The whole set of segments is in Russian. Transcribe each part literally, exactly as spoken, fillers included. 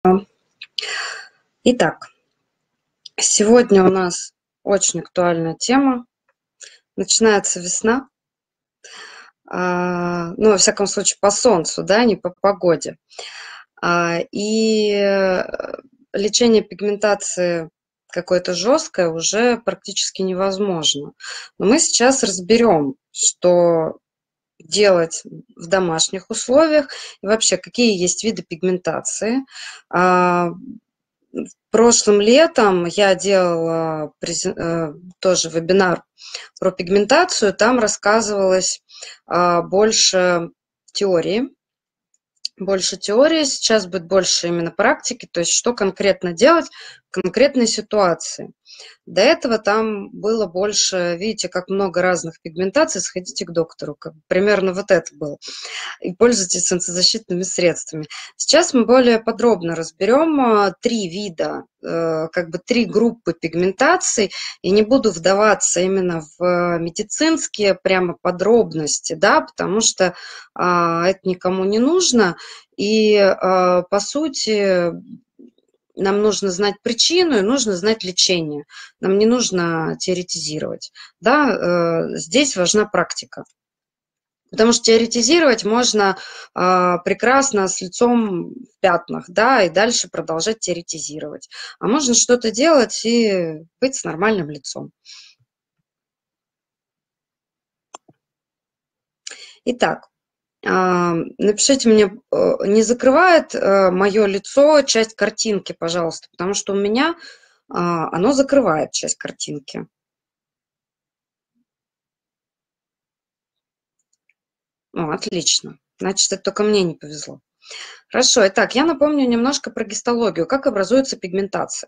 Итак, сегодня у нас очень актуальная тема. Начинается весна, а, ну, во всяком случае, по солнцу, да, не по погоде. А, и э, лечение пигментации какое-то жесткое уже практически невозможно. Но мы сейчас разберем, что делать в домашних условиях и вообще какие есть виды пигментации. А, Прошлым летом я делала презен- э, тоже вебинар про пигментацию. Там рассказывалось а, больше теории. Больше теории, сейчас будет больше именно практики, то есть что конкретно делать в конкретной ситуации. До этого там было больше, видите, как много разных пигментаций, сходите к доктору, как примерно вот это было. И пользуйтесь солнцезащитными средствами. Сейчас мы более подробно разберем а, три вида, э, как бы три группы пигментаций. И не буду вдаваться именно в медицинские прямо подробности, да, потому что а, это никому не нужно. И а, по сути нам нужно знать причину и нужно знать лечение. Нам не нужно теоретизировать. Да, э, здесь важна практика. Потому что теоретизировать можно а, прекрасно с лицом в пятнах, да, и дальше продолжать теоретизировать. А можно что-то делать и быть с нормальным лицом. Итак, а, напишите мне, э, не закрывает мое лицо часть картинки, пожалуйста, потому что у меня а, оно закрывает часть картинки. О, отлично. Значит, это только мне не повезло. Хорошо, итак, я напомню немножко про гистологию, как образуется пигментация.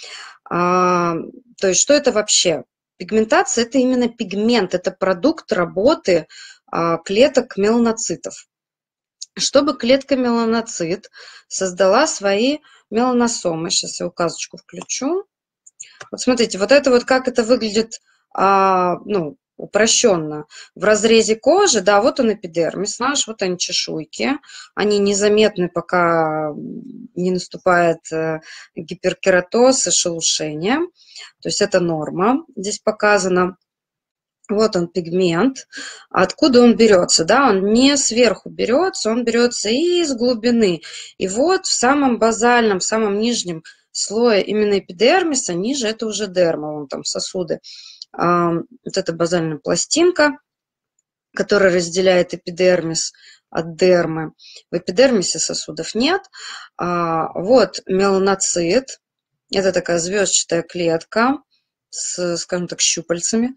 А, то есть что это вообще? Пигментация – это именно пигмент, это продукт работы а, клеток меланоцитов. Чтобы клетка меланоцит создала свои меланосомы, сейчас я указочку включу. Вот смотрите, вот это вот как это выглядит, а, ну, упрощенно. В разрезе кожи, да, вот он эпидермис наш, вот они чешуйки. Они незаметны, пока не наступает э, гиперкератоз и шелушение. То есть это норма здесь показано. Вот он пигмент. Откуда он берется? Да, он не сверху берется, он берется из глубины. И вот в самом базальном, в самом нижнем слое именно эпидермиса, ниже это уже дерма, вон там сосуды. А, вот эта базальная пластинка, которая разделяет эпидермис от дермы. В эпидермисе сосудов нет. А, вот меланоцит. Это такая звездчатая клетка с, скажем так, щупальцами.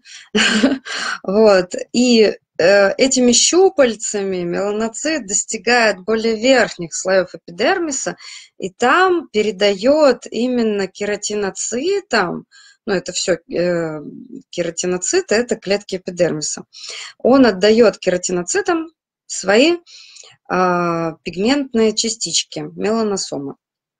Вот. И э, этими щупальцами меланоцит достигает более верхних слоев эпидермиса, и там передает именно кератиноцитам, ну это все э, кератиноциты, это клетки эпидермиса. Он отдает кератиноцитам свои э, пигментные частички, меланосомы.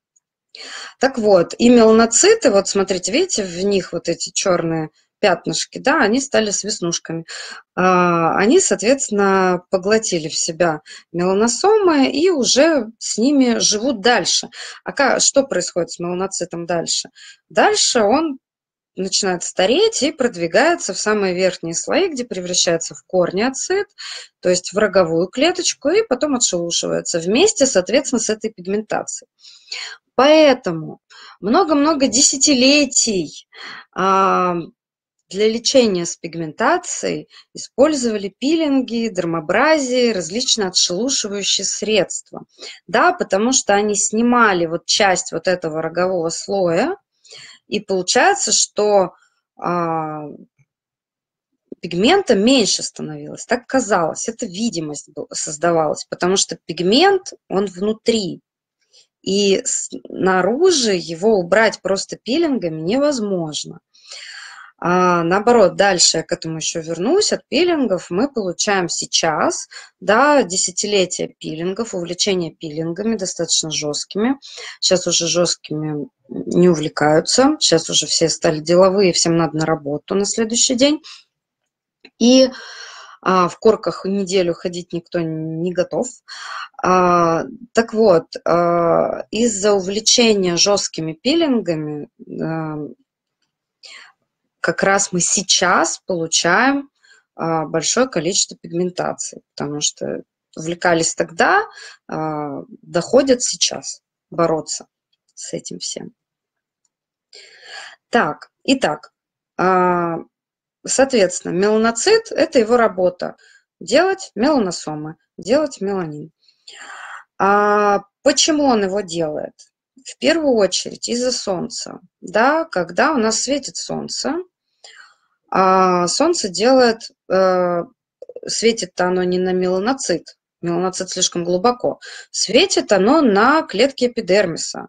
Так вот, и меланоциты, вот смотрите, видите, в них вот эти черные пятнышки, да, они стали с веснушками. А, они, соответственно, поглотили в себя меланосомы и уже с ними живут дальше. А как, что происходит с меланоцитом дальше? Дальше он начинает стареть и продвигается в самые верхние слои, где превращается в корнеоцит, то есть в роговую клеточку, и потом отшелушивается вместе, соответственно, с этой пигментацией. Поэтому много-много десятилетий а, для лечения с пигментацией использовали пилинги, дермабразии, различные отшелушивающие средства. Да, потому что они снимали вот часть вот этого рогового слоя, и получается, что а, пигмента меньше становилось. Так казалось, это видимость создавалась, потому что пигмент, он внутри. И снаружи его убрать просто пилингами невозможно. А наоборот, дальше я к этому еще вернусь. От пилингов мы получаем сейчас, да, десятилетия пилингов, увлечение пилингами достаточно жесткими. Сейчас уже жесткими не увлекаются. Сейчас уже все стали деловые, всем надо на работу на следующий день. И а, в корках неделю ходить никто не готов. А, так вот, а, из-за увлечения жесткими пилингами а, как раз мы сейчас получаем а, большое количество пигментации, потому что увлекались тогда, а, доходят сейчас бороться с этим всем. Так, итак, а, соответственно, меланоцит – это его работа. Делать меланосомы, делать меланин. А почему он его делает? В первую очередь из-за солнца. Да, когда у нас светит солнце, а солнце делает, э, светит оно не на меланоцит, меланоцит слишком глубоко, светит оно на клетки эпидермиса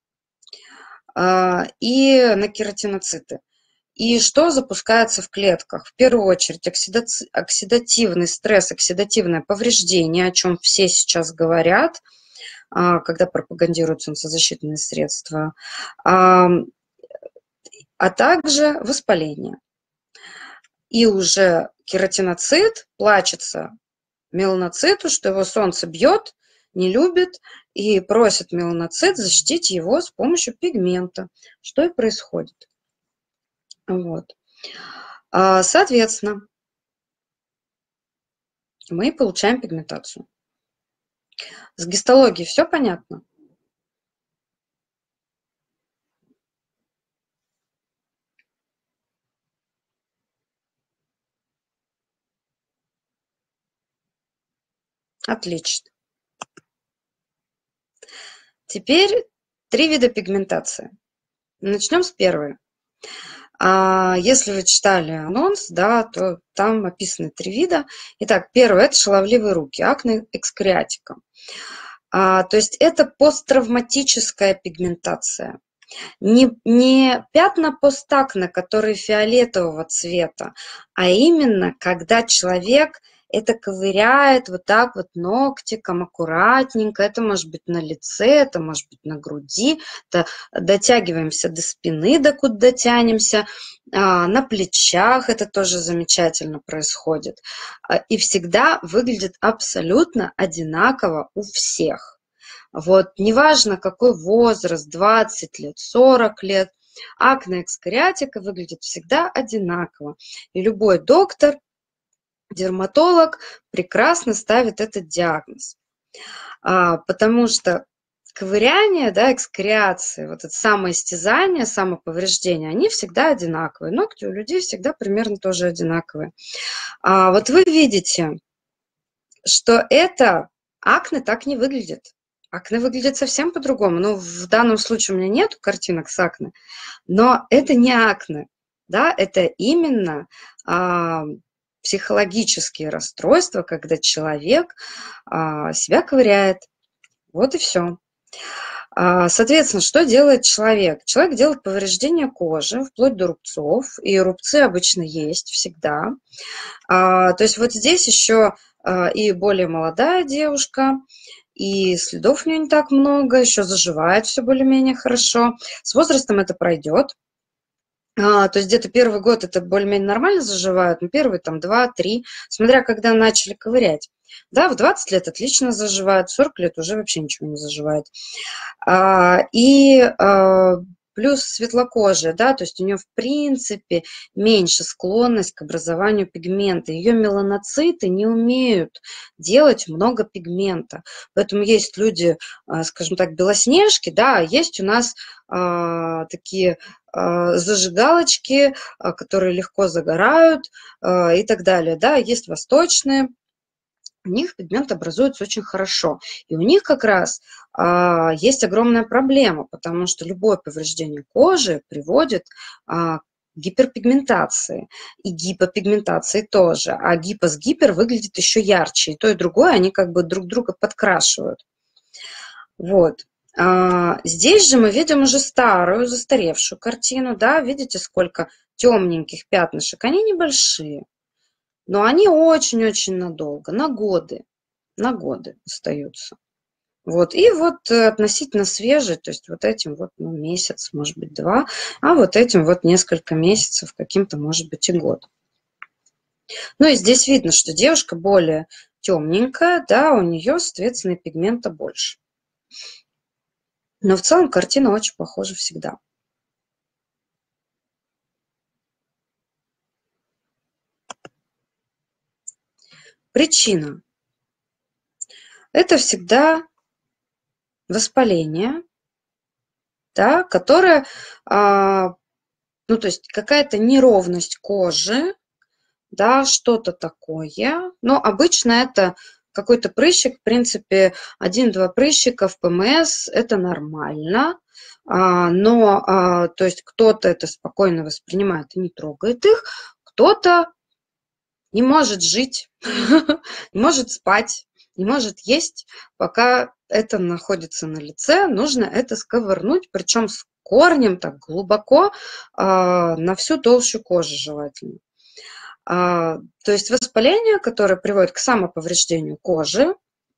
э, и на кератиноциты. И что запускается в клетках? В первую очередь оксидаци... оксидативный стресс, оксидативное повреждение, о чем все сейчас говорят, э, когда пропагандируют солнцезащитные средства, э, а также воспаление. И уже кератиноцит плачется меланоциту, что его солнце бьет, не любит, и просит меланоцит защитить его с помощью пигмента, что и происходит. Вот. Соответственно, мы получаем пигментацию. С гистологией все понятно? Отлично. Теперь три вида пигментации. Начнем с первой. А если вы читали анонс, да, то там описаны три вида. Итак, первый – это шаловливые руки, акне экскориатика. А, то есть это посттравматическая пигментация. Не, не пятна постакне, которые фиолетового цвета, а именно когда человек это ковыряет вот так вот ногтиком аккуратненько, это может быть на лице, это может быть на груди, это дотягиваемся до спины, докуда дотянемся, на плечах это тоже замечательно происходит. И всегда выглядит абсолютно одинаково у всех. Вот, неважно, какой возраст, двадцать лет, сорок лет, акне экскориатика выглядит всегда одинаково. И любой доктор, дерматолог прекрасно ставит этот диагноз. А, потому что ковыряние, да, экскориации, вот это самоистязание, самоповреждение, они всегда одинаковые. Ногти у людей всегда примерно тоже одинаковые. А, вот вы видите, что это акне так не выглядит. Акне выглядит совсем по-другому. Ну, в данном случае у меня нет картинок с акне, но это не акне, да, это именно а, психологические расстройства, когда человек а, себя ковыряет. Вот и все. А, соответственно, что делает человек? Человек делает повреждение кожи, вплоть до рубцов, и рубцы обычно есть всегда. А, то есть вот здесь еще а, и более молодая девушка, и следов у нее не так много, еще заживает все более-менее хорошо. С возрастом это пройдет. А, то есть где-то первый год это более-менее нормально заживает, но первые там два-три, смотря когда начали ковырять. Да, в двадцать лет отлично заживает, в сорок лет уже вообще ничего не заживает. А, и а, плюс светлокожая, да, то есть у нее в принципе меньше склонность к образованию пигмента. Ее меланоциты не умеют делать много пигмента. Поэтому есть люди, скажем так, белоснежки, да, есть у нас а, такие а, зажигалочки, а, которые легко загорают а, и так далее. Да, есть восточные. У них пигмент образуется очень хорошо. И у них как раз а, есть огромная проблема, потому что любое повреждение кожи приводит а, к гиперпигментации. И гипопигментации тоже. А гипо с гипер выглядит еще ярче. И то, и другое, они как бы друг друга подкрашивают. Вот. А, здесь же мы видим уже старую, застаревшую картину. Да? Видите, сколько темненьких пятнышек. Они небольшие. Но они очень-очень надолго, на годы, на годы остаются. Вот. И вот относительно свежие, то есть вот этим вот ну, месяц, может быть, два, а вот этим вот несколько месяцев, каким-то, может быть, и год. Ну и здесь видно, что девушка более темненькая, да, у нее, соответственно, пигмента больше. Но в целом картина очень похожа всегда. Причина. Это всегда воспаление, да, которое, а, ну, то есть какая-то неровность кожи, да, что-то такое. Но обычно это какой-то прыщик, в принципе, один-два прыщика в ПМС, это нормально. А, но, а, то есть кто-то это спокойно воспринимает и не трогает их, кто-то не может жить, не может спать, не может есть, пока это находится на лице. Нужно это сковырнуть, причем с корнем так глубоко, а, на всю толщу кожи желательно. А, то есть воспаление, которое приводит к самоповреждению кожи,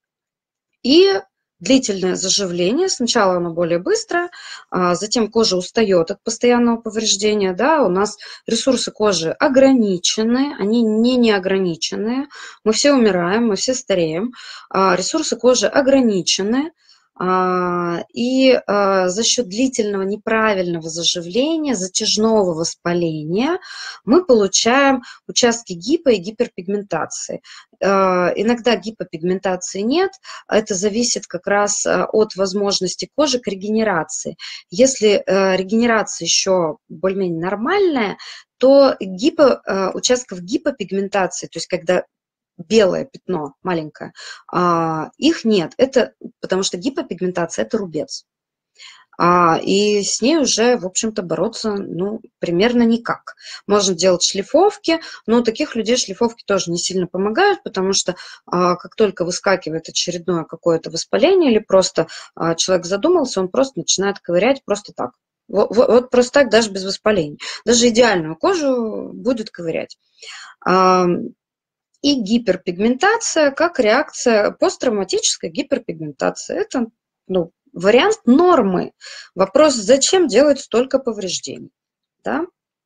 и длительное заживление. Сначала оно более быстрое, а затем кожа устает от постоянного повреждения. Да, у нас ресурсы кожи ограничены, они не неограниченные. Мы все умираем, мы все стареем. А ресурсы кожи ограничены. А, и а, за счет длительного неправильного заживления, затяжного воспаления мы получаем участки гипо- и гиперпигментации. А, иногда гипопигментации нет, это зависит как раз от возможности кожи к регенерации. Если э, регенерация еще более-менее нормальная, то гипо, э, участков гипопигментации, то есть когда белое пятно маленькое, а, их нет. Это потому что гипопигментация – это рубец. А, и с ней уже, в общем-то, бороться, ну, примерно никак. Можно делать шлифовки, но у таких людей шлифовки тоже не сильно помогают, потому что а, как только выскакивает очередное какое-то воспаление или просто а, человек задумался, он просто начинает ковырять просто так. Вот, вот, вот просто так, даже без воспаления. Даже идеальную кожу будет ковырять. А, и гиперпигментация как реакция, посттравматическая гиперпигментация. Это, ну, вариант нормы. Вопрос, зачем делать столько повреждений? Да?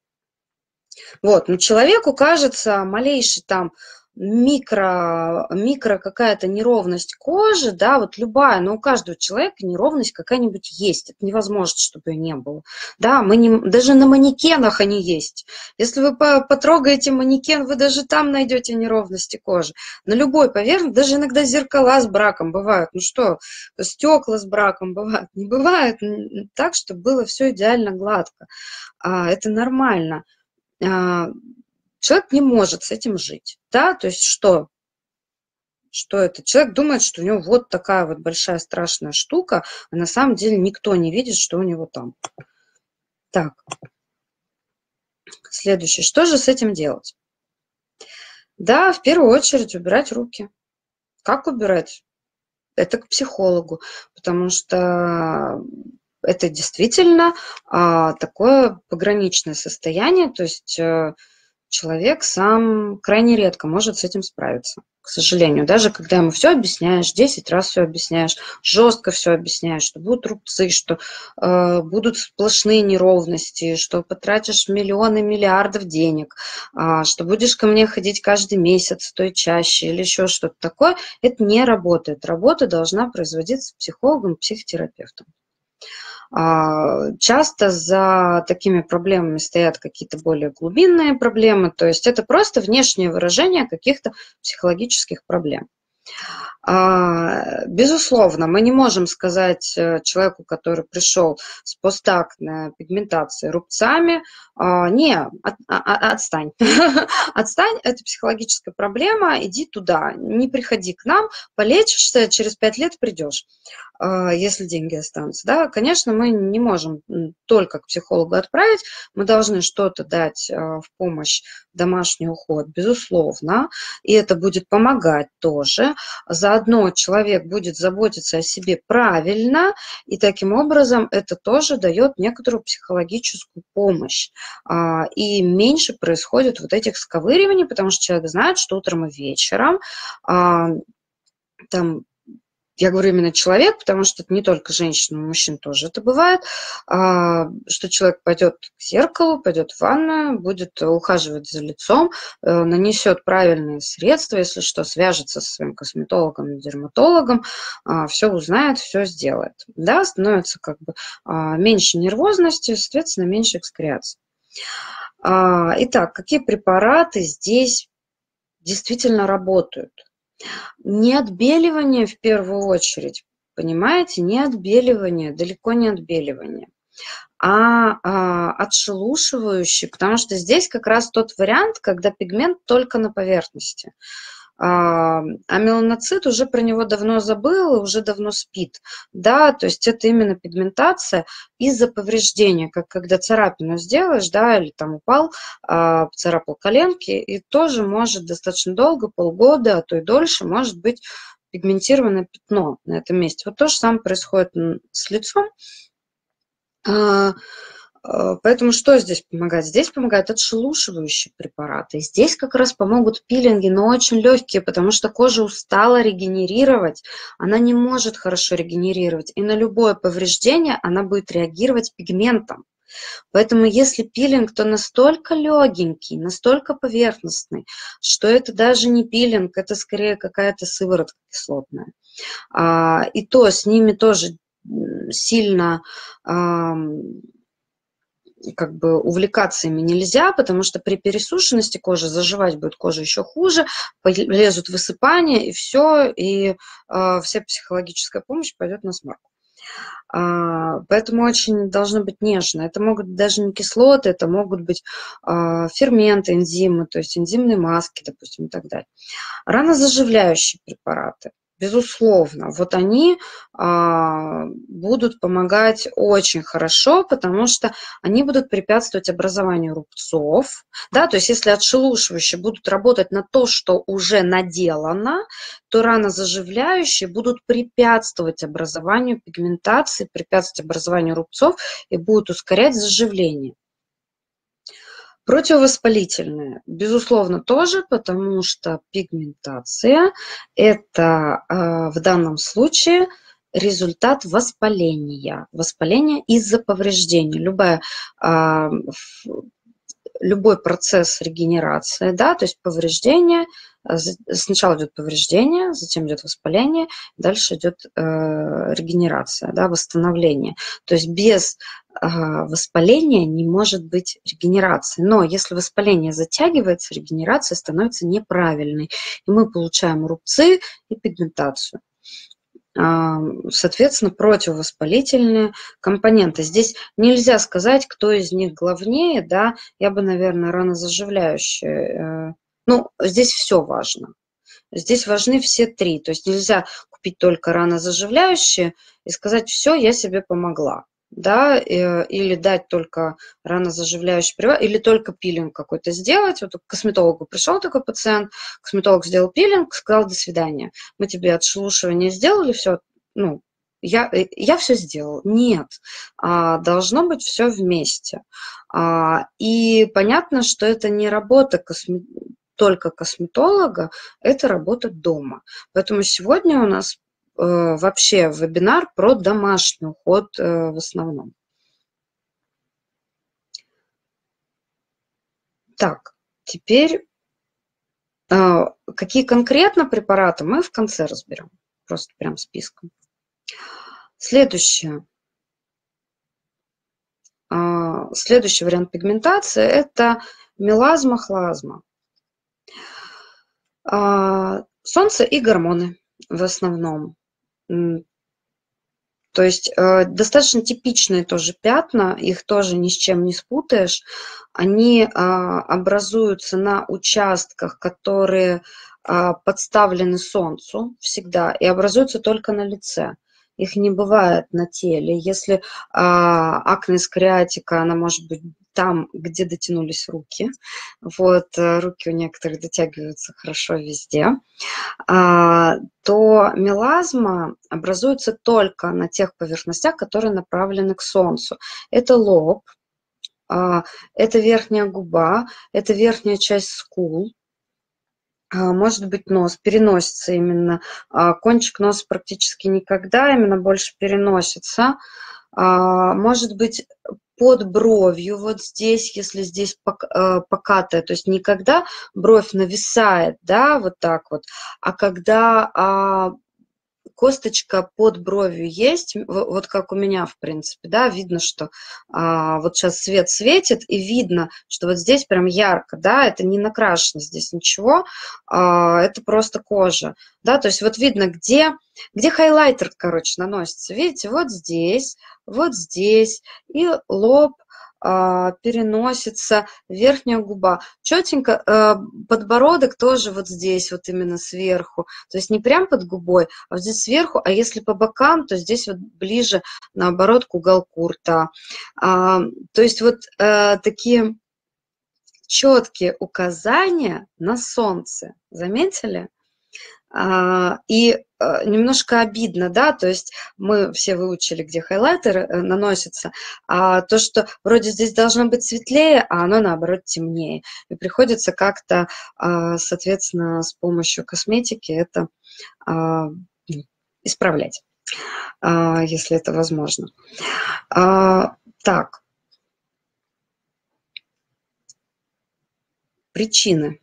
Вот, но человеку кажется, малейший там микро, микро какая-то неровность кожи, да, вот любая, но у каждого человека неровность какая-нибудь есть. Это невозможно, чтобы ее не было. Да, мы не, даже на манекенах они есть. Если вы потрогаете манекен, вы даже там найдете неровности кожи. На любой поверхности, даже иногда зеркала с браком бывают. Ну что, стекла с браком бывают. Не бывает так, чтобы было все идеально гладко. А, это нормально. Человек не может с этим жить, да, то есть что? Что это? Человек думает, что у него вот такая вот большая страшная штука, а на самом деле никто не видит, что у него там. Так, следующее. Что же с этим делать? Да, в первую очередь убирать руки. Как убирать? Это к психологу, потому что это действительно а, такое пограничное состояние, то есть а, человек сам крайне редко может с этим справиться, к сожалению. Даже когда ему все объясняешь, десять раз все объясняешь, жестко все объясняешь, что будут рубцы, что э, будут сплошные неровности, что потратишь миллионы, миллиардов денег, э, что будешь ко мне ходить каждый месяц, то и чаще, или еще что-то такое, это не работает. Работа должна производиться психологом, психотерапевтом. Часто за такими проблемами стоят какие-то более глубинные проблемы, то есть это просто внешнее выражение каких-то психологических проблем. Безусловно, мы не можем сказать человеку, который пришел с постактной пигментацией, рубцами, не, от, отстань, отстань, это психологическая проблема, иди туда, не приходи к нам, полечишься, через пять лет придешь, если деньги останутся. Да? Конечно, мы не можем только к психологу отправить, мы должны что-то дать в помощь, домашний уход, безусловно, и это будет помогать тоже. Заодно человек будет заботиться о себе правильно, и таким образом это тоже дает некоторую психологическую помощь. И меньше происходит вот этих сковыриваний, потому что человек знает, что утром и вечером там я говорю именно человек, потому что это не только женщины, у мужчин тоже это бывает, а, что человек пойдет к зеркалу, пойдет в ванную, будет ухаживать за лицом, нанесет правильные средства, если что, свяжется со своим косметологом, дерматологом, все узнает, все сделает. Да, становится как бы меньше нервозности, соответственно, меньше экскреации. Итак, какие препараты здесь действительно работают? Не отбеливание в первую очередь, понимаете, не отбеливание, далеко не отбеливание, а, а отшелушивающий, потому что здесь как раз тот вариант, когда пигмент только на поверхности. А, а меланоцит уже про него давно забыл, уже давно спит, да, то есть это именно пигментация из-за повреждения, как когда царапину сделаешь, да, или там упал, а, царапал коленки, и тоже может достаточно долго, полгода, а то и дольше, может быть пигментированное пятно на этом месте. Вот то же самое происходит с лицом. Поэтому что здесь помогает? Здесь помогают отшелушивающие препараты. Здесь как раз помогут пилинги, но очень легкие, потому что кожа устала регенерировать. Она не может хорошо регенерировать. И на любое повреждение она будет реагировать пигментом. Поэтому если пилинг, то настолько легенький, настолько поверхностный, что это даже не пилинг, это скорее какая-то сыворотка кислотная. И то с ними тоже сильно... как бы увлекаться ими нельзя, потому что при пересушенности кожи заживать будет кожа еще хуже, лезут высыпания, и все, и э, вся психологическая помощь пойдет на смарку. А, поэтому очень должно быть нежно. Это могут быть даже не кислоты, это могут быть а, ферменты, энзимы, то есть энзимные маски, допустим, и так далее. Ранозаживляющие препараты. Безусловно, вот они а, будут помогать очень хорошо, потому что они будут препятствовать образованию рубцов. Да, то есть если отшелушивающие будут работать на то, что уже наделано, то ранозаживляющие будут препятствовать образованию пигментации, препятствовать образованию рубцов и будут ускорять заживление. Противовоспалительные, безусловно, тоже, потому что пигментация – это э, в данном случае результат воспаления. Воспаление из-за повреждения. Любая, э, любой процесс регенерации, да, то есть повреждение, сначала идет повреждение, затем идет воспаление, дальше идет э, регенерация, да, восстановление. То есть без э, воспаления не может быть регенерации. Но если воспаление затягивается, регенерация становится неправильной, и мы получаем рубцы и пигментацию. Соответственно, противовоспалительные компоненты. Здесь нельзя сказать, кто из них главнее, да, я бы, наверное, ранозаживляющие. Ну, здесь все важно. Здесь важны все три. То есть нельзя купить только ранозаживляющие и сказать, все, я себе помогла. Да, или дать только ранозаживляющий препарат, или только пилинг какой-то сделать. Вот к косметологу пришел такой пациент, косметолог сделал пилинг, сказал до свидания. Мы тебе отшелушивание сделали, все, ну, я, я все сделал. Нет, а, должно быть все вместе. А, и понятно, что это не работа косме... только косметолога, это работа дома. Поэтому сегодня у нас вообще вебинар про домашний уход в основном. Так, теперь какие конкретно препараты мы в конце разберем. Просто прям списком. Следующее. Следующий вариант пигментации – это мелазма-хлазма. Солнце и гормоны в основном. То есть э, достаточно типичные тоже пятна, их тоже ни с чем не спутаешь. Они э, образуются на участках, которые э, подставлены солнцу всегда, и образуются только на лице. Их не бывает на теле. Если э, акне скариатика, она может быть там, где дотянулись руки. Вот, руки у некоторых дотягиваются хорошо везде. А, то мелазма образуется только на тех поверхностях, которые направлены к солнцу. Это лоб, а, это верхняя губа, это верхняя часть скул. Может быть, нос переносится именно. Кончик носа практически никогда, именно больше переносится. Может быть, под бровью, вот здесь, если здесь покатая, то есть не когда бровь нависает, да, вот так вот, а когда косточка под бровью есть, вот как у меня, в принципе, да, видно, что а, вот сейчас свет светит, и видно, что вот здесь прям ярко, да, это не накрашено здесь ничего, а, это просто кожа, да, то есть вот видно, где, где хайлайтер, короче, наносится, видите, вот здесь, вот здесь, и лоб, переносится, верхняя губа. Четенько, подбородок тоже вот здесь, вот именно сверху. То есть не прям под губой, а вот здесь сверху, а если по бокам, то здесь вот ближе, наоборот, к уголку рта. То есть вот такие четкие указания на солнце. Заметили? И немножко обидно, да, то есть мы все выучили, где хайлайтер наносится, а то, что вроде здесь должно быть светлее, а оно, наоборот, темнее. И приходится как-то, соответственно, с помощью косметики это исправлять, если это возможно. Так. Причины.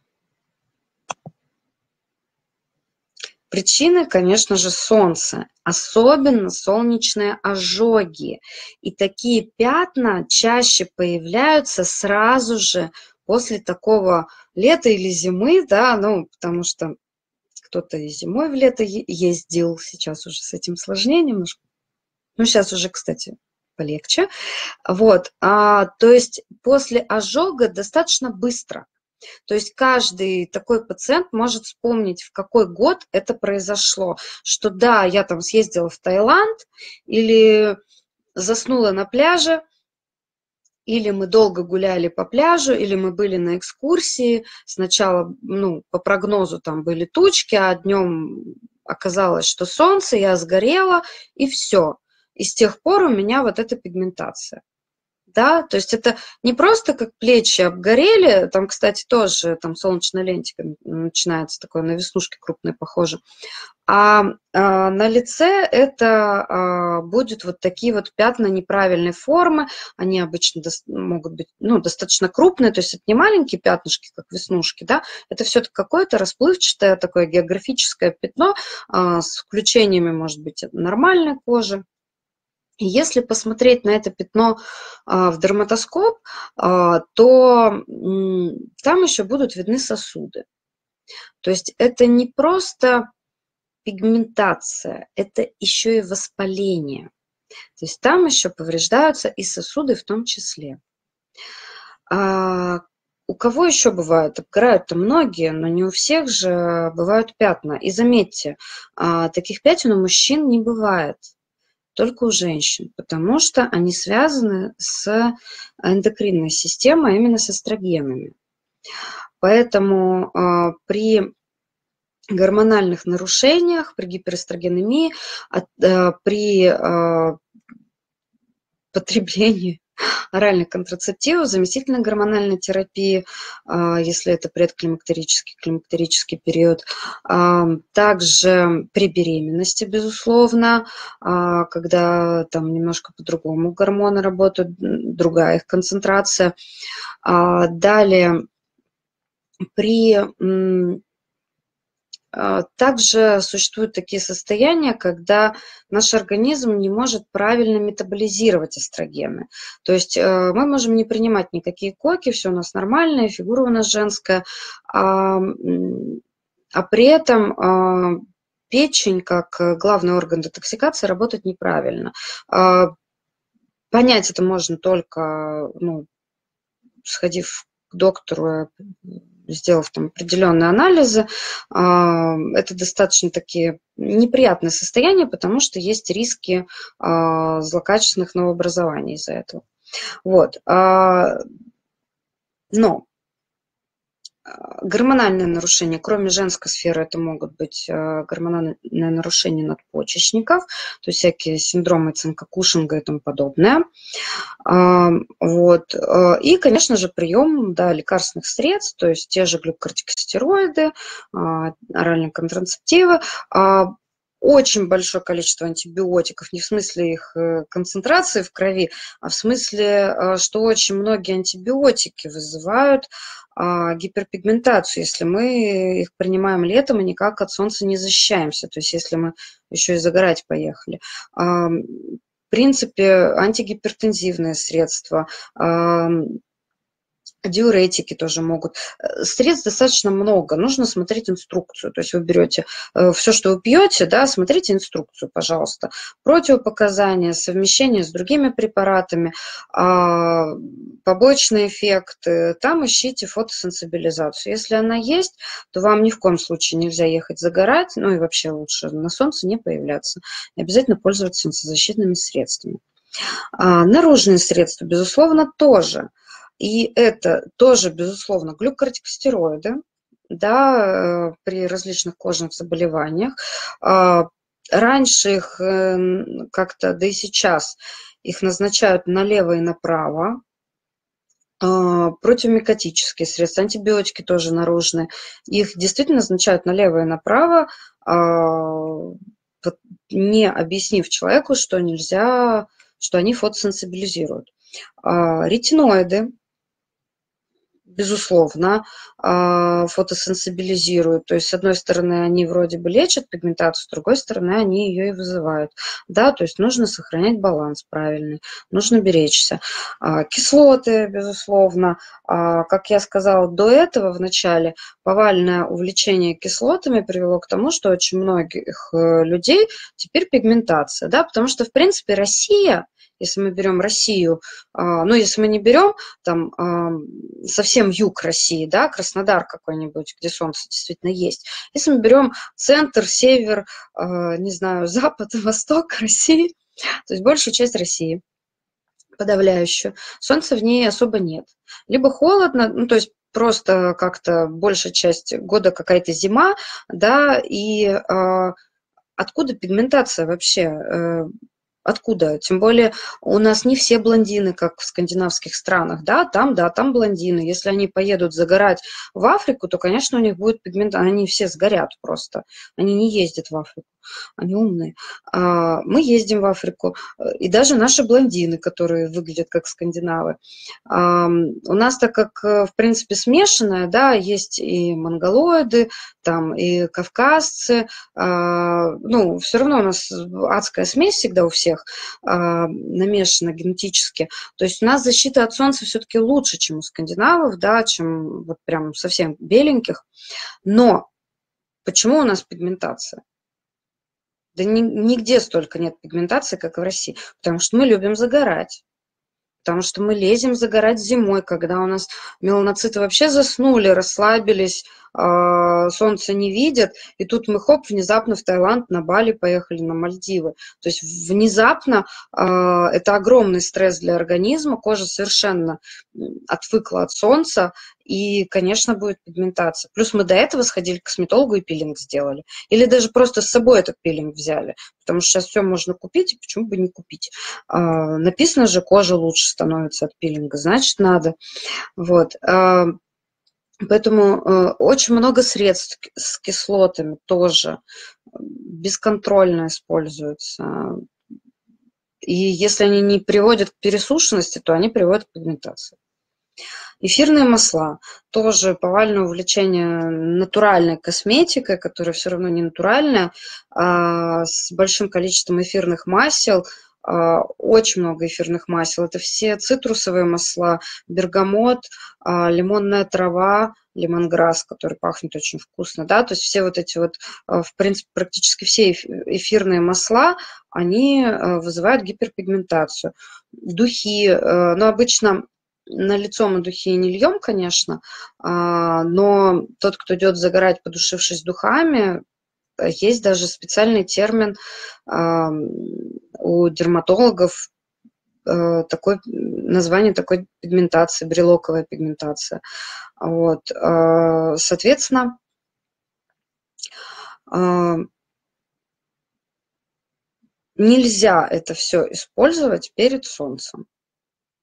Причины, конечно же, солнце, особенно солнечные ожоги. И такие пятна чаще появляются сразу же после такого лета или зимы, да, ну, потому что кто-то и зимой в лето ездил, сейчас уже с этим сложнее немножко. Ну, сейчас уже, кстати, полегче. Вот, а, то есть после ожога достаточно быстро. То есть каждый такой пациент может вспомнить, в какой год это произошло, что да, я там съездила в Таиланд, или заснула на пляже, или мы долго гуляли по пляжу, или мы были на экскурсии. Сначала, ну, по прогнозу там были тучки, а днем оказалось, что солнце, я сгорела, и все. И с тех пор у меня вот эта пигментация. Да, то есть это не просто как плечи обгорели, там, кстати, тоже там солнечная лентика начинается такое, на веснушки крупные похоже, а, а на лице это а, будет вот такие вот пятна неправильной формы, они обычно до, могут быть, ну, достаточно крупные, то есть это не маленькие пятнышки, как веснушки, да, это все-таки какое-то расплывчатое такое географическое пятно а, с включениями, может быть, нормальной кожи. И если посмотреть на это пятно а, в дерматоскоп, а, то м, там еще будут видны сосуды. То есть это не просто пигментация, это еще и воспаление. То есть там еще повреждаются и сосуды в том числе. А, у кого еще бывают? Обгорают-то многие, но не у всех же бывают пятна. И заметьте, а, таких пятен у мужчин не бывает. Только у женщин, потому что они связаны с эндокринной системой, а именно с эстрогенами. Поэтому э, при гормональных нарушениях, при гиперэстрогенемии, э, при э, потреблении оральных контрацептивов, заместительной гормональной терапии, если это предклимактерический, климактерический период. Также при беременности, безусловно, когда там немножко по-другому гормоны работают, другая их концентрация. Далее, при... Также существуют такие состояния, когда наш организм не может правильно метаболизировать эстрогены. То есть мы можем не принимать никакие коки, все у нас нормально, фигура у нас женская, а, а при этом печень, как главный орган детоксикации, работает неправильно. Понять это можно только, ну, сходив к доктору, сделав там определенные анализы, это достаточно такие неприятные состояния, потому что есть риски злокачественных новообразований из-за этого. Вот. Но гормональные нарушения, кроме женской сферы, это могут быть гормональные нарушения надпочечников, то есть всякие синдромы Цинка-Кушинга и тому подобное. А, вот. а, И, конечно же, прием, да, лекарственных средств, то есть те же глюкокортикостероиды, а, оральные контрацептивы, а, очень большое количество антибиотиков, не в смысле их э, концентрации в крови, а в смысле, а, что очень многие антибиотики вызывают а, гиперпигментацию, если мы их принимаем летом и никак от солнца не защищаемся, то есть если мы еще и загорать поехали. А, В принципе, антигипертензивные средства, ам, диуретики тоже могут. Э, Средств достаточно много, нужно смотреть инструкцию. То есть вы берете все, что вы пьете, да, смотрите инструкцию, пожалуйста. Противопоказания, совмещение с другими препаратами, а, побочные эффекты. Там ищите фотосенсибилизацию. Если она есть, то вам ни в коем случае нельзя ехать загорать, ну и вообще лучше на солнце не появляться. И обязательно пользоваться солнцезащитными средствами. А, наружные средства, безусловно, тоже. И это тоже, безусловно, глюкокортикостероиды, да, э, при различных кожных заболеваниях. А, Раньше их э, н- как-то, да и сейчас, их назначают налево и направо. А, Противомикотические средства, антибиотики тоже наружные. Их действительно назначают налево и направо, а, вот не объяснив человеку, что нельзя, что они фотосенсибилизируют. А, Ретиноиды, безусловно, а, фотосенсибилизируют. То есть, с одной стороны, они вроде бы лечат пигментацию, с другой стороны, они ее и вызывают. Да, то есть нужно сохранять баланс правильный, нужно беречься. А, Кислоты, безусловно. А, Как я сказала до этого в начале, повальное увлечение кислотами привело к тому, что очень многих э, людей теперь пигментация, да, потому что, в принципе, Россия, если мы берем Россию, а, ну, если мы не берем там ам, совсем юг России, да, Краснодар какой-нибудь, где солнце действительно есть. Если мы берем центр, север, а, не знаю, запад, восток России, то есть большую часть России, подавляющую, солнца в ней особо нет. Либо холодно, ну, то есть просто как-то большая часть года какая-то зима, да, и а, откуда пигментация вообще? Э, Откуда? Тем более у нас не все блондины, как в скандинавских странах, да, там, да, там блондины. Если они поедут загорать в Африку, то, конечно, у них будет пигментация. Они все сгорят просто. Они не ездят в Африку. Они умные. А мы ездим в Африку. э, И даже наши блондины, которые выглядят как скандинавы. А, У нас, так как, э, в принципе, смешанное, да, есть и монголоиды, там, и кавказцы, а, ну, все равно у нас адская смесь всегда у всех а, намешана генетически. То есть у нас защита от солнца все-таки лучше, чем у скандинавов, да, чем вот прям совсем беленьких. Но почему у нас пигментация? Да ни- нигде столько нет пигментации, как в России, потому что мы любим загорать. Потому что мы лезем загорать зимой, когда у нас меланоциты вообще заснули, расслабились, а, солнце не видят, и тут мы, хоп, внезапно в Таиланд, на Бали поехали, на Мальдивы. То есть внезапно а, это огромный стресс для организма, кожа совершенно м, отвыкла от солнца, и, конечно, будет пигментация. Плюс мы до этого сходили к косметологу и пилинг сделали. Или даже просто с собой этот пилинг взяли, потому что сейчас все можно купить, и почему бы не купить? А, написано же, кожа лучше становится от пилинга, значит, надо. Вот. а, Поэтому э, очень много средств к- с кислотами тоже э, бесконтрольно используются. И если они не приводят к пересушенности, то они приводят к пигментации. Эфирные масла. Тоже повальное увлечение натуральной косметикой, которая все равно не натуральная, а, с большим количеством эфирных масел. а, Очень много эфирных масел. Это все цитрусовые масла, бергамот, а, лимонная трава, лемонграсс, который пахнет очень вкусно, да, то есть все вот эти вот, а, в принципе, практически все эф- эфирные масла, они а, вызывают гиперпигментацию. Духи, э, но обычно на лицо мы духи не льем, конечно, а, но тот, кто идет загорать, подушившись духами, э, есть даже специальный термин а, у дерматологов, э, такой, название такой пигментации, брелоковая пигментация. Вот. а, Соответственно, а, нельзя это все использовать перед солнцем.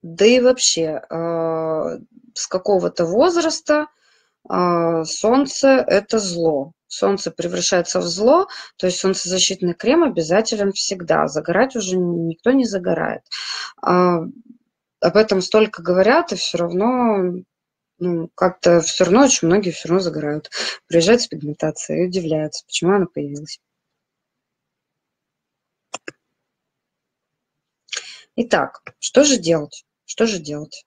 Да и вообще, э, с какого-то возраста э, солнце – это зло. Солнце превращается в зло, то есть солнцезащитный крем обязателен всегда. Загорать уже никто не загорает. А, об этом столько говорят, и все равно, ну, как-то все равно очень многие все равно загорают. Приезжают с пигментацией и удивляются, почему она появилась. Итак, что же делать? Что же делать?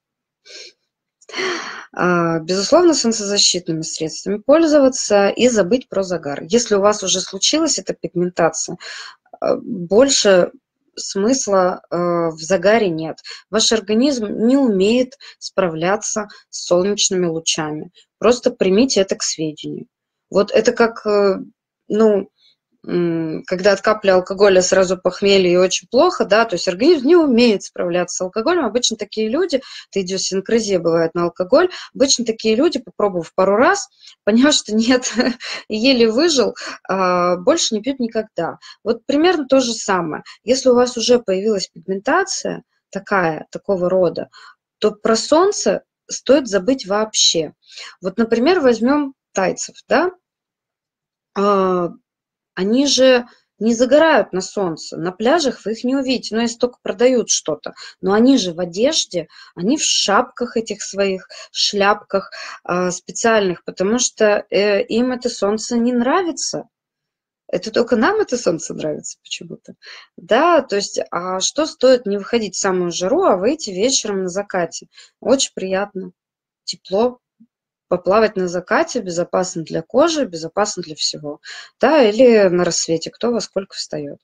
А, Безусловно, солнцезащитными средствами пользоваться и забыть про загар. Если у вас уже случилась эта пигментация, а, больше смысла а, в загаре нет. Ваш организм не умеет справляться с солнечными лучами. Просто примите это к сведению. Вот это как, э, ну, м, когда от капли алкоголя сразу похмелье и очень плохо, да, то есть организм не умеет справляться с алкоголем. Обычно такие люди, это идиосинкразия бывает на алкоголь, обычно такие люди, попробовав пару раз, поняв, что нет, и еле выжил, а, больше не пьют никогда. Вот примерно то же самое. Если у вас уже появилась пигментация такая, такого рода, то про солнце стоит забыть вообще. Вот, например, возьмем тайцев, да, а, они же не загорают на солнце, на пляжах вы их не увидите, но если только продают что-то. Но они же в одежде, они в шапках этих своих, шляпках а, специальных, потому что э, им это солнце не нравится. Это только нам это солнце нравится почему-то. Да, то есть, а что стоит не выходить в самую жару, а выйти вечером на закате? Очень приятно, тепло. Поплавать на закате безопасно для кожи, безопасно для всего. Да, или на рассвете, кто во сколько встает.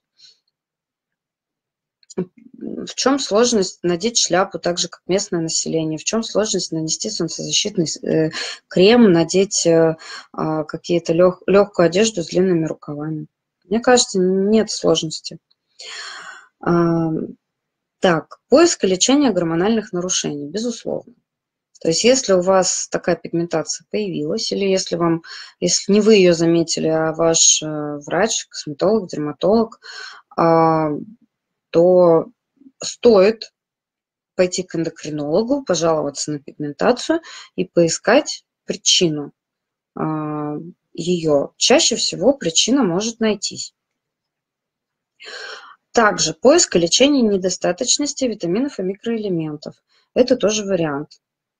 В чем сложность надеть шляпу так же, как местное население? В чем сложность нанести солнцезащитный э, крем, надеть э, а, какие-то лег, легкую одежду с длинными рукавами? Мне кажется, нет сложности. А, так, поиск и лечение гормональных нарушений, безусловно. То есть если у вас такая пигментация появилась, или если вам, если не вы ее заметили, а ваш э, врач, косметолог, дерматолог, а, то стоит пойти к эндокринологу, пожаловаться на пигментацию и поискать причину а, ее. Чаще всего причина может найтись. Также поиск и лечение недостаточности витаминов и микроэлементов. Это тоже вариант.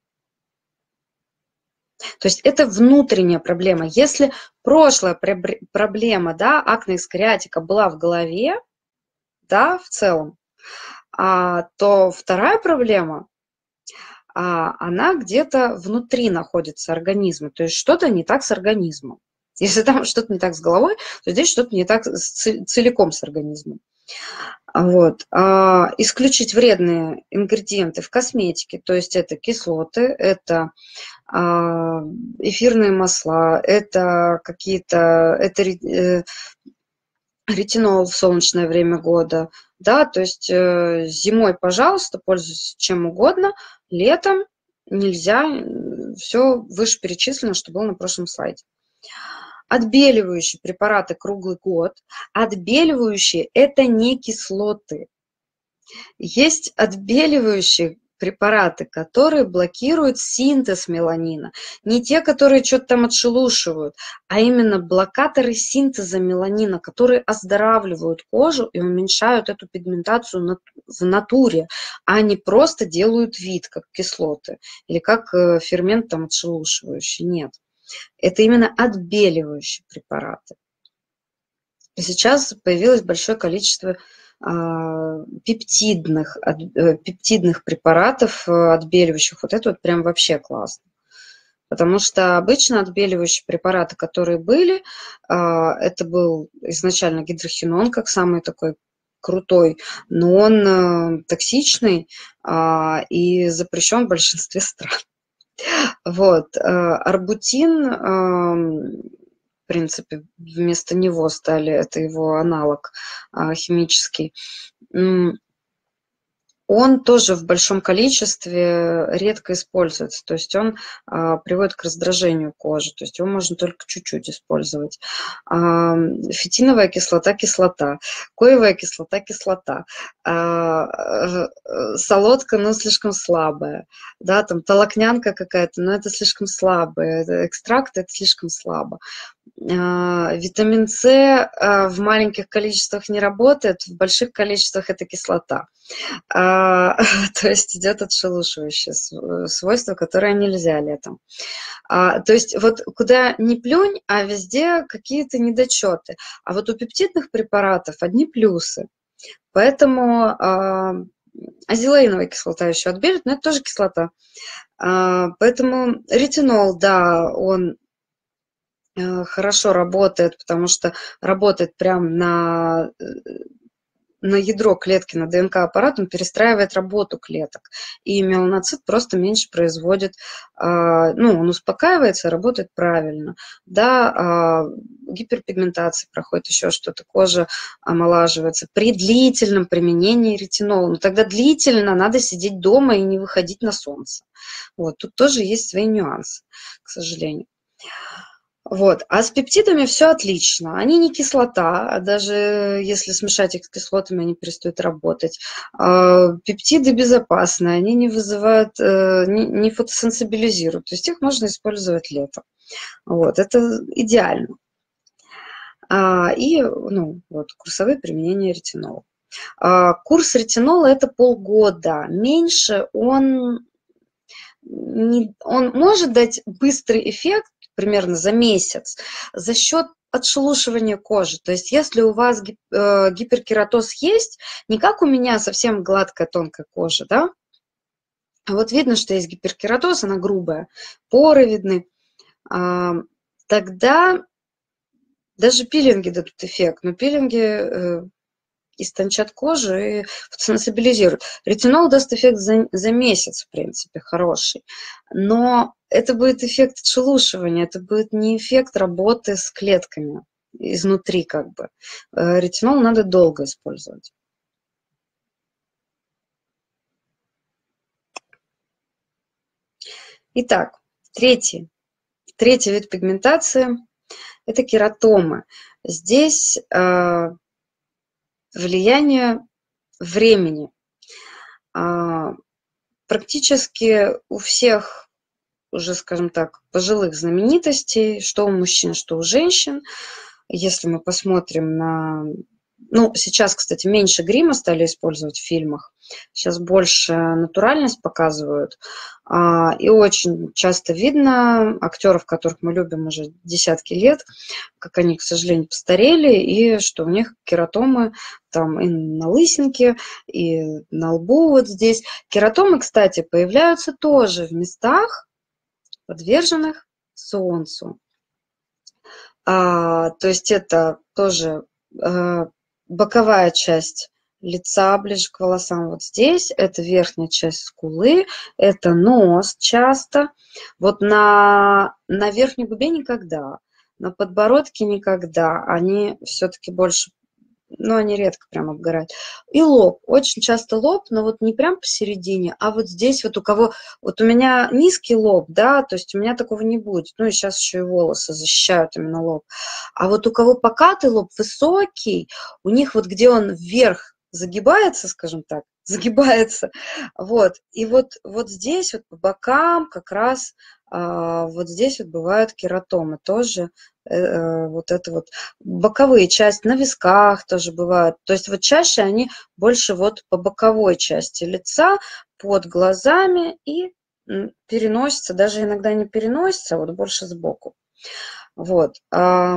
То есть это внутренняя проблема. Если прошлая проблема, да, акне и скариатика была в голове, да, в целом, а, то вторая проблема, а, она где-то внутри находится организма. То есть что-то не так с организмом. Если там что-то не так с головой, то здесь что-то не так с, целиком с организмом. Вот. А, исключить вредные ингредиенты в косметике, то есть это кислоты, это а, эфирные масла, это какие-то, это э, ретинол в солнечное время года, да, то есть э, зимой, пожалуйста, пользуйтесь чем угодно, летом нельзя, все вышеперечислено, что было на прошлом слайде. Отбеливающие препараты круглый год. Отбеливающие – это не кислоты. Есть отбеливающие препараты, которые блокируют синтез меланина. Не те, которые что-то там отшелушивают, а именно блокаторы синтеза меланина, которые оздоравливают кожу и уменьшают эту пигментацию в натуре, а не просто делают вид, как кислоты, или как фермент там отшелушивающий. Нет. Это именно отбеливающие препараты. Сейчас появилось большое количество пептидных, пептидных препаратов отбеливающих. Вот это вот прям вообще классно. Потому что обычно отбеливающие препараты, которые были, это был изначально гидрохинон, как самый такой крутой, но он токсичный и запрещен в большинстве стран. Вот. Арбутин, в принципе, вместо него стали, это его аналог химический. он тоже в большом количестве редко используется, то есть он а, приводит к раздражению кожи, то есть его можно только чуть-чуть использовать. А, фитиновая кислота, кислота, коевая кислота, кислота, а, э, э, солодка, но слишком слабая, да, там толокнянка какая-то, но это слишком слабое, это экстракт, это слишком слабо. А, витамин С а, в маленьких количествах не работает, в больших количествах это кислота. А, то есть идет отшелушивающее свойство, которое нельзя летом. А, то есть вот куда ни плюнь, а везде какие-то недочеты. А вот у пептидных препаратов одни плюсы. Поэтому а, азелаиновая кислота еще отбелит, но это тоже кислота. А, поэтому ретинол, да, он хорошо работает, потому что работает прямо на, на ядро клетки, на ДНК-аппарат, он перестраивает работу клеток. И меланоцит просто меньше производит, ну, он успокаивается, работает правильно. Да, гиперпигментация проходит, еще что-то, кожа омолаживается. При длительном применении ретинола, но тогда длительно надо сидеть дома и не выходить на солнце. Вот, тут тоже есть свои нюансы, к сожалению. Вот. А с пептидами все отлично. Они не кислота, а даже если смешать их с кислотами, они перестают работать. А, пептиды безопасны, они не вызывают, э, не, не фотосенсибилизируют. То есть их можно использовать летом. Вот. Это идеально. А, и ну, вот, курсовые применения ретинола. А, курс ретинола – это полгода. Меньше он, не, он может дать быстрый эффект, примерно за месяц, за счет отшелушивания кожи. То есть если у вас гип, э, гиперкератоз есть, не как у меня совсем гладкая тонкая кожа, да, а вот видно, что есть гиперкератоз, она грубая, поры видны, а, тогда даже пилинги дадут эффект, но пилинги э, истончат кожу и фотосенсибилизируют. Ретинол даст эффект за, за месяц, в принципе, хороший. Но это будет эффект отшелушивания, это будет не эффект работы с клетками изнутри, как бы. Ретинол надо долго использовать. Итак, третий. Третий вид пигментации – это кератомы. Здесь э, влияние времени. А, практически у всех уже, скажем так, пожилых знаменитостей, что у мужчин, что у женщин. Если мы посмотрим на... Ну, сейчас, кстати, меньше грима стали использовать в фильмах. Сейчас больше натуральность показывают. И очень часто видно актеров, которых мы любим уже десятки лет, как они, к сожалению, постарели, и что у них кератомы там и на лысинке, и на лбу вот здесь. Кератомы, кстати, появляются тоже в местах, подверженных солнцу. А, то есть это тоже а, боковая часть лица ближе к волосам. Вот здесь это верхняя часть скулы, это нос часто. Вот на, на верхней губе никогда, на подбородке никогда. Они все-таки больше, но они редко прям обгорают. И лоб. Очень часто лоб, но вот не прям посередине, а вот здесь вот у кого... Вот у меня низкий лоб, да, то есть у меня такого не будет. Ну и сейчас еще и волосы защищают именно лоб. А вот у кого покатый лоб высокий, у них вот где он вверх загибается, скажем так, загибается, вот. И вот, вот здесь вот по бокам как раз а, вот здесь вот бывают кератомы тоже. Э, вот это вот боковые части на висках тоже бывают. То есть вот чаще они больше вот по боковой части лица, под глазами и переносятся, даже иногда не переносятся, а вот больше сбоку. Вот. А,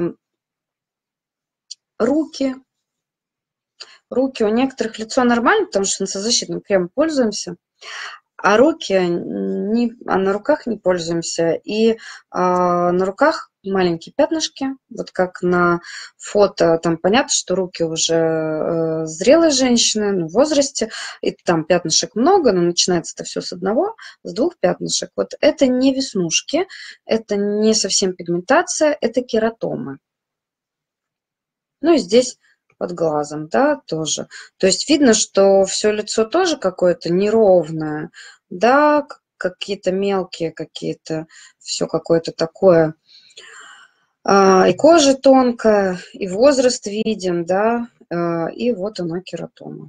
руки. Руки у некоторых лицо нормально, потому что солнцезащитным кремом пользуемся. А руки, не, а на руках не пользуемся. И а, на руках маленькие пятнышки, вот как на фото, там понятно, что руки уже э, зрелой женщины, ну, в возрасте, и там пятнышек много, но начинается это все с одного, с двух пятнышек. Вот это не веснушки, это не совсем пигментация, это кератомы. Ну и здесь под глазом, да, тоже. То есть видно, что все лицо тоже какое-то неровное, да, к- какие-то мелкие, какие-то, все какое-то такое. А, и кожа тонкая, и возраст виден, да, а, и вот она кератома.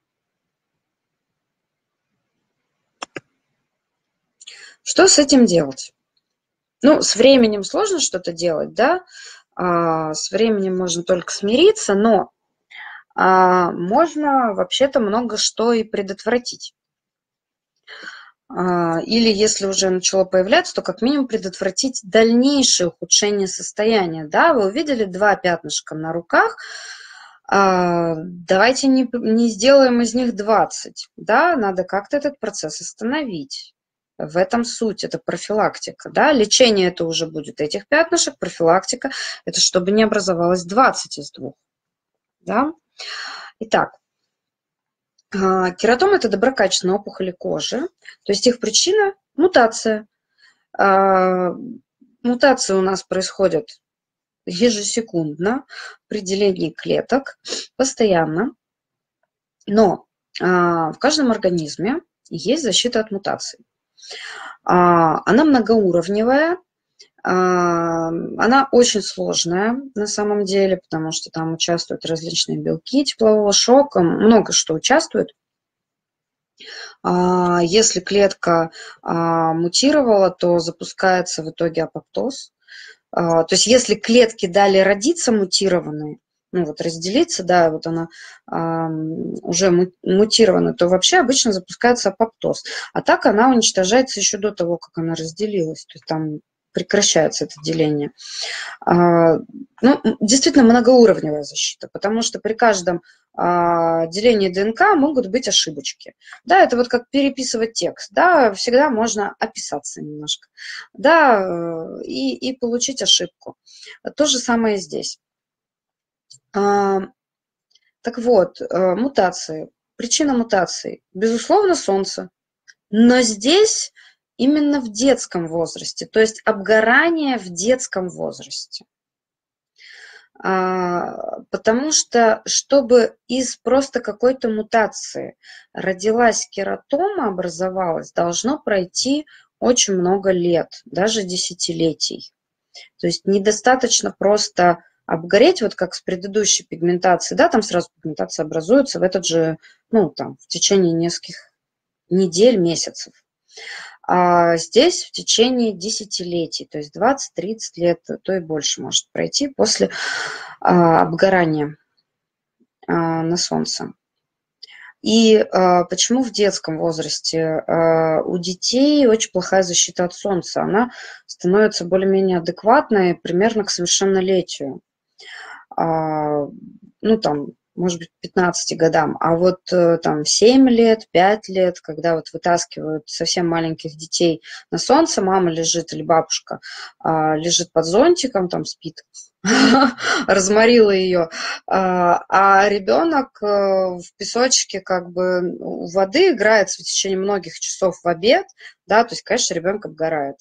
Что с этим делать? Ну, с временем сложно что-то делать, да, а, с временем можно только смириться, но а, можно вообще-то много что и предотвратить. А, или если уже начало появляться, то как минимум предотвратить дальнейшее ухудшение состояния. Да, вы увидели два пятнышка на руках, а, давайте не, не сделаем из них двадцать. Да, надо как-то этот процесс остановить. В этом суть, это профилактика. Да? Лечение это уже будет этих пятнышек, профилактика это чтобы не образовалось двадцать из двух. Да? Итак, кератом – это доброкачественные опухоли кожи, то есть их причина – мутация. Мутации у нас происходят ежесекундно при делении клеток, постоянно, но в каждом организме есть защита от мутаций. Она многоуровневая, она очень сложная на самом деле, потому что там участвуют различные белки теплового шока, много что участвует. Если клетка мутировала, то запускается в итоге апоптоз. То есть если клетки дали родиться мутированные, ну вот разделиться, да, вот она уже мутирована, то вообще обычно запускается апоптоз. А так она уничтожается еще до того, как она разделилась. То есть там прекращается это деление. Ну, действительно многоуровневая защита, потому что при каждом делении ДНК могут быть ошибочки. Да, это вот как переписывать текст, да, всегда можно описаться немножко, да, и, и получить ошибку. То же самое здесь. Так вот, мутации. Причина мутаций, безусловно, солнце. Но здесь именно в детском возрасте, то есть обгорание в детском возрасте. Потому что, чтобы из просто какой-то мутации родилась кератома, образовалась, должно пройти очень много лет, даже десятилетий. То есть недостаточно просто обгореть, вот как с предыдущей пигментацией, да, там сразу пигментация образуется в этот же, ну, там, в течение нескольких недель, месяцев. А здесь в течение десятилетий, то есть двадцать-тридцать лет, то и больше может пройти после а, обгорания а, на солнце. И а, почему в детском возрасте а, у детей очень плохая защита от солнца? Она становится более-менее адекватной примерно к совершеннолетию. А, ну, там, может быть, пятнадцати годам, а вот там семь лет, пять лет, когда вот вытаскивают совсем маленьких детей на солнце, мама лежит или бабушка а, лежит под зонтиком, там спит, разморила ее, а, а ребенок в песочке как бы у воды играется в течение многих часов в обед, да, то есть, конечно, ребенок обгорает.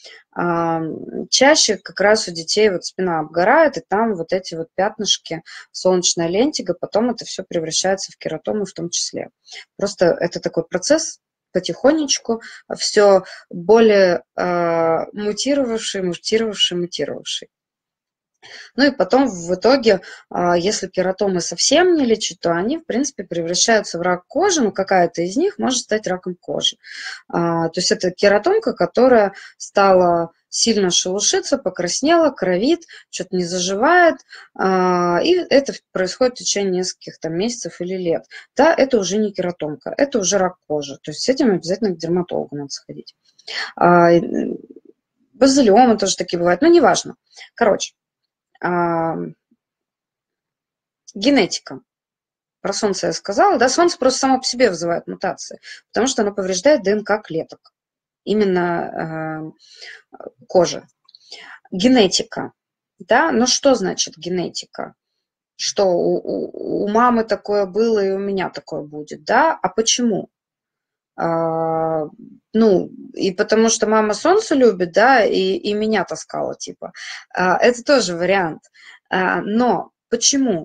Чаще как раз у детей вот спина обгорает, и там вот эти вот пятнышки, солнечная лентига, потом это все превращается в кератому в том числе. Просто это такой процесс, потихонечку, все более э, мутировавший, мутировавший, мутировавший. Ну и потом в итоге, если кератомы совсем не лечить, то они, в принципе, превращаются в рак кожи, но какая-то из них может стать раком кожи. То есть это кератомка, которая стала сильно шелушиться, покраснела, кровит, что-то не заживает, и это происходит в течение нескольких там, месяцев или лет. Да, это уже не кератомка, это уже рак кожи. То есть с этим обязательно к дерматологу надо сходить. Базилиомы тоже такие бывают, но неважно. Короче. Генетика. Про солнце я сказала. Да, солнце просто само по себе вызывает мутации, потому что оно повреждает ДНК клеток, именно э, кожи. Генетика. Да, но что значит генетика? Что у, у, у мамы такое было, и у меня такое будет, да? А почему? А, ну, и потому что мама солнце любит, да, и, и меня таскала, типа. А, это тоже вариант. А, но почему?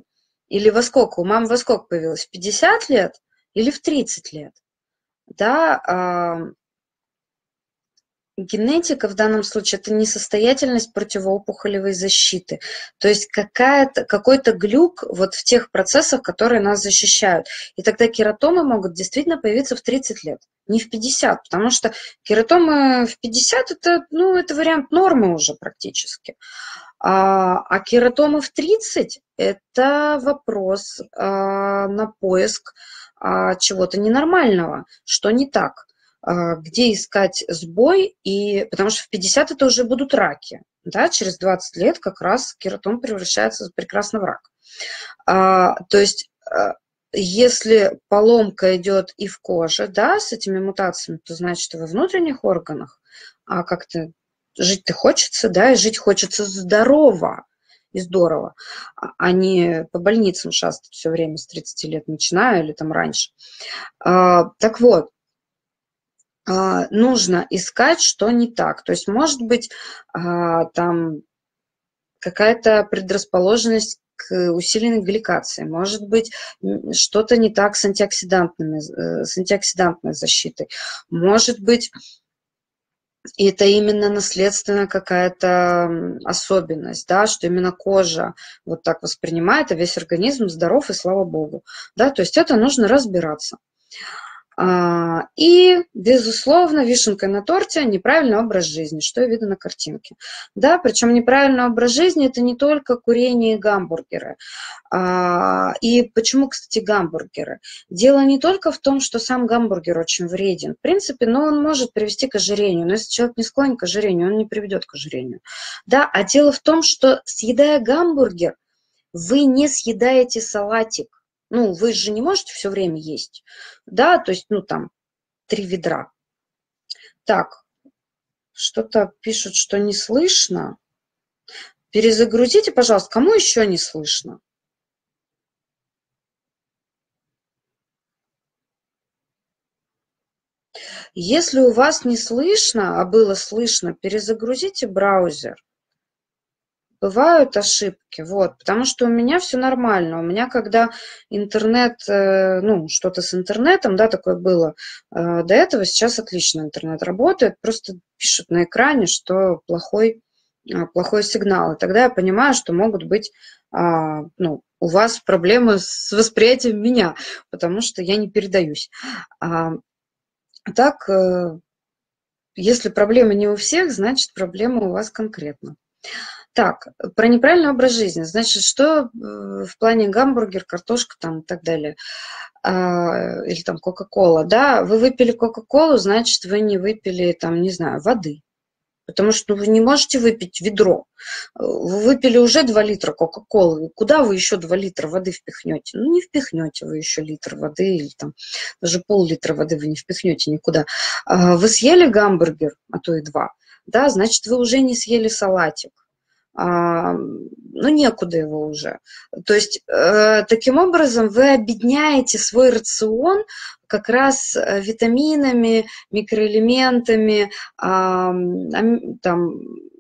Или во сколько? У мамы во сколько появилась? В пятьдесят лет или в тридцать лет? Да, а, генетика в данном случае – это несостоятельность противоопухолевой защиты. То есть какая-то, какой-то глюк вот в тех процессах, которые нас защищают. И тогда кератомы могут действительно появиться в тридцать лет, не в пятьдесят, потому что кератомы в пятьдесят – это, ну, это вариант нормы уже практически. А, а кератомы в тридцать – это вопрос а, на поиск а, чего-то ненормального, что не так, а, где искать сбой, и, потому что в пятьдесят это уже будут раки, да, через двадцать лет как раз кератом превращается прекрасно в рак. А, то есть а, если поломка идет и в коже, да, с этими мутациями, то значит и во внутренних органах, а как-то жить-то хочется, да, и жить хочется здорово и здорово, а не по больницам шастать все время с тридцати лет начиная или там раньше. А, так вот, а, нужно искать, что не так. То есть, может быть, а, там какая-то предрасположенность к усиленной гликации, может быть, что-то не так с антиоксидантными, с антиоксидантной защитой, может быть, и это именно наследственная какая-то особенность, да, что именно кожа вот так воспринимает, а весь организм здоров, и слава богу. Да, то есть это нужно разбираться. И, безусловно, вишенкой на торте неправильный образ жизни, что и видно на картинке. Да, причем неправильный образ жизни – это не только курение и гамбургеры. И почему, кстати, гамбургеры? Дело не только в том, что сам гамбургер очень вреден, в принципе, но он может привести к ожирению. Но если человек не склонен к ожирению, он не приведет к ожирению. Да, а дело в том, что, съедая гамбургер, вы не съедаете салатик. Ну, вы же не можете все время есть, да, то есть, ну, там, три ведра. Так, что-то пишут, что не слышно. Перезагрузите, пожалуйста, кому еще не слышно? Если у вас не слышно, а было слышно, перезагрузите браузер. Бывают ошибки, вот, потому что у меня все нормально. У меня, когда интернет, ну, что-то с интернетом, да, такое было до этого, сейчас отлично интернет работает, просто пишут на экране, что плохой, плохой сигнал. И тогда я понимаю, что могут быть, ну, у вас проблемы с восприятием меня, потому что я не передаюсь. А так, если проблемы не у всех, значит, проблема у вас конкретно. Так, про неправильный образ жизни. Значит, что в плане гамбургер, картошка там и так далее, а, или там кока-кола, да, вы выпили кока-колу, значит, вы не выпили там, не знаю, воды, потому что вы не можете выпить ведро. Вы выпили уже два литра кока-колы, куда вы еще два литра воды впихнете? Ну, не впихнете вы еще литр воды или там даже пол-литра воды вы не впихнете никуда. Вы съели гамбургер, а то и два, да, значит, вы уже не съели салатик. Ну, некуда его уже. То есть, э, таким образом, вы обедняете свой рацион как раз витаминами, микроэлементами, э, там,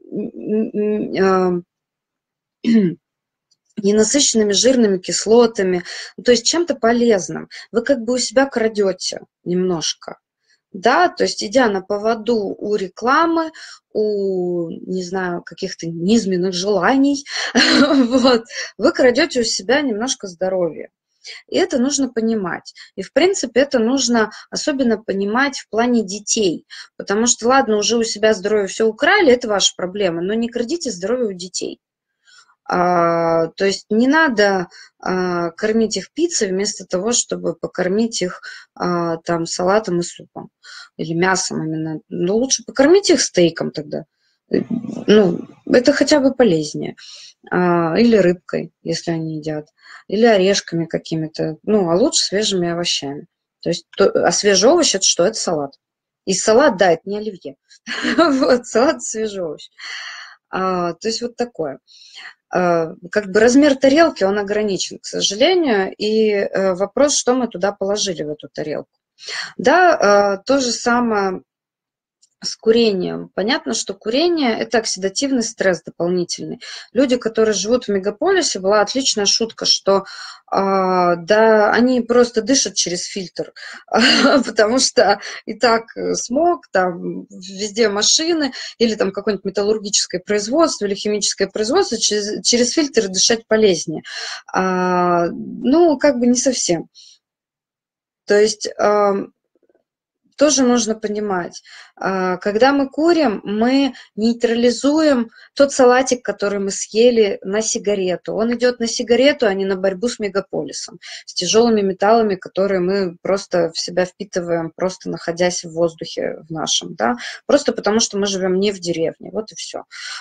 э, ненасыщенными жирными кислотами, то есть чем-то полезным. Вы как бы у себя крадете немножко. Да, то есть идя на поводу у рекламы, у, не знаю, каких-то низменных желаний, вот, вы крадете у себя немножко здоровья. И это нужно понимать. И, в принципе, это нужно особенно понимать в плане детей. Потому что, ладно, уже у себя здоровье все украли, это ваша проблема, но не крадите здоровье у детей. А, то есть не надо а, кормить их пиццей вместо того, чтобы покормить их а, там салатом и супом или мясом именно. Ну, лучше покормить их стейком тогда. Ну, это хотя бы полезнее. А, или рыбкой, если они едят. Или орешками какими-то. Ну, а лучше свежими овощами. То есть, то, а свежий овощ – это что? Это салат. И салат, да, это не оливье. Вот, салат – свежий овощ. То есть вот такое. Как бы размер тарелки, он ограничен, к сожалению, и вопрос, что мы туда положили, в эту тарелку. Да, то же самое С курением. Понятно, что курение – это оксидативный стресс дополнительный. Люди, которые живут в мегаполисе, была отличная шутка, что а, да, они просто дышат через фильтр, потому что и так смог, там везде машины, или там какое-нибудь металлургическое производство, или химическое производство, через, через фильтр дышать полезнее. А, ну, как бы не совсем. То есть тоже нужно понимать, когда мы курим, мы нейтрализуем тот салатик, который мы съели на сигарету. Он идет на сигарету, а не на борьбу с мегаполисом, с тяжелыми металлами, которые мы просто в себя впитываем, просто находясь в воздухе в нашем, да, просто потому что мы живем не в деревне, вот и все.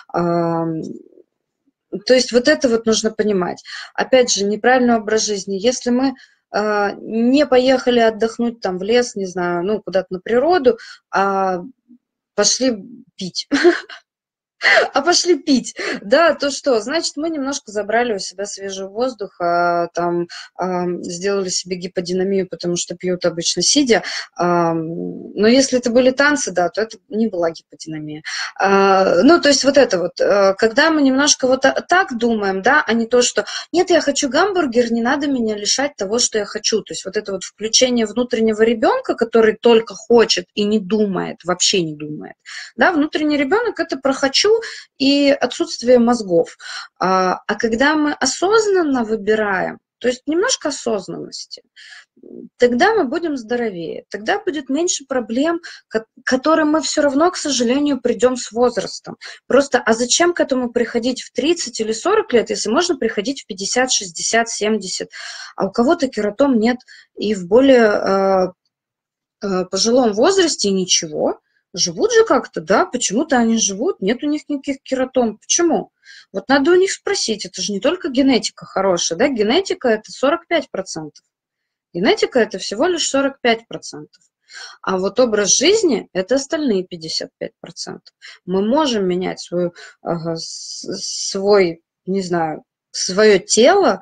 То есть вот это вот нужно понимать. Опять же, неправильный образ жизни. Если мы э, не поехали отдохнуть там в лес, не знаю, ну, куда-то на природу, а пошли пить, а пошли пить, да, то что? Значит, мы немножко забрали у себя свежий воздух, а, там, а, сделали себе гиподинамию, потому что пьют обычно сидя. А, но если это были танцы, да, то это не была гиподинамия. А, ну, то есть вот это вот, когда мы немножко вот так думаем, да, а не то, что нет, я хочу гамбургер, не надо меня лишать того, что я хочу. То есть вот это вот включение внутреннего ребенка, который только хочет и не думает, вообще не думает. Да, внутренний ребенок – это про «хочу» и отсутствие мозгов. А, а когда мы осознанно выбираем, то есть немножко осознанности, тогда мы будем здоровее, тогда будет меньше проблем, к которым мы все равно, к сожалению, придем с возрастом. Просто, а зачем к этому приходить в тридцать или сорок лет, если можно приходить в пятьдесят, шестьдесят, семьдесят, а у кого-то кератом нет и в более э, э, пожилом возрасте, и ничего. Живут же как-то, да, почему-то они живут, нет у них никаких кератом. Почему? Вот надо у них спросить, это же не только генетика хорошая, да, генетика это сорок пять процентов. Генетика это всего лишь сорок пять процентов. А вот образ жизни это остальные пятьдесят пять процентов. Мы можем менять свою, ага, свой, не знаю, свое тело,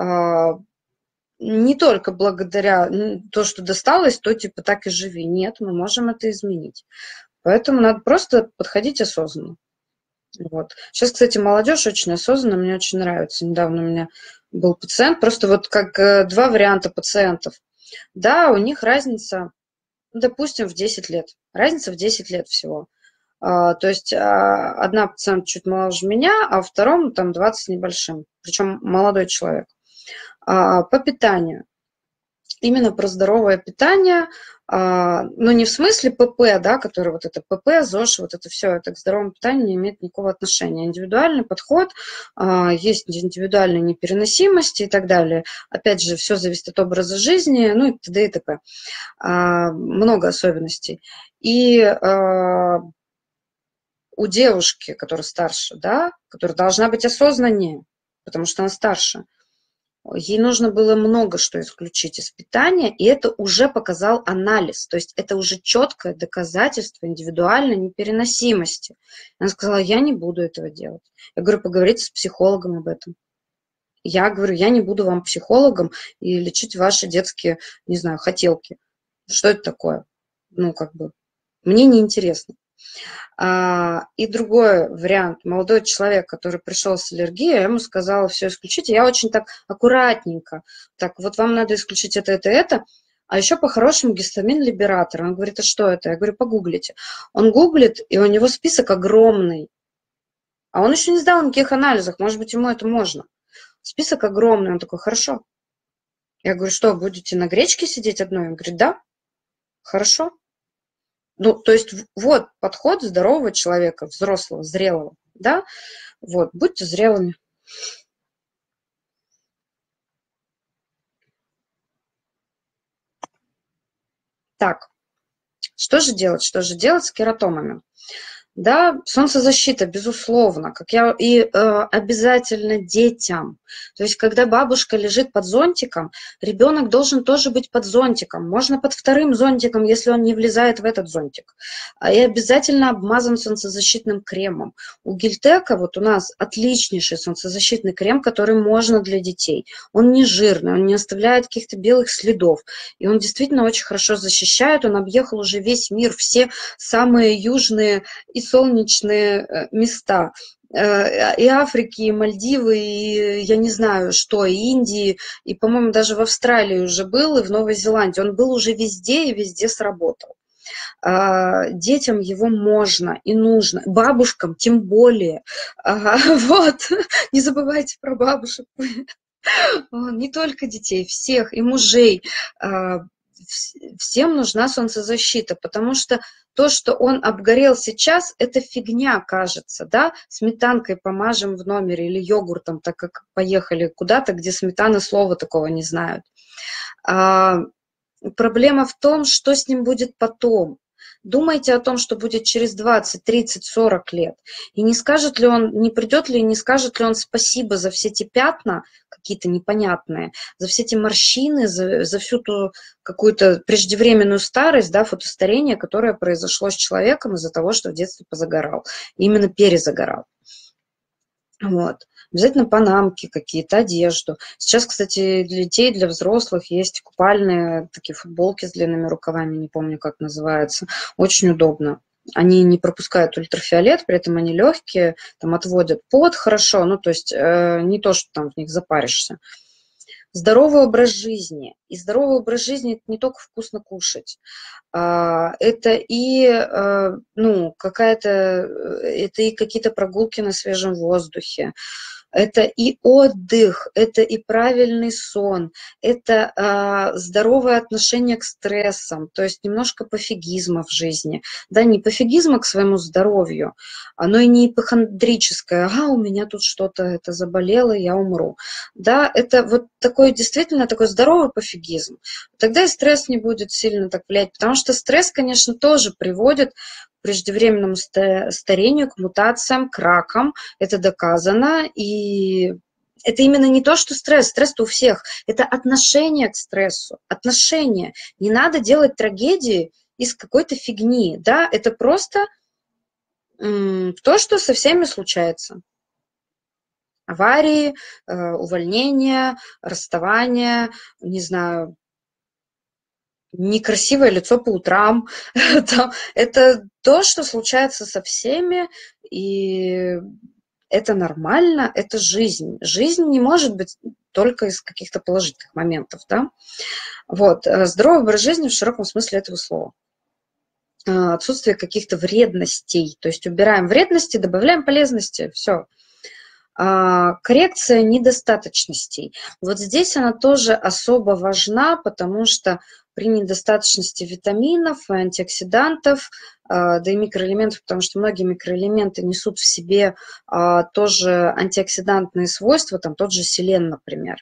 не только благодаря то, что досталось, то типа так и живи. Нет, мы можем это изменить. Поэтому надо просто подходить осознанно. Вот. Сейчас, кстати, молодежь очень осознанно, мне очень нравится. Недавно у меня был пациент, просто вот как э, два варианта пациентов. Да, у них разница, ну, допустим, в десять лет. Разница в десять лет всего. А, то есть а, одна пациент чуть моложе меня, а второму там двадцать небольшим. Причем молодой человек. А, по питанию. Именно про здоровое питание, а, но не в смысле ПП, да, который вот это ПП, ЗОЖ, вот это все, это к здоровому питанию не имеет никакого отношения. Индивидуальный подход, а, есть индивидуальные непереносимости и так далее. Опять же, все зависит от образа жизни, ну и т.д. и т.п. А, много особенностей. И а, у девушки, которая старше, да, которая должна быть осознаннее, потому что она старше, ей нужно было много что исключить из питания, и это уже показал анализ. То есть это уже четкое доказательство индивидуальной непереносимости. Она сказала, я не буду этого делать. Я говорю, поговорите с психологом об этом. Я говорю, я не буду вам психологом и лечить ваши детские, не знаю, хотелки. Что это такое? Ну, как бы, мне неинтересно. А, и другой вариант. Молодой человек, который пришел с аллергией, я ему сказала, все исключите. Я очень так аккуратненько. Так, вот вам надо исключить это, это, это. А еще по-хорошему гистамин-либератор. Он говорит, а что это? Я говорю, погуглите. Он гуглит, и у него список огромный. А он еще не сдал никаких анализов. Может быть, ему это можно. Список огромный. Он такой, хорошо. Я говорю, что, будете на гречке сидеть одной? Он говорит, да, хорошо. Ну, то есть вот подход здорового человека, взрослого, зрелого, да, вот, будьте зрелыми. Так, что же делать, что же делать с кератомами? Да, солнцезащита, безусловно, как я и э, обязательно детям. То есть, когда бабушка лежит под зонтиком, ребенок должен тоже быть под зонтиком. Можно под вторым зонтиком, если он не влезает в этот зонтик. А И обязательно обмазан солнцезащитным кремом. У Гильтека вот у нас отличнейший солнцезащитный крем, который можно для детей. Он не жирный, он не оставляет каких-то белых следов. И он действительно очень хорошо защищает. Он объехал уже весь мир, все самые южные и солнечные э, места. Э, И Африки, и Мальдивы, и я не знаю что, и Индии, и, по-моему, даже в Австралии уже был, и в Новой Зеландии. Он был уже везде и везде сработал. А, Детям его можно и нужно, бабушкам тем более. Ага, вот, не забывайте про бабушек. Не только детей, всех, и мужей. А, вс- Всем нужна солнцезащита, потому что то, что он обгорел сейчас, это фигня, кажется, да? Сметанкой помажем в номере или йогуртом, так как поехали куда-то, где сметаны слова такого не знают. А, Проблема в том, что с ним будет потом. Думайте о том, что будет через двадцать, тридцать, сорок лет. И не скажет ли он, не придет ли, не скажет ли он спасибо за все эти пятна, какие-то непонятные, за все эти морщины, за, за всю ту какую-то преждевременную старость, да, фотостарение, которое произошло с человеком из-за того, что в детстве позагорал. Именно перезагорал. Вот. Обязательно панамки какие-то, одежду. Сейчас, кстати, для детей, для взрослых есть купальные такие футболки с длинными рукавами, не помню, как называется. Очень удобно. Они не пропускают ультрафиолет, при этом они легкие, там отводят пот хорошо, ну, то есть э, не то, что там в них запаришься. Здоровый образ жизни. И здоровый образ жизни – это не только вкусно кушать. А, Это и, э, ну, какая-то, э, это и какие-то прогулки на свежем воздухе, это и отдых, это и правильный сон, это а, здоровое отношение к стрессам, то есть немножко пофигизма в жизни. Да, не пофигизма к своему здоровью, но и не ипохондрическое, ага, у меня тут что-то это заболело, я умру. Да, это вот такой действительно такой здоровый пофигизм. Тогда и стресс не будет сильно так влиять, потому что стресс, конечно, тоже приводит к преждевременному старению, к мутациям, к ракам, это доказано, и это именно не то, что стресс, стресс-то у всех, это отношение к стрессу, отношение. Не надо делать трагедии из какой-то фигни, да, это просто м, то, что со всеми случается. Аварии, э, увольнения, расставания, не знаю, некрасивое лицо по утрам. Там, это то, что случается со всеми, и это нормально, это жизнь. Жизнь не может быть только из каких-то положительных моментов, да. Вот. э, Здоровый образ жизни в широком смысле этого слова. Э, Отсутствие каких-то вредностей. То есть убираем вредности, добавляем полезности. Все. Коррекция недостаточностей. Вот здесь она тоже особо важна, потому что при недостаточности витаминов и антиоксидантов, а, да и микроэлементов, потому что многие микроэлементы несут в себе а, тоже антиоксидантные свойства, там тот же селен, например.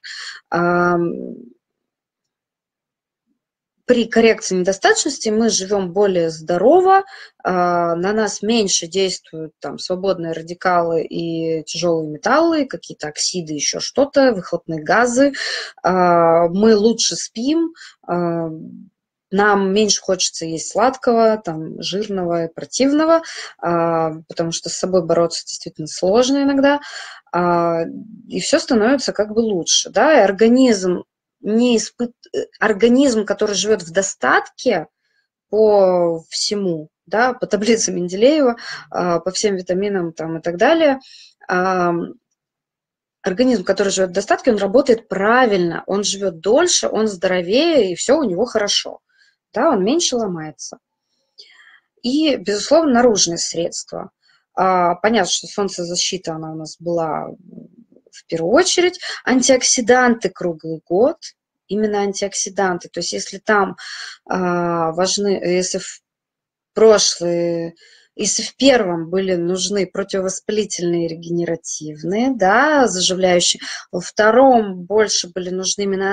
При коррекции недостаточности мы живем более здорово, а, на нас меньше действуют там свободные радикалы и тяжелые металлы, какие-то оксиды, еще что-то, выхлопные газы, а, мы лучше спим, а, нам меньше хочется есть сладкого, там, жирного и противного, а, потому что с собой бороться действительно сложно иногда, а, и все становится как бы лучше, да, и организм не испыт... организм, который живет в достатке по всему, да, по таблице Менделеева, а, по всем витаминам там, и так далее, а, организм, который живет в достатке, он работает правильно, он живет дольше, он здоровее, и все у него хорошо, да, он меньше ломается. И, безусловно, наружные средства. А, Понятно, что солнцезащита, она у нас была в первую очередь. Антиоксиданты круглый год, именно антиоксиданты. То есть если там а, важны, если в прошлые, если в первом были нужны противовоспалительные и регенеративные, да, заживляющие, во втором больше были нужны именно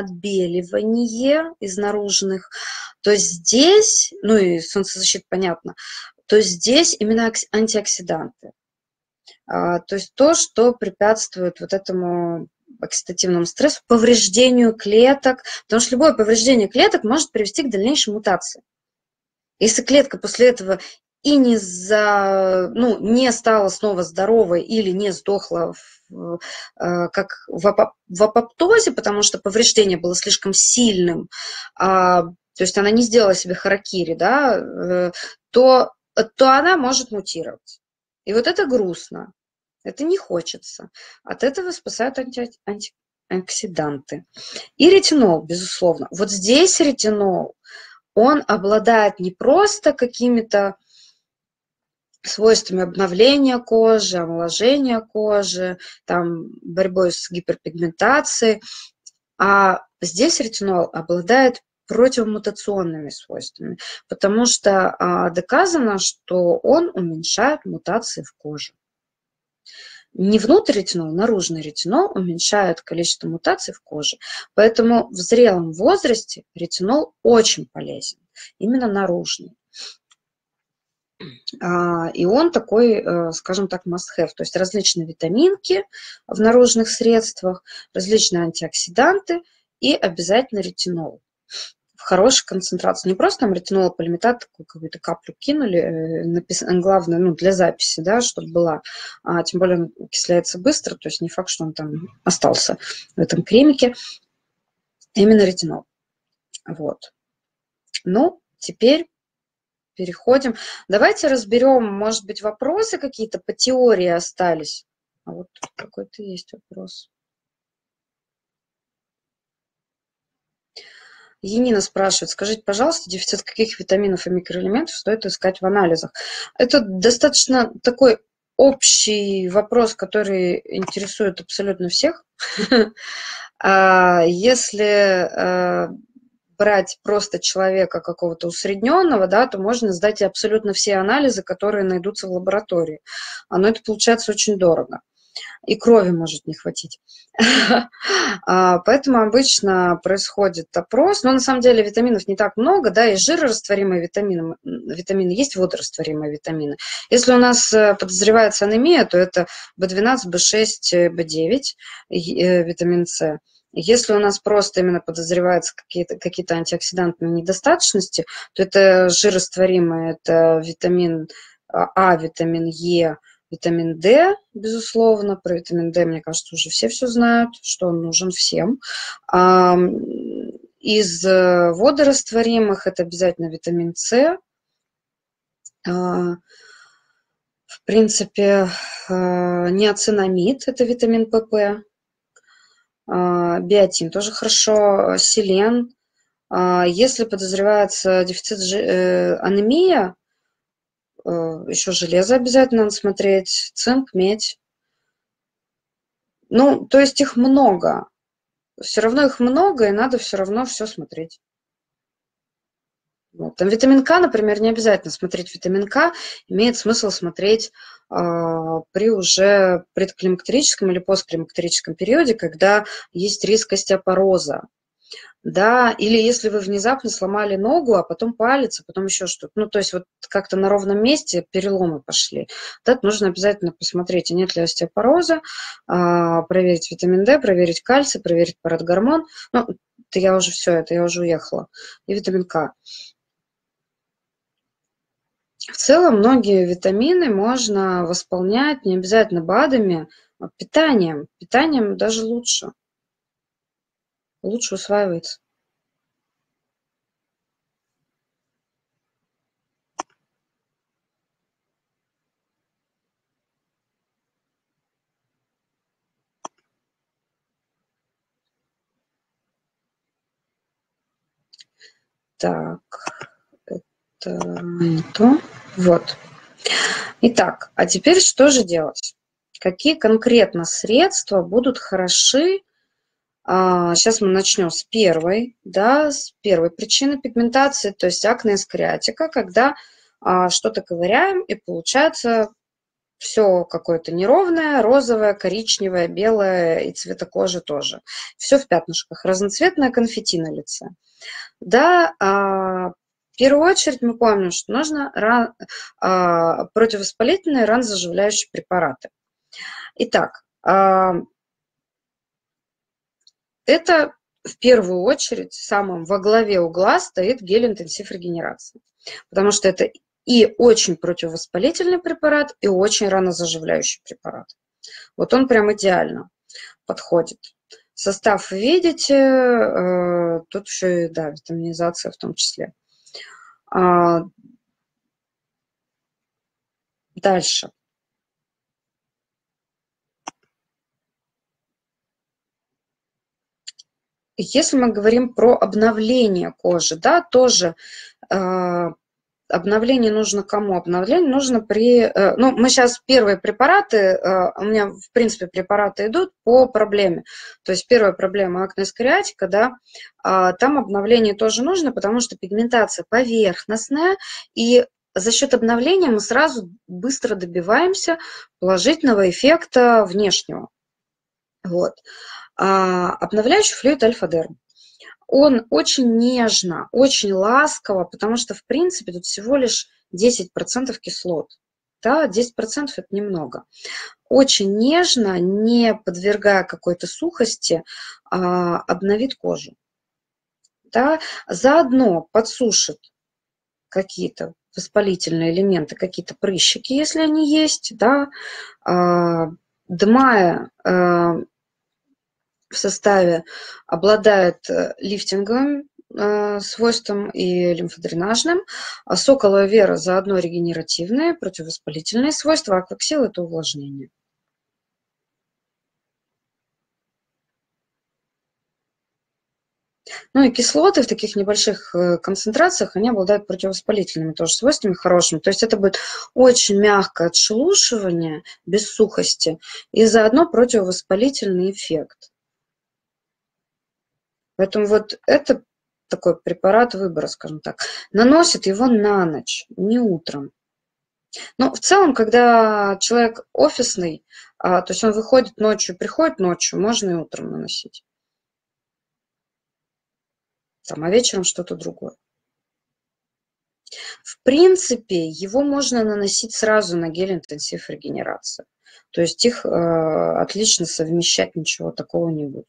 отбеливание из наружных, то здесь, ну и солнцезащита, понятно, то здесь именно антиоксиданты. То есть то, что препятствует вот этому оксидативному стрессу, повреждению клеток, потому что любое повреждение клеток может привести к дальнейшей мутации. Если клетка после этого и не, за, ну, не стала снова здоровой или не сдохла в, как в, апоп, в апоптозе, потому что повреждение было слишком сильным, а, то есть она не сделала себе харакири, да, то, то она может мутировать. И вот это грустно, это не хочется. От этого спасают анти, антиоксиданты. И ретинол, безусловно. Вот здесь ретинол, он обладает не просто какими-то свойствами обновления кожи, омоложения кожи, там, борьбой с гиперпигментацией, а здесь ретинол обладает противомутационными свойствами, потому что а, доказано, что он уменьшает мутации в коже. Не внутрь ретинол, наружный ретинол уменьшает количество мутаций в коже. Поэтому в зрелом возрасте ретинол очень полезен, именно наружный. И он такой, скажем так, must-have, то есть различные витаминки в наружных средствах, различные антиоксиданты и обязательно ретинол в хорошей концентрации. Не просто там ретинол, полиметат, такую какую-то каплю кинули, написано, главное, ну, для записи, да, чтобы была, а, тем более он окисляется быстро, то есть не факт, что он там остался в этом кремике, именно ретинол. Вот. Ну, теперь переходим. Давайте разберем, может быть, вопросы какие-то по теории остались. А вот какой-то есть вопрос. Енина спрашивает, скажите, пожалуйста, дефицит каких витаминов и микроэлементов стоит искать в анализах? Это достаточно такой общий вопрос, который интересует абсолютно всех. Если брать просто человека какого-то усредненного, да, то можно сдать абсолютно все анализы, которые найдутся в лаборатории. Но это получается очень дорого. И крови может не хватить. Поэтому обычно происходит опрос. Но на самом деле витаминов не так много, да, есть жирорастворимые витамины, витамины, есть водорастворимые витамины. Если у нас подозревается анемия, то это бэ двенадцать, бэ шесть, бэ девять, витамин С. Если у нас просто именно подозреваются какие-то какие-то антиоксидантные недостаточности, то это жирорастворимые, это витамин А, витамин Е, витамин D, безусловно. Про витамин D, мне кажется, уже все все знают, что он нужен всем. Из водорастворимых это обязательно витамин С. В принципе, ниацинамид, это витамин ПП. Биотин тоже хорошо, селен. Если подозревается дефицит анемия, еще железо обязательно надо смотреть, цинк, медь. Ну, то есть их много. Все равно их много, и надо все равно все смотреть. Вот. Там витамин К, например, не обязательно смотреть витамин К, имеет смысл смотреть э, при уже предклимактерическом или постклимактерическом периоде, когда есть риск остеопороза. Да, или если вы внезапно сломали ногу, а потом палец, а потом еще что-то. Ну, то есть вот как-то на ровном месте переломы пошли. Да, нужно обязательно посмотреть, нет ли остеопороза, э, проверить витамин D, проверить кальций, проверить парадгормон. Ну, это я уже все, это я уже уехала. И витамин К. В целом многие витамины можно восполнять не обязательно БАДами, а питанием. Питанием даже лучше. Лучше усваивается. Так, это не то. Вот. Итак, а теперь что же делать? Какие конкретно средства будут хороши? Сейчас мы начнем с первой, да, с первой причины пигментации, то есть акне скариатика, когда что-то ковыряем и получается все какое-то неровное, розовое, коричневое, белое и цвета кожи тоже. Все в пятнышках, разноцветное конфетти на лице. Да, В первую очередь мы помним, что нужно ран, а, противовоспалительные ранозаживляющие препараты. Итак, а, это в первую очередь самым во главе угла стоит гель-интенсив регенерации, потому что это и очень противовоспалительный препарат, и очень ранозаживляющий препарат. Вот он прям идеально подходит. Состав вы видите, э, тут еще и, да, витаминизация в том числе. А, дальше. Если мы говорим про обновление кожи, да, тоже э, обновление нужно кому? Обновление нужно при... Э, ну, мы сейчас первые препараты, э, у меня, в принципе, препараты идут по проблеме. То есть первая проблема акне скариатика, да, э, там обновление тоже нужно, потому что пигментация поверхностная, и за счет обновления мы сразу быстро добиваемся положительного эффекта внешнего. Вот. А, обновляющий флюид Альфа-Дерм. Он очень нежно, очень ласково, потому что, в принципе, тут всего лишь десять процентов кислот. Да, десять процентов это немного. Очень нежно, не подвергая какой-то сухости, а, обновит кожу. Да, заодно подсушит какие-то воспалительные элементы, какие-то прыщики, если они есть, да, а, дмая а, в составе обладает лифтинговым э, свойством и лимфодренажным. А сок алоэ вера заодно регенеративные, противовоспалительные свойства, а акваксил – это увлажнение. Ну и кислоты в таких небольших концентрациях, они обладают противовоспалительными тоже свойствами хорошими. То есть это будет очень мягкое отшелушивание, без сухости, и заодно противовоспалительный эффект. Поэтому вот это такой препарат выбора, скажем так. Наносит его на ночь, не утром. Но в целом, когда человек офисный, а, то есть он выходит ночью, приходит ночью, можно и утром наносить. Там, а вечером что-то другое. В принципе, его можно наносить сразу на гель-интенсив регенерации. То есть их э, отлично совмещать, ничего такого не будет.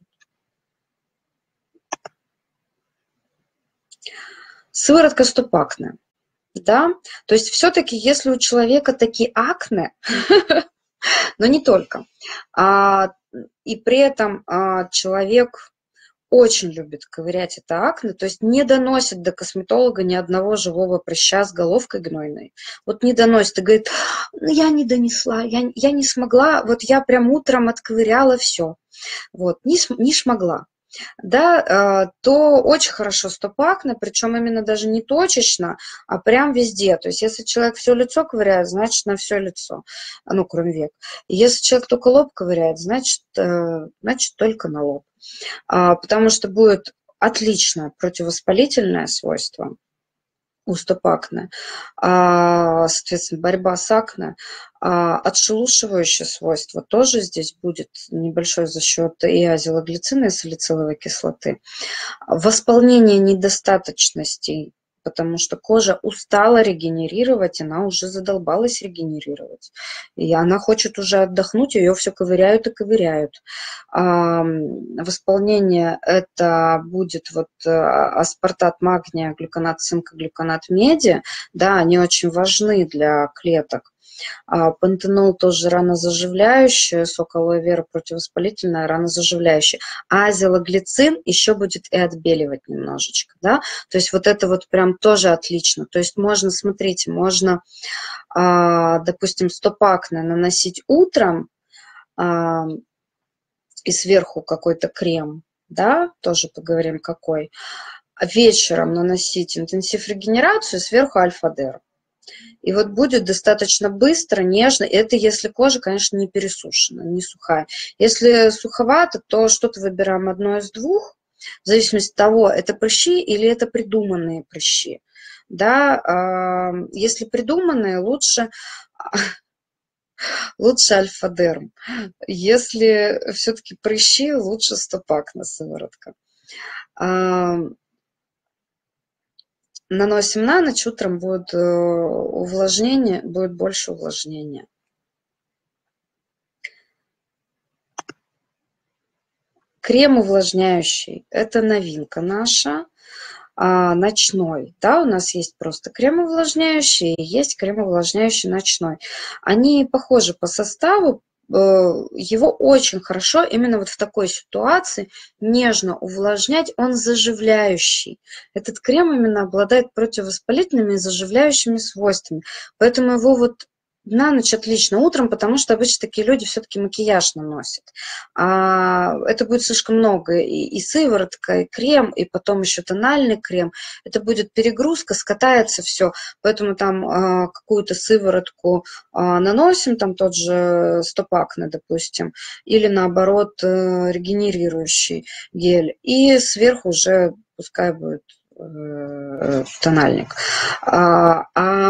Сыворотка стопакне. Да, то есть все-таки, если у человека такие акне, но не только, а, и при этом а, человек очень любит ковырять это акне, то есть не доносит до косметолога ни одного живого прыща с головкой гнойной. Вот не доносит и говорит, ну я не донесла, я, я не смогла, вот я прям утром отковыряла все, вот, не, не смогла. Да, то очень хорошо стоп-акне, причем именно даже не точечно, а прям везде. То есть если человек все лицо ковыряет, значит на все лицо, ну, кроме век. Если человек только лоб ковыряет, значит, значит только на лоб. Потому что будет отличное противовоспалительное свойство у стоп-акне, соответственно, борьба с акне, отшелушивающее свойство тоже здесь будет небольшое за счет и азелоглицина, и салициловой кислоты. Восполнение недостаточностей, потому что кожа устала регенерировать, она уже задолбалась регенерировать. И она хочет уже отдохнуть, ее все ковыряют и ковыряют. А, восполнение это будет вот аспартат магния, глюконат цинка, глюконат меди. Да, они очень важны для клеток. А, пантенол тоже ранозаживляющий, сок алоэ вера противовоспалительное, ранозаживляющий. А азелоглицин еще будет и отбеливать немножечко, да. То есть вот это вот прям тоже отлично. То есть можно, смотрите, можно, а, допустим, стоп-акне наносить утром а, и сверху какой-то крем, да, тоже поговорим какой. Вечером наносить интенсив регенерацию, сверху альфа-дерм. И вот будет достаточно быстро, нежно. Это если кожа, конечно, не пересушена, не сухая. Если суховато, то что-то выбираем одно из двух, в зависимости от того, это прыщи или это придуманные прыщи. Да, если придуманные, лучше, лучше альфа-дерм. Если все-таки прыщи, лучше стоп-акне сыворотка. наносим на ночь, утром будет э, увлажнение, будет больше увлажнения. Крем увлажняющий – это новинка наша, а, ночной. Да, у нас есть просто крем увлажняющий и есть крем увлажняющий ночной. Они похожи по составу, э, его очень хорошо именно вот в такой ситуации нежно увлажнять, он заживляющий. Этот крем именно обладает противовоспалительными и заживляющими свойствами, поэтому его вот на ночь отлично, утром, потому что обычно такие люди все-таки макияж наносят. А это будет слишком много. И, и сыворотка, и крем, и потом еще тональный крем. Это будет перегрузка, скатается все. Поэтому там а, какую-то сыворотку а, наносим, там тот же стоп-акне, допустим, или наоборот а, регенерирующий гель. И сверху уже пускай будет э, тональник. А, а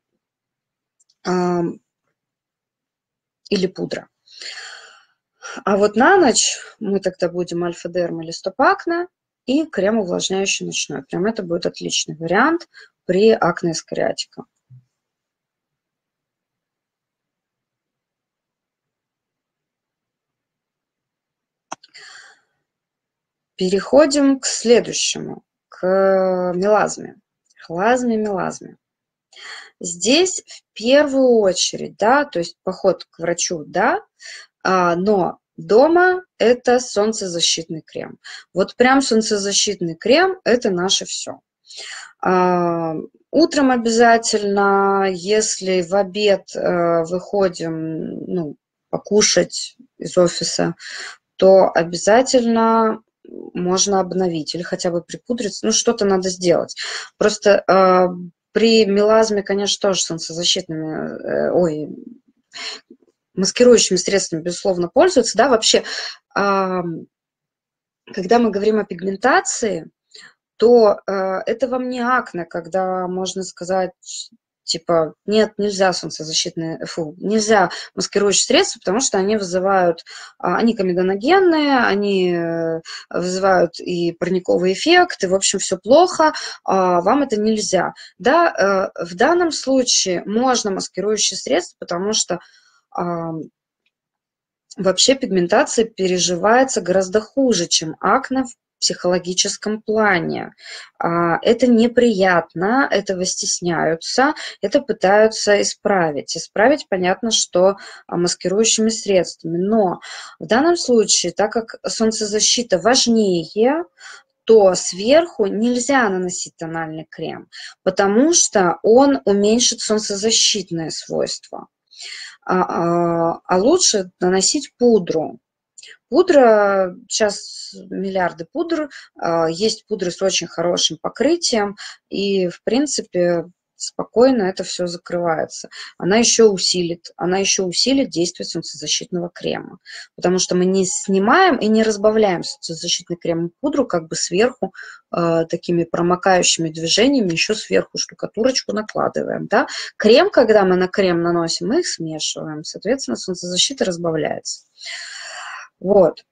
или пудра. А вот на ночь мы тогда будем альфа-дерм или стоп-акне и крем увлажняющий ночной. Прям это будет отличный вариант при акне с кариатиком. Переходим к следующему, к мелазме. Хлазме, мелазме. Здесь в первую очередь, да, то есть поход к врачу, да, а, но дома это солнцезащитный крем. Вот прям солнцезащитный крем – это наше все. А, утром обязательно, если в обед а, выходим, ну, покушать из офиса, то обязательно можно обновить или хотя бы припудриться, ну, что-то надо сделать. Просто а, при мелазме, конечно, тоже солнцезащитными, э, ой, маскирующими средствами, безусловно, пользуются, да, вообще, а, когда мы говорим о пигментации, то э, это вам не акне, когда можно сказать, типа, нет, нельзя солнцезащитные, фу, нельзя маскирующие средства, потому что они вызывают, они комедоногенные, они вызывают и парниковый эффект, и, в общем, все плохо, вам это нельзя. Да, в данном случае можно маскирующие средства, потому что вообще пигментация переживается гораздо хуже, чем акне в психологическом плане. Это неприятно, этого стесняются, это пытаются исправить. Исправить, понятно, что маскирующими средствами. Но в данном случае, так как солнцезащита важнее, то сверху нельзя наносить тональный крем, потому что он уменьшит солнцезащитные свойства. А, а, а лучше наносить пудру. Пудра, сейчас миллиарды пудр, есть пудры с очень хорошим покрытием, и, в принципе, спокойно это все закрывается. Она еще усилит, она еще усилит действие солнцезащитного крема, потому что мы не снимаем и не разбавляем солнцезащитный крем и пудру как бы сверху э, такими промокающими движениями, еще сверху штукатурочку накладываем. Да? Крем, когда мы на крем наносим, мы их смешиваем, соответственно, солнцезащита разбавляется. Вот.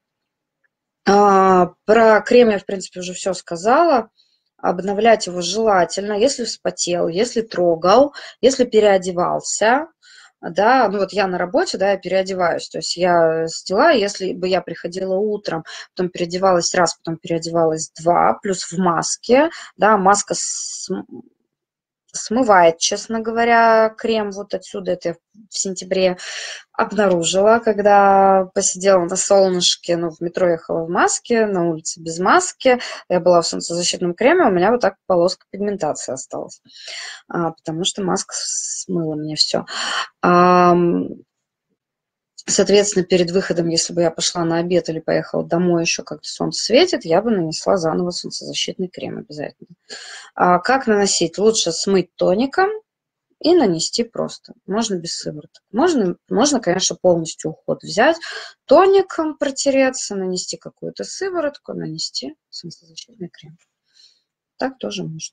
А, про крем я, в принципе, уже все сказала. Обновлять его желательно, если вспотел, если трогал, если переодевался. Да, ну вот я на работе, да, я переодеваюсь, то есть я стила, если бы я приходила утром, потом переодевалась раз, потом переодевалась два, плюс в маске, да, маска с... смывает, честно говоря, крем вот отсюда, это я в сентябре обнаружила, когда посидела на солнышке, ну, в метро ехала в маске, на улице без маски, я была в солнцезащитном креме, у меня вот так полоска пигментации осталась, а, потому что маска смыла мне все. А, соответственно, перед выходом, если бы я пошла на обед или поехала домой, еще как-то солнце светит, я бы нанесла заново солнцезащитный крем обязательно. А как наносить? Лучше смыть тоником и нанести просто. Можно без сывороток. Можно, можно, конечно, полностью уход взять, тоником протереться, нанести какую-то сыворотку, нанести солнцезащитный крем. Так тоже можно.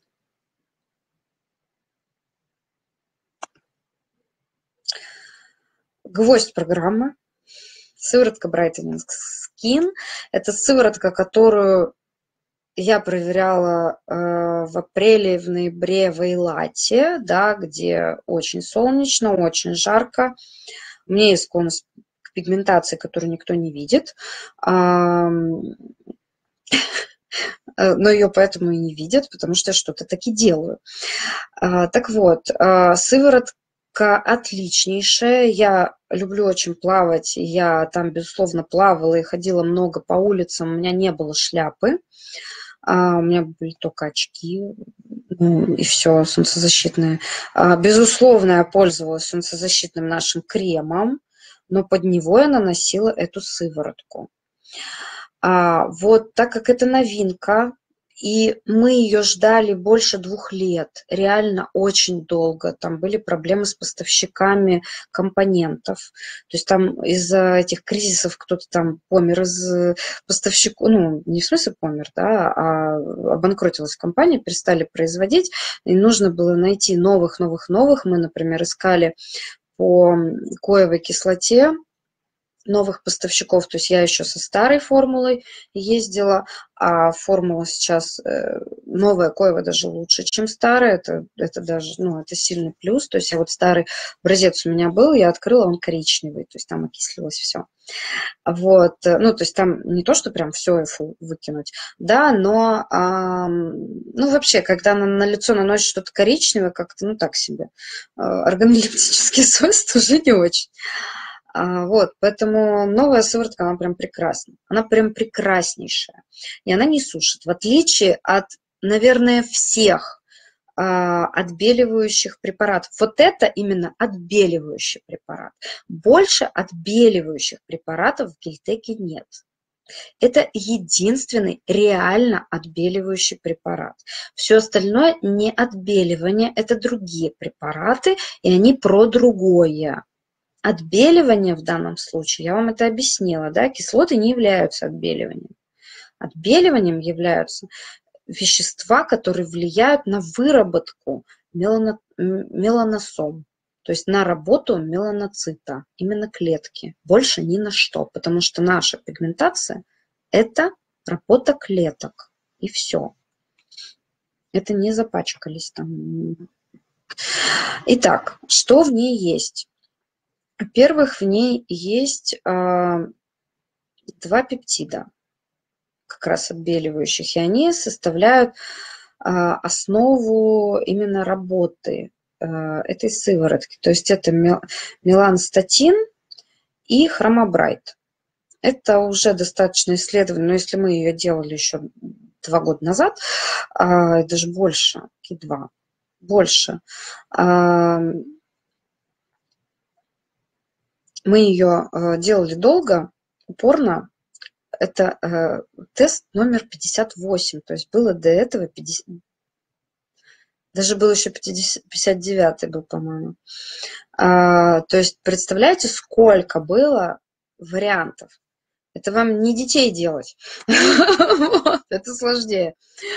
Гвоздь программы. Сыворотка Brightening Skin. Это сыворотка, которую я проверяла э, в апреле, в ноябре в Эйлате, да, где очень солнечно, очень жарко. У меня есть склонность к пигментации, которую никто не видит. Но ее поэтому и не видят, потому что я что-то таки делаю. Так вот, сыворотка отличнейшая. Я люблю очень плавать. Я там, безусловно, плавала и ходила много по улицам. У меня не было шляпы. У меня были только очки, ну, и все, солнцезащитные. Безусловно, я пользовалась солнцезащитным нашим кремом, но под него я наносила эту сыворотку. А, вот, так как это новинка, и мы ее ждали больше двух лет, реально очень долго. Там были проблемы с поставщиками компонентов. То есть там из-за этих кризисов кто-то там помер из поставщиков, ну, не в смысле помер, да, а обанкротилась компания, перестали производить, и нужно было найти новых, новых, новых. Мы, например, искали по коевой кислоте новых поставщиков, то есть я еще со старой формулой ездила, а формула сейчас, э, новая коева даже лучше, чем старая, это, это даже, ну, это сильный плюс, то есть я вот старый образец у меня был, я открыла, он коричневый, то есть там окислилось все. Вот, ну, то есть там не то, что прям все выкинуть, да, но, а, ну, вообще, когда на, на лицо наносишь что-то коричневое, как-то, ну, так себе, органолептические свойства уже не очень. Вот, поэтому новая сыворотка, она прям прекрасна. Она прям прекраснейшая. И она не сушит. В отличие от, наверное, всех а, отбеливающих препаратов. Вот это именно отбеливающий препарат. Больше отбеливающих препаратов в Гельтеке нет. Это единственный реально отбеливающий препарат. Все остальное не отбеливание, это другие препараты, и они про другое. Отбеливание в данном случае, я вам это объяснила, да, кислоты не являются отбеливанием. Отбеливанием являются вещества, которые влияют на выработку мелано, меланосом, то есть на работу меланоцита, именно клетки, больше ни на что, потому что наша пигментация – это работа клеток, и все. Это не запачкались там. Итак, что в ней есть? Во-первых, в ней есть э, два пептида, как раз отбеливающих, и они составляют э, основу именно работы э, этой сыворотки. То есть это меланстатин и хромобрайт. Это уже достаточно исследовано, но если мы ее делали еще два года назад, э, даже больше, и два, больше, э, мы ее э, делали долго, упорно. Это э, тест номер пятьдесят восемь, то есть было до этого пятьдесят, даже был еще пятьдесят, пятьдесят девятый был, по-моему. А, то есть представляете, сколько было вариантов. Это вам не детей делать, это сложнее.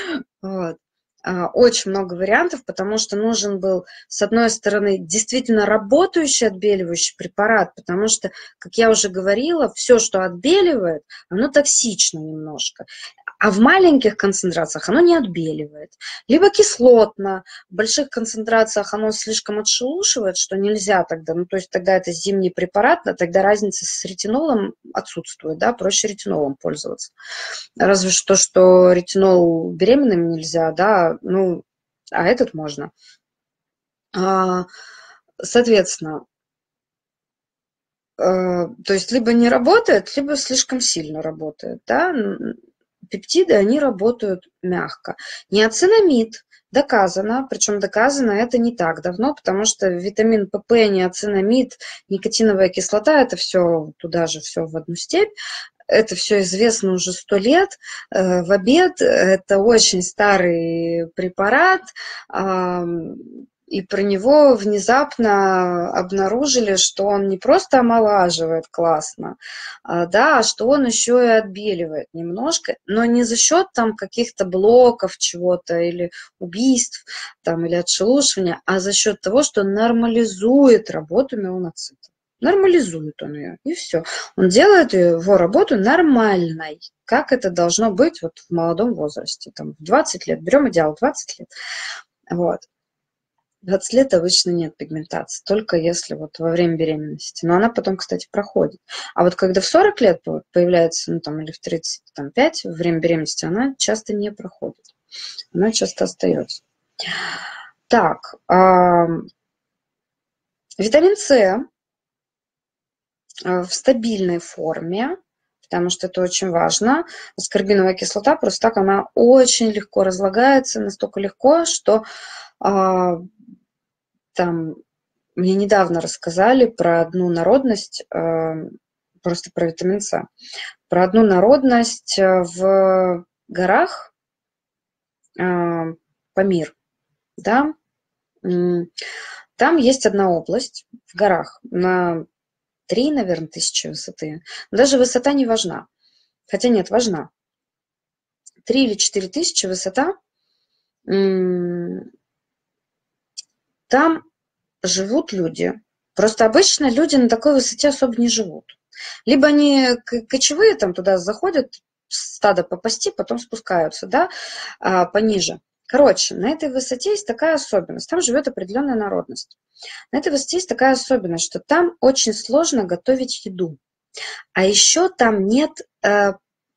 Очень много вариантов, потому что нужен был, с одной стороны, действительно работающий отбеливающий препарат, потому что, как я уже говорила, все, что отбеливает, оно токсично немножко. А в маленьких концентрациях оно не отбеливает. Либо кислотно, в больших концентрациях оно слишком отшелушивает, что нельзя тогда, ну то есть тогда это зимний препарат, а тогда разница с ретинолом отсутствует, да, проще ретинолом пользоваться. Разве что, что ретинол беременным нельзя, да, ну, а этот можно. Соответственно, то есть либо не работает, либо слишком сильно работает, да. Пептиды, они работают мягко. Неоцинамид доказано, причем доказано это не так давно, потому что витамин ПП, неоцинамид, никотиновая кислота, это все туда же, все в одну степь. Это все известно уже сто лет. В обед это очень старый препарат, и про него внезапно обнаружили, что он не просто омолаживает классно, да, а что он еще и отбеливает немножко, но не за счет там каких-то блоков чего-то или убийств там, или отшелушивания, а за счет того, что нормализует работу меланоцита. Нормализует он ее, и все. Он делает его работу нормальной, как это должно быть вот в молодом возрасте. Там, в двадцать лет, берем идеал двадцать лет. Вот. двадцать лет обычно нет пигментации, только если вот во время беременности. Но она потом, кстати, проходит. А вот когда в сорок лет появляется, ну там, или в тридцать пять, во время беременности, она часто не проходит. Она часто остается. Так, э, витамин С в стабильной форме, потому что это очень важно. Аскорбиновая кислота, просто так она очень легко разлагается, настолько легко, что э, там мне недавно рассказали про одну народность, э, просто про витамин С, про одну народность в горах э, Памир, да. Там есть одна область в горах на три, наверное, тысячи высоты. Но даже высота не важна. Хотя нет, важна. три или четыре тысячи высота. Там живут люди. Просто обычно люди на такой высоте особо не живут. Либо они кочевые, там туда заходят, стадо попасти, потом спускаются, да, пониже. Короче, на этой высоте есть такая особенность. Там живет определенная народность. На этой высоте есть такая особенность, что там очень сложно готовить еду. А еще там нет э,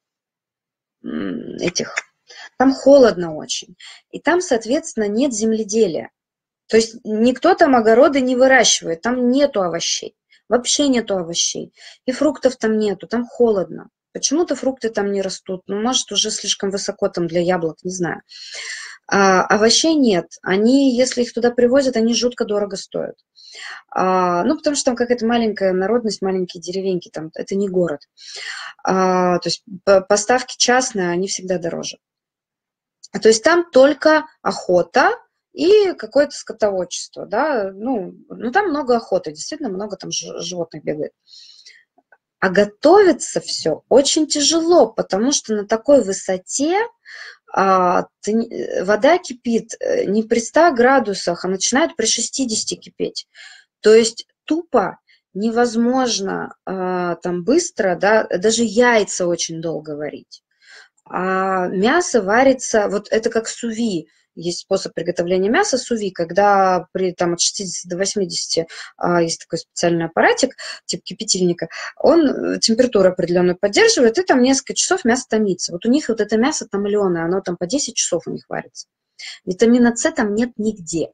этих... Там холодно очень. И там, соответственно, нет земледелия. То есть никто там огороды не выращивает. Там нету овощей. Вообще нету овощей. И фруктов там нету. Там холодно. Почему-то фрукты там не растут. Ну, может, уже слишком высоко там для яблок, не знаю. А овощей нет. Они, если их туда привозят, они жутко дорого стоят. А, ну, потому что там какая-то маленькая народность, маленькие деревеньки, там, это не город. А, то есть поставки частные, они всегда дороже. То есть там только охота и какое-то скотоводчество, да, ну, ну, там много охоты, действительно много там животных бегает. А готовится все очень тяжело, потому что на такой высоте а, ты, вода кипит не при ста градусах, а начинает при шестидесяти кипеть. То есть тупо невозможно а, там быстро, да, даже яйца очень долго варить. А мясо варится, вот это как суви. Есть способ приготовления мяса суви, когда при там, от шестидесяти до восьмидесяти а, есть такой специальный аппаратик, типа кипятильника, он температуру определенную поддерживает, и там несколько часов мясо томится. Вот у них вот это мясо томленое, оно там по десять часов у них варится. Витамина С там нет нигде.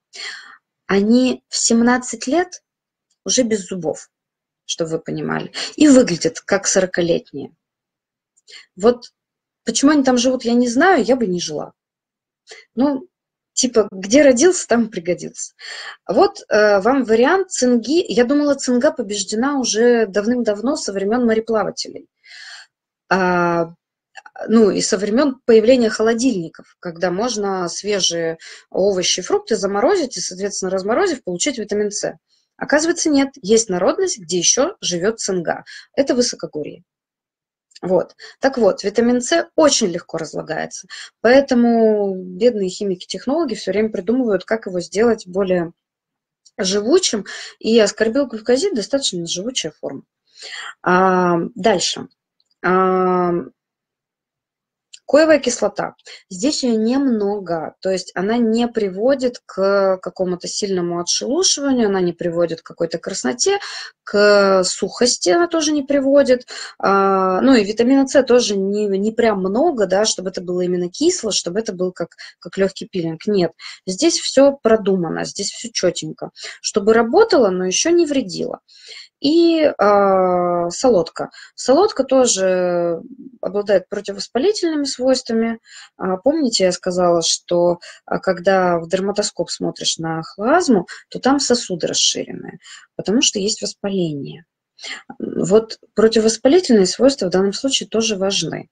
Они в семнадцать лет уже без зубов, чтобы вы понимали, и выглядят как сорокалетние. Вот почему они там живут, я не знаю, я бы не жила. Ну, типа, где родился, там и пригодился. Вот э, вам вариант цинги. Я думала, цинга побеждена уже давным-давно со времен мореплавателей. А, ну, и со времен появления холодильников, когда можно свежие овощи и фрукты заморозить и, соответственно, разморозив, получить витамин С. Оказывается, нет. Есть народность, где еще живет цинга. Это высокогорье. Вот. Так вот, витамин С очень легко разлагается, поэтому бедные химики-технологи все время придумывают, как его сделать более живучим, и аскорбилглюкозид достаточно живучая форма. А, дальше. А, коевая кислота. Здесь ее немного, то есть она не приводит к какому-то сильному отшелушиванию, она не приводит к какой-то красноте, к сухости она тоже не приводит. Ну и витамина С тоже не, не прям много, да, чтобы это было именно кисло, чтобы это был как, как легкий пилинг. Нет, здесь все продумано, здесь все четенько, чтобы работало, но еще не вредило. И э, солодка. Солодка тоже обладает противовоспалительными свойствами. А, помните, я сказала, что а, когда в дерматоскоп смотришь на хлоазму, то там сосуды расширенные, потому что есть воспаление. Вот противовоспалительные свойства в данном случае тоже важны.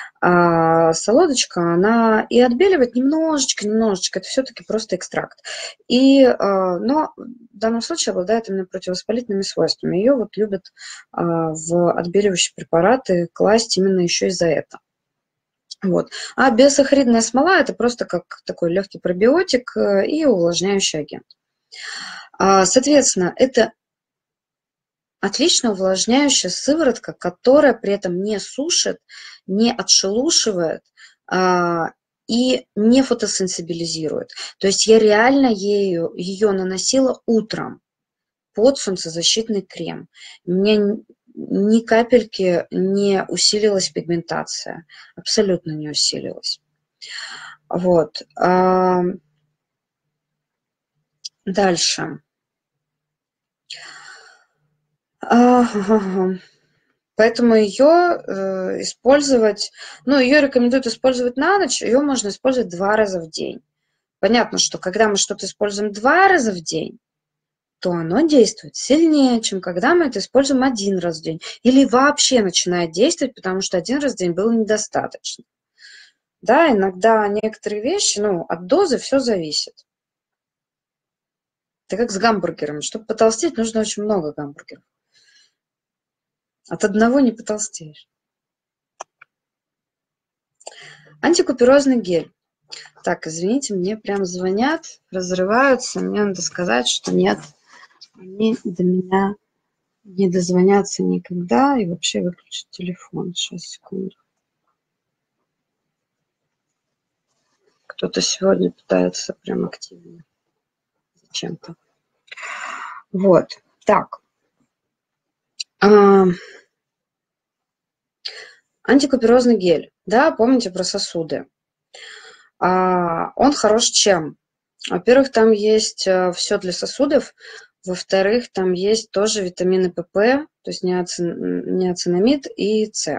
А солодочка, она и отбеливает немножечко, немножечко, это все-таки просто экстракт. И, но в данном случае обладает именно противовоспалительными свойствами. Ее вот любят в отбеливающие препараты класть именно еще и за это. Вот. А биосахаридная смола – это просто как такой легкий пробиотик и увлажняющий агент. Соответственно, это отлично увлажняющая сыворотка, которая при этом не сушит, не отшелушивает а, и не фотосенсибилизирует. То есть я реально ею, ее наносила утром под солнцезащитный крем. У меня ни капельки не усилилась пигментация, абсолютно не усилилась. Вот. А, дальше. А, Поэтому ее э, использовать, ну, ее рекомендуют использовать на ночь, ее можно использовать два раза в день. Понятно, что когда мы что-то используем два раза в день, то оно действует сильнее, чем когда мы это используем один раз в день. Или вообще начинает действовать, потому что один раз в день было недостаточно. Да, иногда некоторые вещи, ну, от дозы все зависит. Это как с гамбургерами. Чтобы потолстеть, нужно очень много гамбургеров. От одного не потолстеешь. Антикуперозный гель. Так, извините, мне прям звонят, разрываются. Мне надо сказать, что нет, они до меня не дозвонятся никогда. И вообще выключить телефон. Сейчас, секунду. Кто-то сегодня пытается прям активно зачем-то. Вот, так. А, антикуперозный гель. Да, помните про сосуды. А, он хорош чем? Во-первых, там есть все для сосудов. Во-вторых, там есть тоже витамины ПП, то есть неоцинамид и С.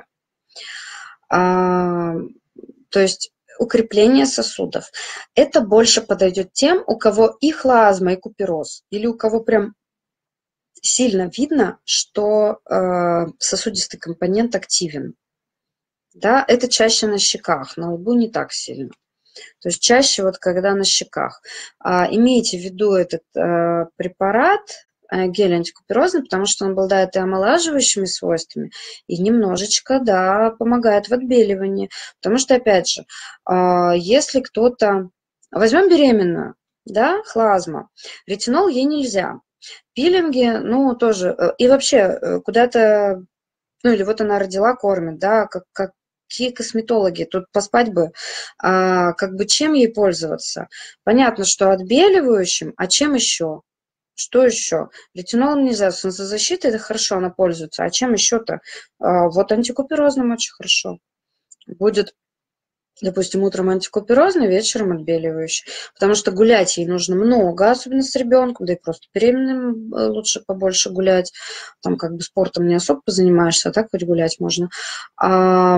А, то есть укрепление сосудов. Это больше подойдет тем, у кого и хлазма, и купероз, или у кого прям сильно видно, что э, сосудистый компонент активен. Да, это чаще на щеках, на лбу не так сильно. То есть чаще вот когда на щеках. А, имейте в виду этот э, препарат, э, гель антикуперозный, потому что он обладает и омолаживающими свойствами, и немножечко, да, помогает в отбеливании. Потому что, опять же, э, если кто-то... Возьмем беременную, да, хлазма, ретинол ей нельзя. Пилинги, ну, тоже, и вообще куда-то, ну, или вот она родила, кормит, да, как, как какие косметологи, тут поспать бы, а, как бы чем ей пользоваться? Понятно, что отбеливающим, а чем еще? Что еще? Ретинол нельзя, солнцезащита, это хорошо, она пользуется, а чем еще-то? А, вот антикуперозным очень хорошо. Будет, допустим, утром антикуперозный, вечером отбеливающий. Потому что гулять ей нужно много, особенно с ребенком, да и просто беременным лучше побольше гулять. Там как бы спортом не особо позанимаешься, а так хоть гулять можно. А,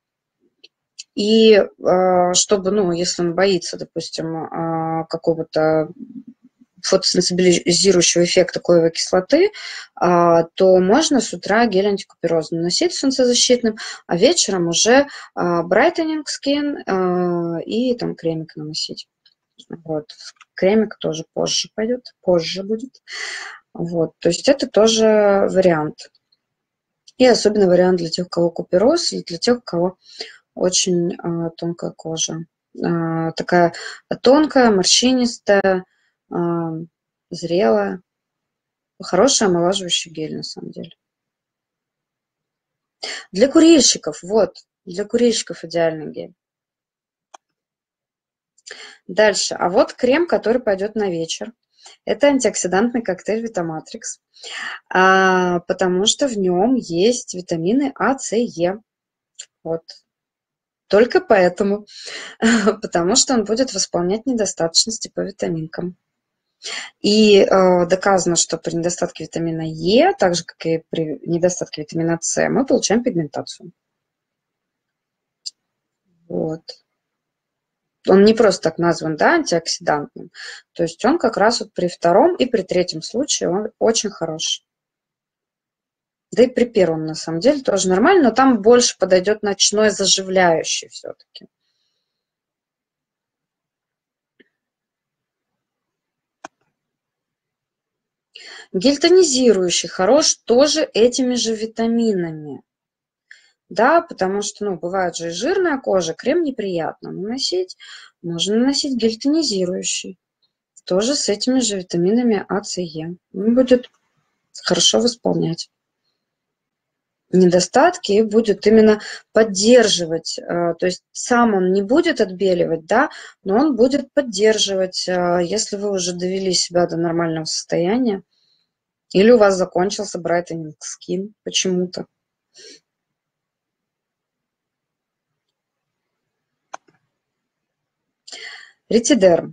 и а, чтобы, ну, если он боится, допустим, а, какого-то фотосенсибилизирующего эффекта коевой кислоты, а, то можно с утра гель антикуперозный носить солнцезащитным, а вечером уже брайтенинг скин и там кремик наносить. Вот. Кремик тоже позже пойдет, позже будет. Вот. То есть это тоже вариант. И особенно вариант для тех, у кого купероз, и для тех, у кого очень а, тонкая кожа. А, такая тонкая, морщинистая, а, зрелая. Хороший омолаживающий гель, на самом деле. Для курильщиков, вот, для курильщиков идеальный гель. Дальше. А вот крем, который пойдет на вечер. Это антиоксидантный коктейль Витаматрикс, а, потому что в нем есть витамины А, С, Е. Вот. Только поэтому, потому что он будет восполнять недостаточности по витаминкам. И э, доказано, что при недостатке витамина Е, так же, как и при недостатке витамина С, мы получаем пигментацию. Вот. Он не просто так назван, да, антиоксидантным. То есть он как раз вот при втором и при третьем случае он очень хороший. Да и при первом, на самом деле, тоже нормально, но там больше подойдет ночной заживляющий все-таки. Гель тонизирующий хорош тоже этими же витаминами. Да, потому что, ну, бывает же и жирная кожа, крем неприятно наносить. Можно наносить гель тонизирующий. Тоже с этими же витаминами А, С, Е. Он будет хорошо восполнять недостатки и будет именно поддерживать, то есть сам он не будет отбеливать, да, но он будет поддерживать, если вы уже довели себя до нормального состояния, или у вас закончился Brightening Skin почему-то. Ретидерм.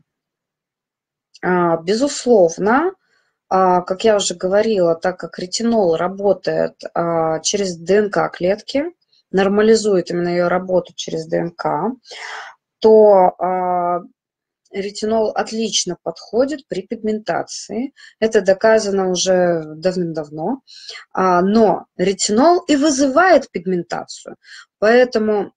Безусловно, как я уже говорила, так как ретинол работает через ДНК-клетки, нормализует именно ее работу через ДНК, то ретинол отлично подходит при пигментации. Это доказано уже давным-давно. Но ретинол и вызывает пигментацию. Поэтому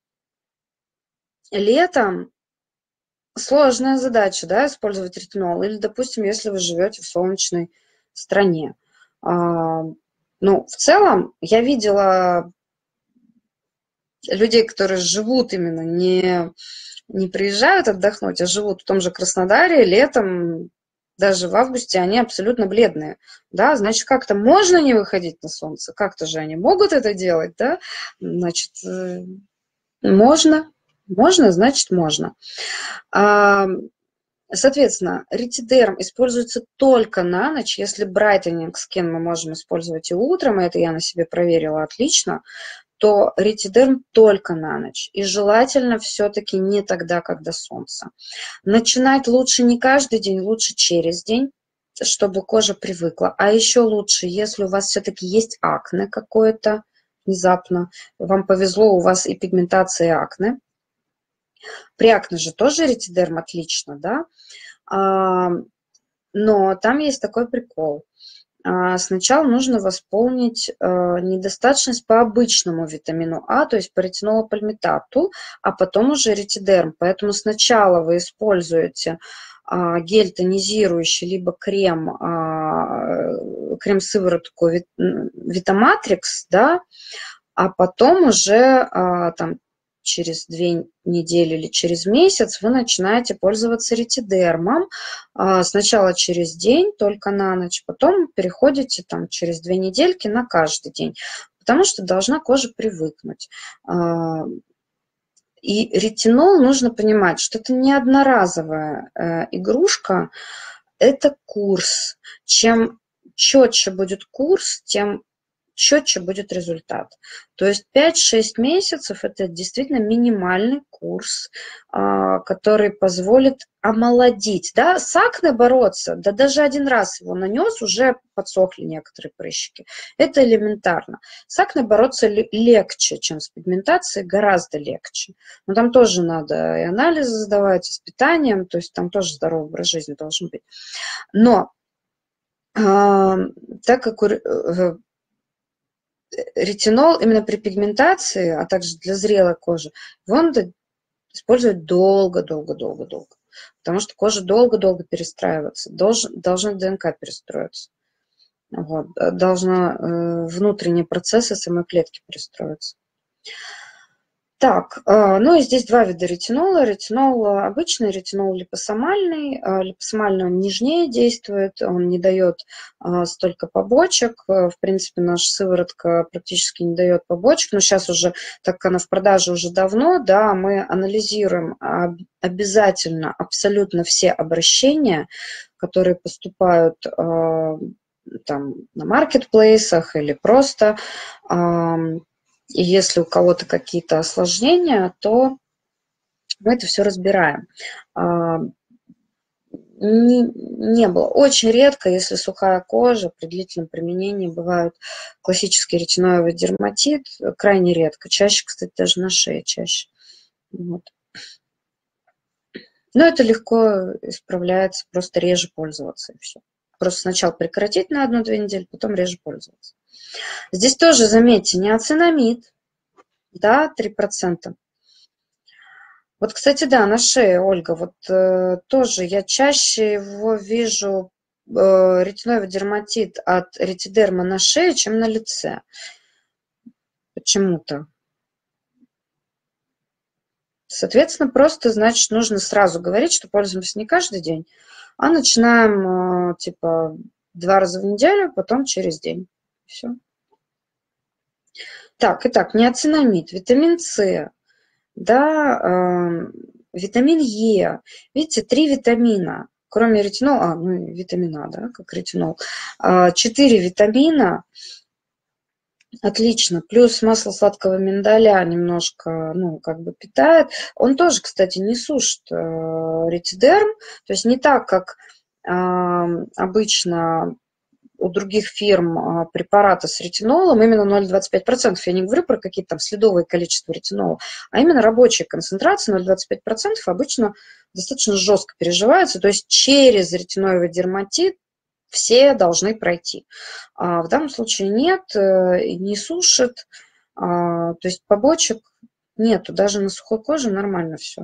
летом сложная задача, да, использовать ретинол. Или, допустим, если вы живете в солнечной стране. Ну, в целом, я видела людей, которые живут именно, не, не приезжают отдохнуть, а живут в том же Краснодаре летом, даже в августе, они абсолютно бледные. Да, значит, как-то можно не выходить на солнце, как-то же они могут это делать, да, значит, можно, можно, значит, можно. Соответственно, ретидерм используется только на ночь. Если Brightening Skin мы можем использовать и утром, и это я на себе проверила отлично, то ретидерм только на ночь. И желательно все-таки не тогда, когда солнце. Начинать лучше не каждый день, лучше через день, чтобы кожа привыкла. А еще лучше, если у вас все-таки есть акне какое-то внезапно, вам повезло, у вас и пигментация, и акне. При акне же тоже ретидерм отлично, да? А, но там есть такой прикол. А, сначала нужно восполнить а, недостаточность по обычному витамину А, то есть по ретинолопальмитату, а потом уже ретидерм. Поэтому сначала вы используете а, гель тонизирующий, либо крем, а, крем-сыворотку вит, Витаматрикс, да, а потом уже а, там через две недели или через месяц вы начинаете пользоваться ретидермом. Сначала через день, только на ночь, потом переходите там через две недельки на каждый день, потому что должна кожа привыкнуть. И ретинол, нужно понимать, что это не одноразовая игрушка, это курс. Чем четче будет курс, тем четче будет результат. То есть пять-шесть месяцев – это действительно минимальный курс, который позволит омолодить. Да? С акне бороться, да даже один раз его нанес, уже подсохли некоторые прыщики. Это элементарно. С акне бороться легче, чем с пигментацией, гораздо легче. Но там тоже надо и анализы сдавать, и с питанием, то есть там тоже здоровый образ жизни должен быть. Но так как ретинол именно при пигментации, а также для зрелой кожи, его надо использовать долго-долго-долго-долго. Потому что кожа долго-долго перестраивается, должен, должна ДНК перестроиться. Вот, должна э, внутренние процессы самой клетки перестроиться. Так, ну и здесь два вида ретинола. Ретинол обычный, ретинол липосомальный. Липосомальный он нежнее действует, он не дает столько побочек. В принципе, наша сыворотка практически не дает побочек, но сейчас уже, так как она в продаже уже давно, да, мы анализируем обязательно абсолютно все обращения, которые поступают там на маркетплейсах или просто... И если у кого-то какие-то осложнения, то мы это все разбираем. Не, не было. Очень редко, если сухая кожа, при длительном применении бывают классический ретиноидный дерматит, крайне редко. Чаще, кстати, даже на шее чаще. Вот. Но это легко исправляется, просто реже пользоваться и все. Просто сначала прекратить на одну-две недели, потом реже пользоваться. Здесь тоже, заметьте, неоцинамид, да, три процента. Вот, кстати, да, на шее, Ольга, вот э, тоже я чаще его вижу, э, ретиноидный дерматит от ретидерма на шее, чем на лице. Почему-то. Соответственно, просто, значит, нужно сразу говорить, что пользуемся не каждый день, а начинаем, э, типа, два раза в неделю, потом через день. Все. Так, итак, неоцинамид, витамин С, да, э, витамин Е. Видите, три витамина, кроме ретинола, а, ну, витамина, да, как ретинол. А, четыре витамина, отлично. Плюс масло сладкого миндаля немножко, ну, как бы питает. Он тоже, кстати, не сушит э, ретидерм, то есть не так, как э, обычно у других фирм препараты с ретинолом, именно ноль целых двадцать пять сотых процента. Я не говорю про какие-то там следовые количества ретинола, а именно рабочие концентрации ноль целых двадцать пять сотых процента обычно достаточно жестко переживаются, то есть через ретиноидный дерматит все должны пройти. А в данном случае нет, не сушит, а, то есть побочек нету, даже на сухой коже нормально все.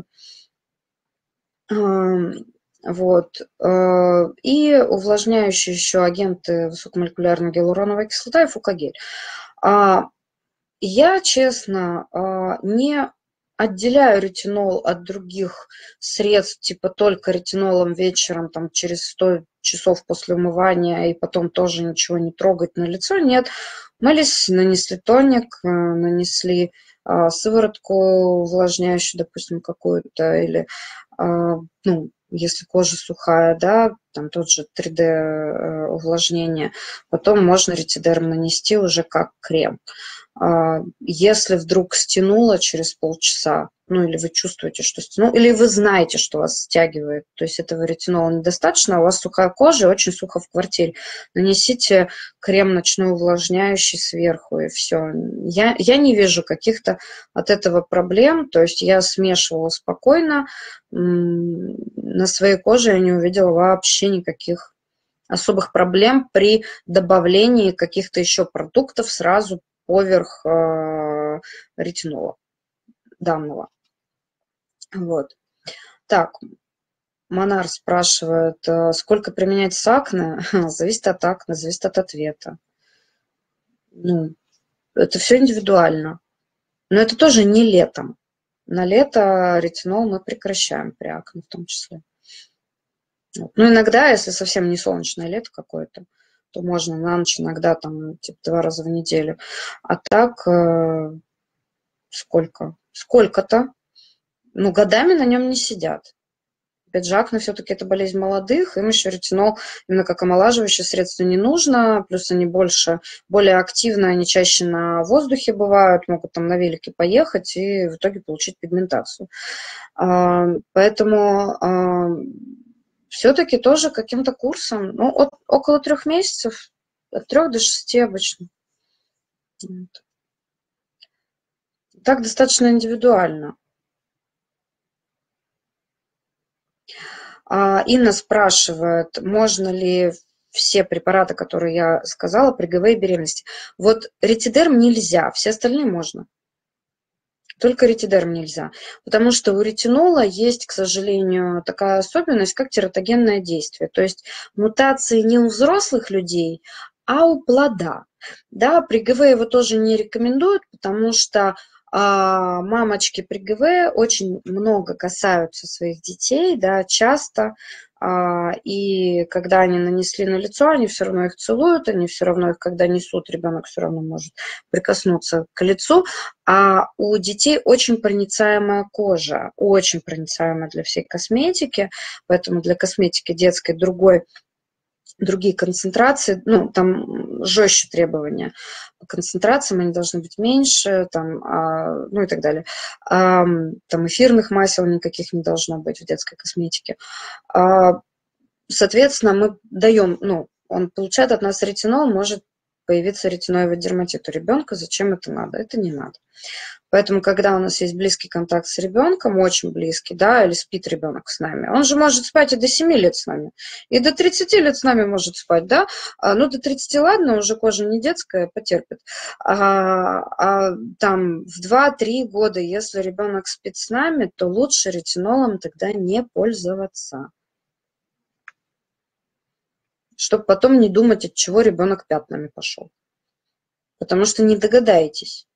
Вот. И увлажняющие еще агенты высокомолекулярной гиалуроновая кислота и фукагель. Я, честно, не отделяю ретинол от других средств, типа только ретинолом вечером, там, через сто часов после умывания, и потом тоже ничего не трогать на лицо. Нет, мылись, нанесли тоник, нанесли сыворотку увлажняющую, допустим, какую-то, или, ну, если кожа сухая, да, там тот же три дэ увлажнение, потом можно ретидерм нанести уже как крем. Если вдруг стянуло через полчаса, ну или вы чувствуете, что стянуло, или вы знаете, что вас стягивает, то есть этого ретинола недостаточно, а у вас сухая кожа, очень сухо в квартире, нанесите крем ночной увлажняющий сверху, и все. Я, я не вижу каких-то от этого проблем, то есть я смешивала спокойно, на своей коже я не увидела вообще никаких особых проблем при добавлении каких-то еще продуктов сразу поверх э, ретинола данного. Вот. Так, Монар спрашивает, сколько применять с акне? Зависит от акне, зависит от ответа. Ну, это все индивидуально. Но это тоже не летом. На лето ретинол мы прекращаем при акне в том числе. Вот. Ну, иногда, если совсем не солнечное лето какое-то, то можно на ночь иногда там типа два раза в неделю. А так э, сколько? Сколько-то. Ну, годами на нем не сидят. Опять же, акне все-таки это болезнь молодых, им еще ретинол именно как омолаживающее средство не нужно, плюс они больше, более активно, они чаще на воздухе бывают, могут там на велике поехать и в итоге получить пигментацию. Поэтому все-таки тоже каким-то курсом, ну, от, около трех месяцев, от трех до шести обычно. Вот. Так достаточно индивидуально. Инна спрашивает, можно ли все препараты, которые я сказала, при гэ вэ и беременности. Вот ретидерм нельзя, все остальные можно. Только ретидерм нельзя, потому что у ретинола есть, к сожалению, такая особенность, как тератогенное действие. То есть мутации не у взрослых людей, а у плода. Да, при гэ вэ его тоже не рекомендуют, потому что а, мамочки при гэ вэ очень много касаются своих детей, да, часто. И когда они нанесли на лицо, они все равно их целуют, они все равно их, когда несут, ребенок все равно может прикоснуться к лицу. А у детей очень проницаемая кожа, очень проницаемая для всей косметики, поэтому для косметики детской другой, другие концентрации, ну, там жестче требования по концентрациям, они должны быть меньше, там, а, ну и так далее. А, там эфирных масел никаких не должно быть в детской косметике. А, соответственно, мы даем, ну, он получает от нас ретинол, может появиться ретиноидный дерматит у ребенка. Зачем это надо? Это не надо. Поэтому, когда у нас есть близкий контакт с ребенком, очень близкий, да, или спит ребенок с нами, он же может спать и до семи лет с нами, и до тридцати лет с нами может спать, да, а, ну, до тридцати, ладно, уже кожа не детская, потерпит, а, а там в два-три года, если ребенок спит с нами, то лучше ретинолом тогда не пользоваться, чтобы потом не думать, от чего ребенок пятнами пошел, потому что не догадаетесь.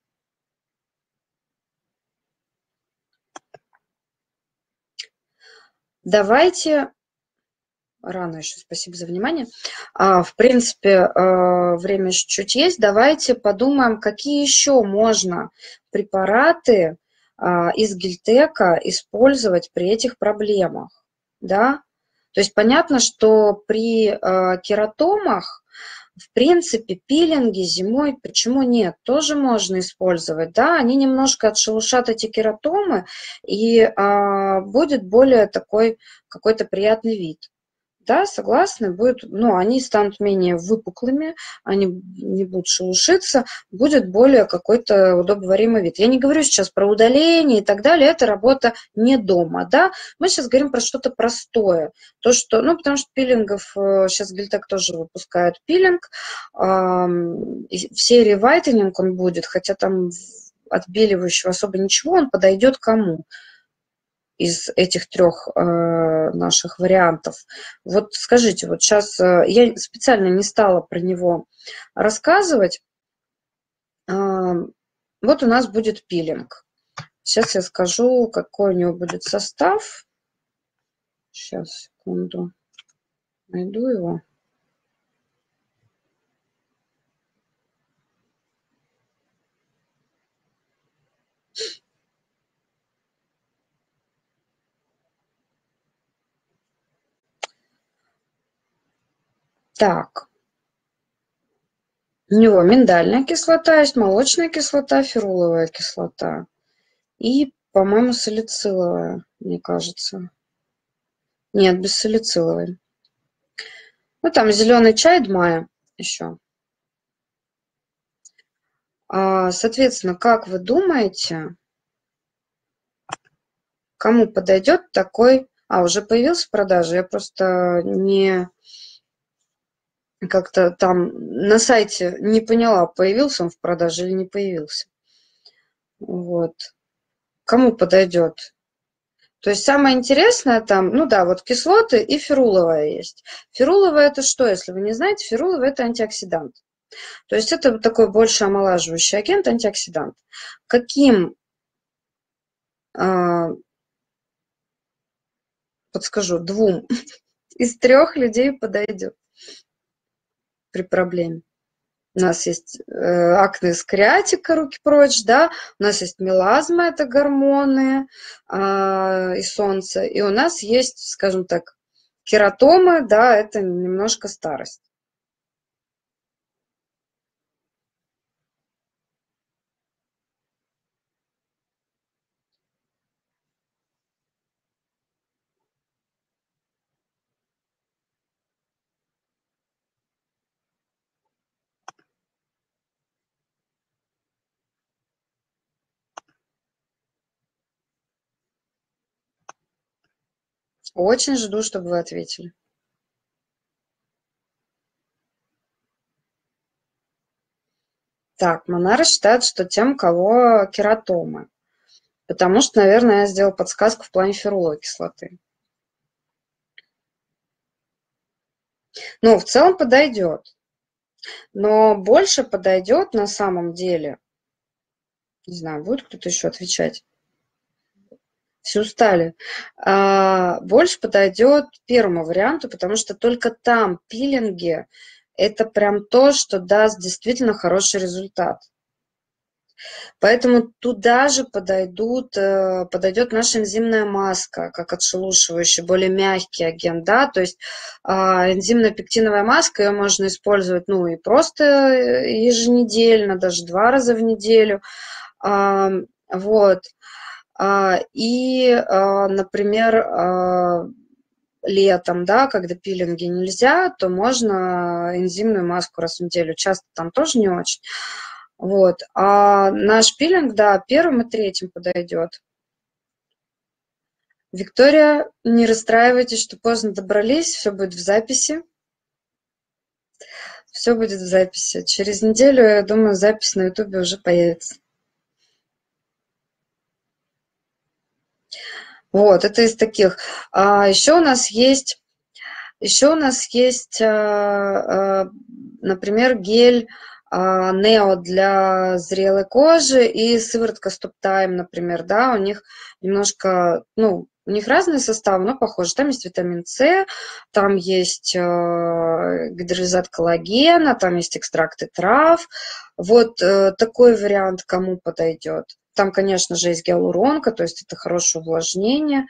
Давайте рано еще, спасибо за внимание. А, в принципе, а, время еще чуть есть. Давайте подумаем, какие еще можно препараты а, из Гельтека использовать при этих проблемах. Да? То есть понятно, что при а, кератомах, в принципе, пилинги зимой, почему нет, тоже можно использовать, да, они немножко отшелушат эти кератомы, и а, будет более такой какой-то приятный вид. Да, согласны, будет, ну, они станут менее выпуклыми, они не будут шелушиться, будет более какой-то удобоваримый вид. Я не говорю сейчас про удаление и так далее, это работа не дома, да, мы сейчас говорим про что-то простое, то, что, ну, потому что пилингов, сейчас Гельтек тоже выпускает пилинг, в серии вайтенинг он будет, хотя там отбеливающего особо ничего, он подойдет кому? Из этих трех э, наших вариантов. Вот скажите, вот сейчас э, я специально не стала про него рассказывать. Э, вот у нас будет пилинг. Сейчас я скажу, какой у него будет состав. Сейчас, секунду. Найду его. Так. У него миндальная кислота, есть молочная кислота, феруловая кислота. И, по-моему, салициловая, мне кажется. Нет, без салициловой. Ну, там зеленый чай Дмая еще. Соответственно, как вы думаете, кому подойдет такой... А, уже появился в продаже? Я просто не... Как-то там на сайте не поняла, появился он в продаже или не появился. Вот. Кому подойдет? То есть самое интересное там, ну да, вот кислоты и феруловая есть. Феруловая это что, если вы не знаете? Феруловая это антиоксидант. То есть это такой больше омолаживающий агент, антиоксидант. Каким, э, подскажу, двум из трех людей подойдет при проблеме? У нас есть э, акне скариатика, руки прочь, да, у нас есть мелазма, это гормоны э, и солнце, и у нас есть, скажем так, кератомы, да, это немножко старость. Очень жду, чтобы вы ответили. Так, Монара считает, что тем, у кого кератомы. Потому что, наверное, я сделала подсказку в плане феруловой кислоты. Ну, в целом подойдет. Но больше подойдет на самом деле. Не знаю, будет кто-то еще отвечать? Все устали. А, больше подойдет первому варианту, потому что только там пилинги – это прям то, что даст действительно хороший результат. Поэтому туда же подойдут, подойдет наша энзимная маска, как отшелушивающий, более мягкий агент, да, то есть а, энзимная пектиновая маска, ее можно использовать, ну, и просто еженедельно, даже два раза в неделю, а, вот, а, и, а, например, а, летом, да, когда пилинги нельзя, то можно энзимную маску раз в неделю, часто там тоже не очень. Вот. А наш пилинг, да, первым и третьим подойдет. Виктория, не расстраивайтесь, что поздно добрались, все будет в записи. Все будет в записи. Через неделю, я думаю, запись на ютубе уже появится. Вот, это из таких. А еще у нас есть, еще у нас есть, например, гель Нео для зрелой кожи и сыворотка Stop Time, например, да, у них немножко, ну, У них разные составы, но похожи. Там есть витамин С, там есть э, гидролизат коллагена, там есть экстракты трав. Вот э, такой вариант кому подойдет. Там, конечно же, есть гиалуронка, то есть это хорошее увлажнение.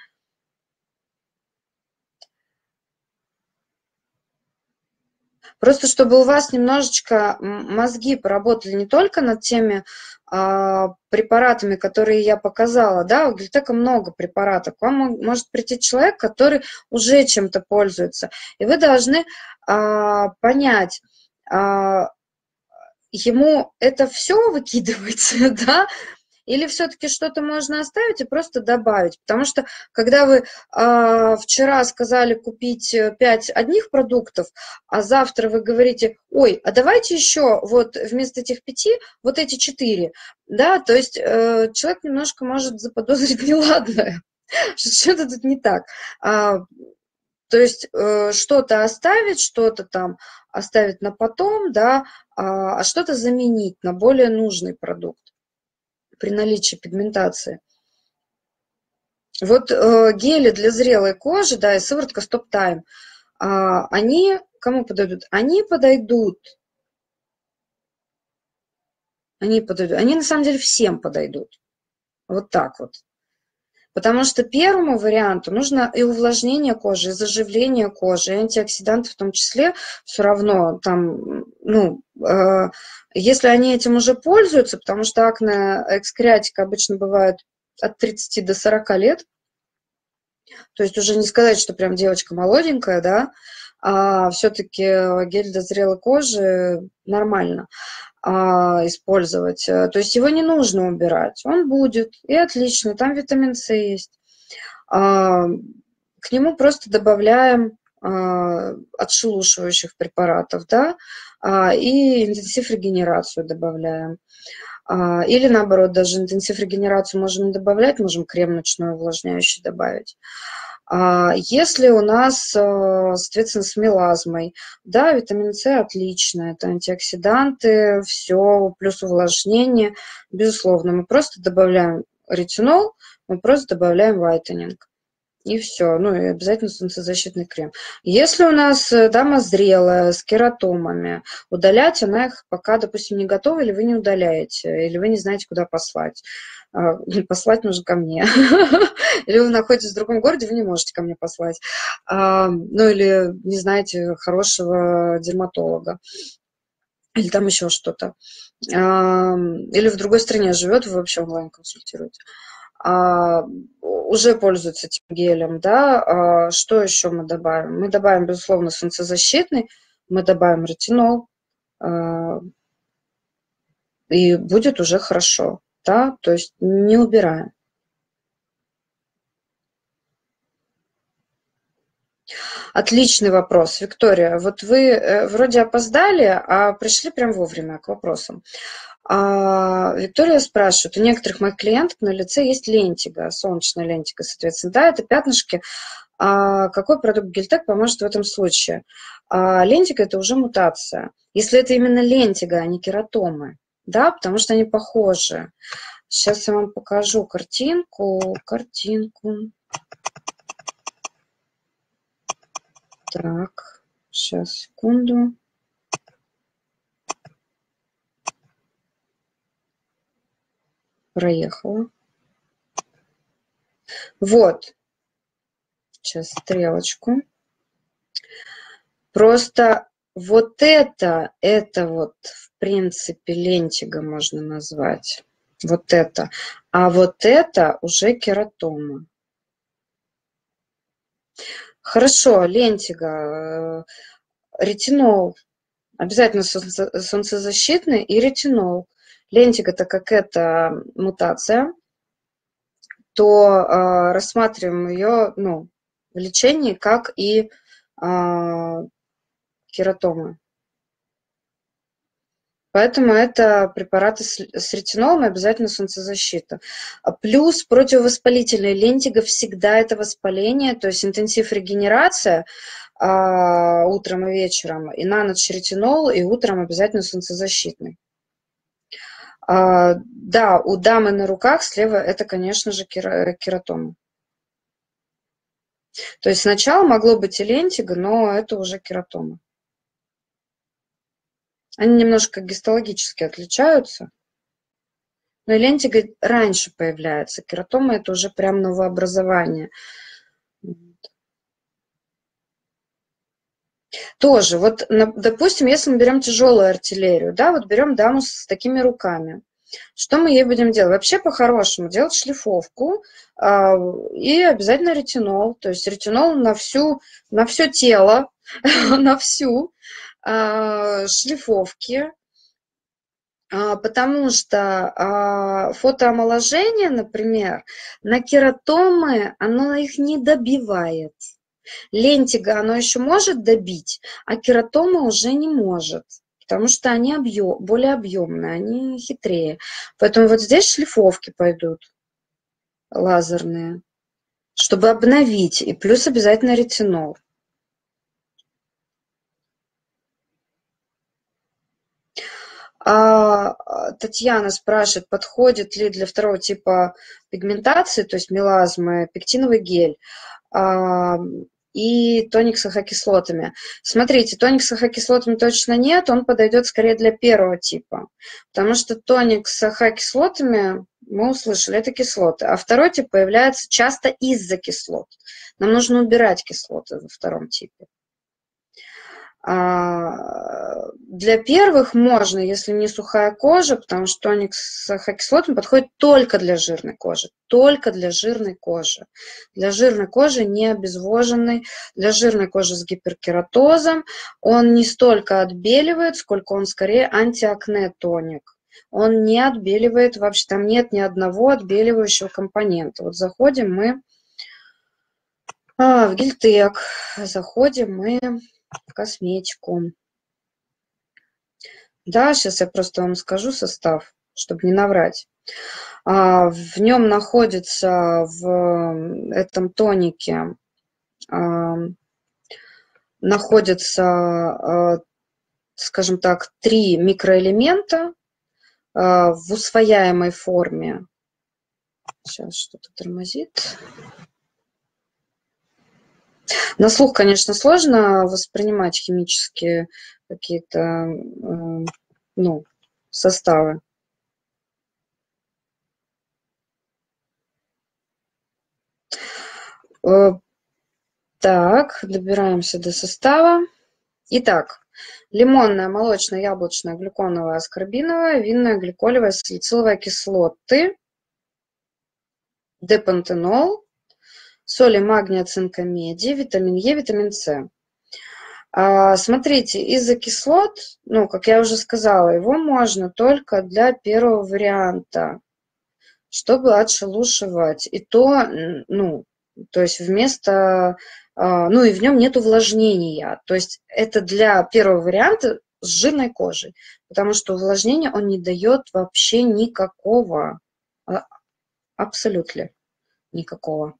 Просто чтобы у вас немножечко мозги поработали не только над теми а, препаратами, которые я показала, да, у Гельтека много препаратов. К вам может прийти человек, который уже чем-то пользуется, и вы должны а, понять, а, ему это все выкидывается, да, или все-таки что-то можно оставить и просто добавить? Потому что, когда вы э, вчера сказали купить пять одних продуктов, а завтра вы говорите, ой, а давайте еще вот вместо этих пяти вот эти четыре, да, то есть э, человек немножко может заподозрить неладное, что что-то тут не так. А, то есть э, что-то оставить, что-то там оставить на потом, да, а, а что-то заменить на более нужный продукт при наличии пигментации. Вот э, гели для зрелой кожи, да, и сыворотка Stop Time, э, они кому подойдут? Они подойдут. Они подойдут. Они на самом деле всем подойдут. Вот так вот. Потому что первому варианту нужно и увлажнение кожи, и заживление кожи, и антиоксиданты в том числе. Все равно там, ну, э, если они этим уже пользуются, потому что акне экскреатика обычно бывает от тридцати до сорока лет, то есть уже не сказать, что прям девочка молоденькая, да, а все-таки гель для зрелой кожи нормально а, использовать. То есть его не нужно убирать, он будет, и отлично, там витамин С есть. А, к нему просто добавляем а, отшелушивающих препаратов, да, а, и интенсив регенерацию добавляем. А, или наоборот, даже интенсив регенерацию можем не добавлять, можем крем ночной увлажняющий добавить. А, если у нас, соответственно, с мелазмой, да, витамин С отлично, это антиоксиданты, все, плюс увлажнение, безусловно. Мы просто добавляем ретинол, мы просто добавляем вайтенинг. И все. Ну и обязательно солнцезащитный крем. Если у нас дама зрелая, с кератомами, удалять она их пока, допустим, не готова, или вы не удаляете, или вы не знаете, куда послать. Послать нужно ко мне. Или вы находитесь в другом городе, вы не можете ко мне послать. Ну или не знаете хорошего дерматолога. Или там еще что-то. Или в другой стране живет, вы вообще онлайн консультируете. А, уже пользуются этим гелем, да, а, что еще мы добавим? Мы добавим, безусловно, солнцезащитный, мы добавим ретинол, а, и будет уже хорошо, да, то есть не убираем. Отличный вопрос, Виктория. Вот вы вроде опоздали, а пришли прям вовремя к вопросам. А, Виктория спрашивает, у некоторых моих клиентов на лице есть лентига, солнечная лентига, соответственно, да, это пятнышки. А какой продукт Гельтек поможет в этом случае? А, лентига – это уже мутация. Если это именно лентига, а не кератомы, да, потому что они похожи. Сейчас я вам покажу картинку, картинку. Так, сейчас, секунду. Проехала. Вот. Сейчас стрелочку. Просто вот это, это вот, в принципе, лентига можно назвать. Вот это. А вот это уже кератома. Хорошо, лентига, ретинол. Обязательно солнцезащитный и ретинол. Лентига, так как это мутация, то э, рассматриваем ее, ну, в лечении как и э, кератомы. Поэтому это препараты с, с ретинолом, обязательно солнцезащита. Плюс противовоспалительная лентига всегда это воспаление, то есть интенсив регенерация а, утром и вечером, и на ночь ретинол, и утром обязательно солнцезащитный. А, да, у дамы на руках слева это, конечно же, кератома. То есть сначала могло быть и лентиго, но это уже кератома. Они немножко гистологически отличаются. Но и лентиго раньше появляется. Кератома – это уже прям новообразование. Тоже, вот, допустим, если мы берем тяжелую артиллерию, да, вот берем даму с такими руками, что мы ей будем делать? Вообще, по-хорошему, делать шлифовку э, и обязательно ретинол, то есть ретинол на, всю, на все тело, на всю э, шлифовки, э, потому что э, фотоомоложение, например, на кератомы, оно их не добивает. Лентиго оно еще может добить, а кератома уже не может, потому что они объем, более объемные, они хитрее. Поэтому вот здесь шлифовки пойдут лазерные, чтобы обновить, и плюс обязательно ретинол. А, Татьяна спрашивает, подходит ли для второго типа пигментации, то есть мелазмы, пектиновый гель а, и тоник с ахокислотами. Смотрите, тоник с ахокислотами точно нет, он подойдет скорее для первого типа, потому что тоник с ахокислотами, мы услышали, это кислоты, а второй тип появляется часто из-за кислот. Нам нужно убирать кислоты во втором типе. Для первых можно, если не сухая кожа, потому что тоник с ахокислотами подходит только для жирной кожи, только для жирной кожи. Для жирной кожи не обезвоженной, для жирной кожи с гиперкератозом он не столько отбеливает, сколько он скорее антиакне тоник. Он не отбеливает вообще, там нет ни одного отбеливающего компонента. Вот заходим мы а, в Гильтек, заходим мы в косметику. Да, сейчас я просто вам скажу состав, чтобы не наврать. А, в нем находится в этом тонике а, находится, а, скажем так, три микроэлемента а, в усвояемой форме. Сейчас что-то тормозит. На слух, конечно, сложно воспринимать химические какие-то э, ну, составы. Э, так, добираемся до состава. Итак, лимонная, молочная, яблочная, глюконовая, аскорбиновая, винная, гликолевая, салициловая кислоты, депантенол, соли магния, цинка, меди, витамин Е, витамин С. А, смотрите, из-за кислот, ну, как я уже сказала, его можно только для первого варианта, чтобы отшелушивать. И то, ну, то есть вместо, а, ну, и в нем нет увлажнения. То есть это для первого варианта с жирной кожей, потому что увлажнения он не дает вообще никакого, абсолютно никакого.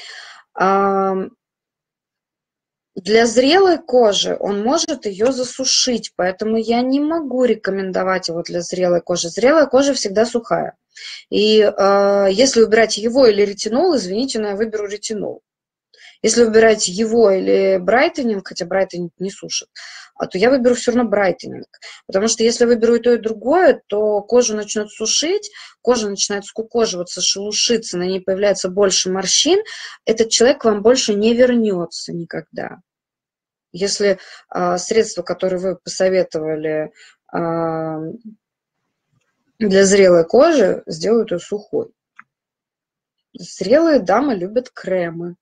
Для зрелой кожи он может ее засушить, поэтому я не могу рекомендовать его для зрелой кожи. Зрелая кожа всегда сухая. И э, если выбирать его или ретинол, извините, но я выберу ретинол. Если выбирать его или брайтенинг, хотя брайтенинг не сушит, то я выберу все равно брайтенинг. Потому что если выберу и то, и другое, то кожу начнет сушить, кожа начинает скукоживаться, шелушиться, на ней появляется больше морщин, этот человек к вам больше не вернется никогда. Если а, средства, которые вы посоветовали а, для зрелой кожи, сделают ее сухой. Зрелые дамы любят кремы.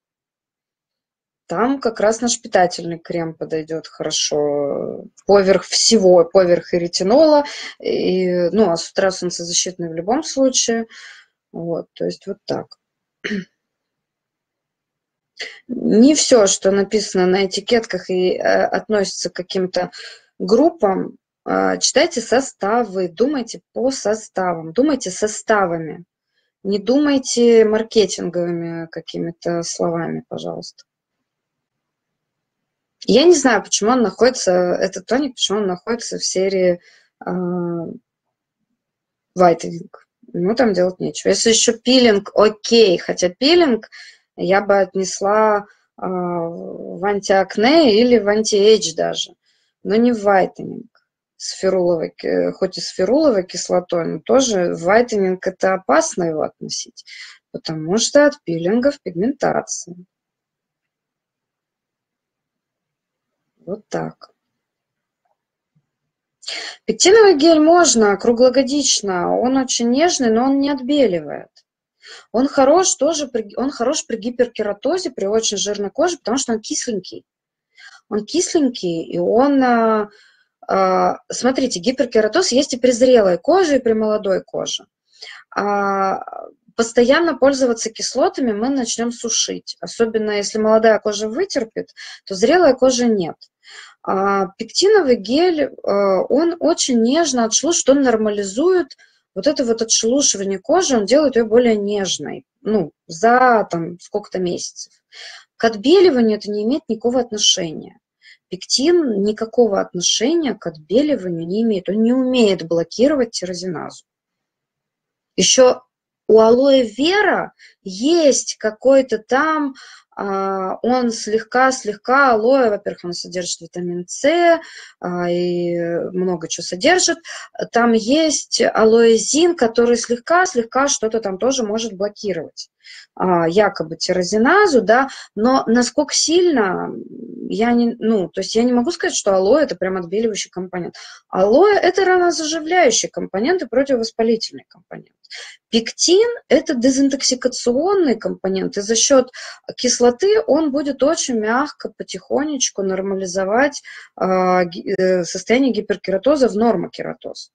Там как раз наш питательный крем подойдет хорошо поверх всего, поверх и ретинола, и, ну, а с утра солнцезащитный в любом случае. Вот, то есть вот так. Не все, что написано на этикетках и э, относится к каким-то группам, э, читайте составы, думайте по составам, думайте составами, не думайте маркетинговыми какими-то словами, пожалуйста. Я не знаю, почему он находится, этот тоник, почему он находится в серии вайтенинг. Ему там делать нечего. Если еще пилинг, окей, хотя пилинг Я бы отнесла а, в антиакне или в антиэйдж даже, но не в вайтенинг. С феруловой, ки- хоть и с феруловой кислотой, но тоже в вайтенинг это опасно его относить, потому что от пилингов пигментация. Вот так. Пектиновый гель можно круглогодично, он очень нежный, но он не отбеливает. Он хорош тоже, при, он хорош при гиперкератозе, при очень жирной коже, потому что он кисленький. Он кисленький, и он, а, а, смотрите, гиперкератоз есть и при зрелой коже, и при молодой коже. А, постоянно пользоваться кислотами мы начнем сушить. Особенно если молодая кожа вытерпит, то зрелая кожа нет. А, пектиновый гель, а, он очень нежно отшелушивает, он нормализует вот это вот отшелушивание кожи, он делает ее более нежной, ну, за там сколько-то месяцев. К отбеливанию это не имеет никакого отношения. Пектин никакого отношения к отбеливанию не имеет. Он не умеет блокировать тирозиназу. Еще у алоэ вера есть какой-то там, а, он слегка-слегка, алоэ, во-первых, он содержит витамин С а, и много чего содержит. Там есть алоэзин, который слегка-слегка что-то там тоже может блокировать. А, якобы тирозиназу, да, но насколько сильно, я не, ну, то есть я не могу сказать, что алоэ это прям отбеливающий компонент. Алоэ это ранозаживляющий компонент и противовоспалительный компонент. Пектин – это дезинтоксикационный компонент, и за счет кислоты он будет очень мягко, потихонечку нормализовать э, состояние гиперкератоза в нормокератоз.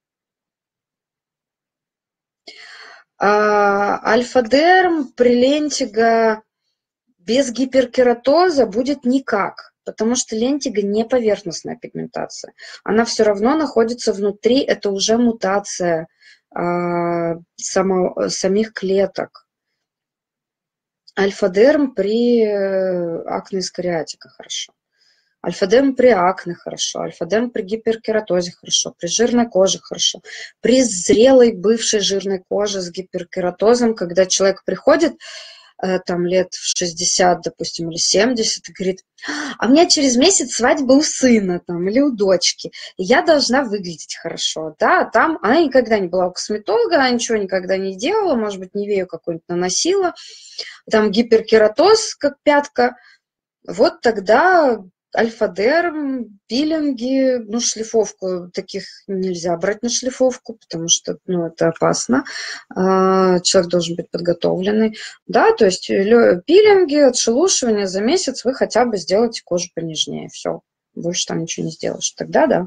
А, альфа-дерм, прилентига без гиперкератоза будет никак, потому что лентига не поверхностная пигментация. Она все равно находится внутри, это уже мутация а, само, самих клеток. Альфа-дерм при э, акне скариатика хорошо. Альфа-дерм при акне хорошо, альфа-дерм при гиперкератозе хорошо, при жирной коже хорошо, при зрелой бывшей жирной коже с гиперкератозом, когда человек приходит э, там лет в шестьдесят, допустим, или семьдесят, и говорит, а у меня через месяц свадьба у сына там, или у дочки, и я должна выглядеть хорошо, да, там она никогда не была у косметолога, она ничего никогда не делала, может быть, Нивею какую-нибудь наносила, там гиперкератоз, как пятка, вот тогда альфа-дерм, пилинги, ну, шлифовку, таких нельзя брать на шлифовку, потому что, ну, это опасно, а, человек должен быть подготовленный, да, то есть пилинги, отшелушивание за месяц вы хотя бы сделаете кожу понежнее, все, больше там ничего не сделаешь, тогда да.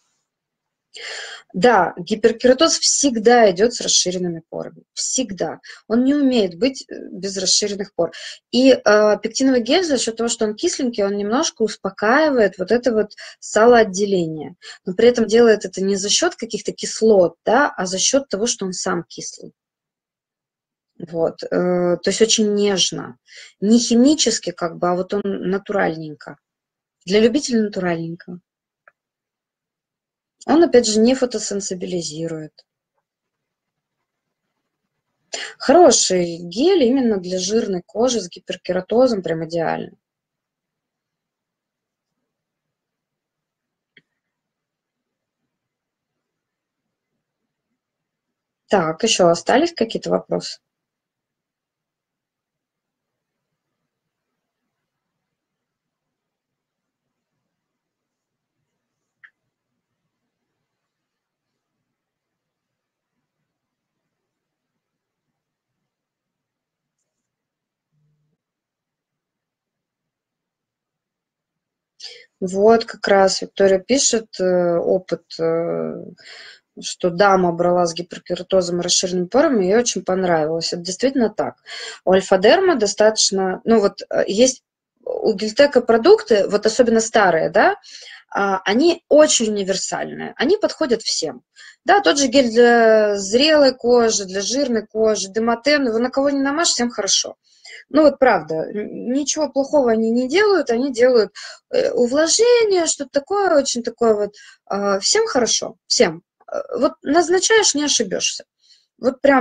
Да, гиперкератоз всегда идет с расширенными порами. Всегда. Он не умеет быть без расширенных пор. И э, пектиновый гель за счет того, что он кисленький, он немножко успокаивает вот это вот салоотделение. Но при этом делает это не за счет каких-то кислот, да, а за счет того, что он сам кислый. Вот. Э, то есть очень нежно. Не химически как бы, а вот он натуральненько. Для любителей натуральненько. Он, опять же, не фотосенсибилизирует. Хороший гель именно для жирной кожи с гиперкератозом, прям идеально. Так, еще остались какие-то вопросы? Вот как раз Виктория пишет э, опыт, э, что дама брала с гиперкератозом и расширенными порами, ей очень понравилось. Это действительно так. У альфа-дерма достаточно, ну вот э, есть у Гельтека продукты, вот особенно старые, да, а, они очень универсальные, они подходят всем. Да, тот же гель для зрелой кожи, для жирной кожи, Демотен, его на кого не намажь, всем хорошо. Ну вот правда, ничего плохого они не делают, они делают э, увлажнение, что-то такое, очень такое вот. Э, всем хорошо, всем. Э, вот назначаешь, не ошибешься. Вот прям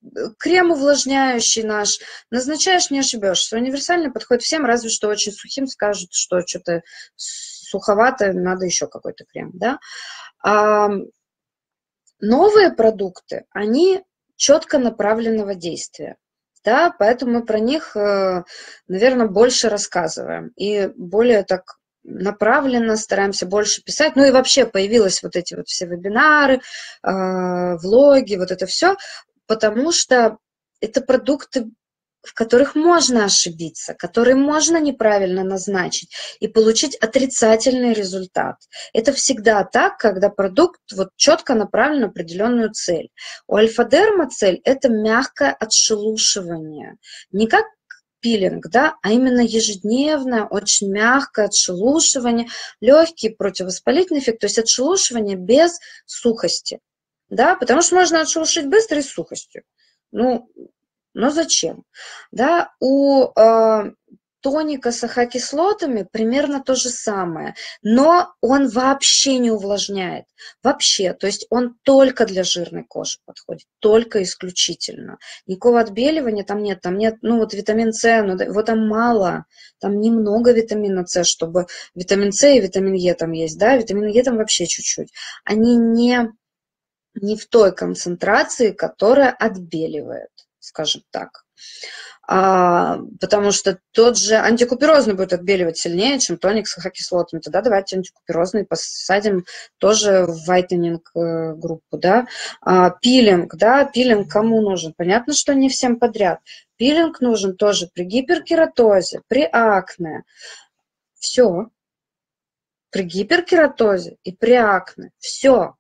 крем увлажняющий наш, назначаешь, не ошибешься. Универсальный подходит всем, разве что очень сухим скажут, что что-то суховато, надо еще какой-то крем, да. А новые продукты, они четко направленного действия. Да, поэтому мы про них, наверное, больше рассказываем и более так направленно стараемся больше писать. Ну и вообще появились вот эти вот все вебинары, влоги, вот это все, потому что это продукты, в которых можно ошибиться, которые можно неправильно назначить и получить отрицательный результат. Это всегда так, когда продукт вот четко направлен на определенную цель. У альфа-дерма цель – это мягкое отшелушивание. Не как пилинг, да, а именно ежедневное, очень мягкое отшелушивание, легкий противовоспалительный эффект, то есть отшелушивание без сухости. Да, потому что можно отшелушить быстро и с сухостью. Ну, но зачем? Да, у э, тоника с АХ-кислотами примерно то же самое, но он вообще не увлажняет. Вообще, то есть он только для жирной кожи подходит, только исключительно. Никакого отбеливания там нет, там нет, ну вот витамин С, ну, его там мало, там немного витамина С, чтобы витамин С и витамин Е там есть, да, витамин Е там вообще чуть-чуть. Они не, не в той концентрации, которая отбеливает, скажем так. А, потому что тот же антикуперозный будет отбеливать сильнее, чем тоник с АХ-кислотами. Тогда давайте антикуперозный посадим тоже в вайтенинг группу, да. А, пилинг, да, пилинг кому нужен? Понятно, что не всем подряд. Пилинг нужен тоже при гиперкератозе, при акне. Все. При гиперкератозе и при акне. Все.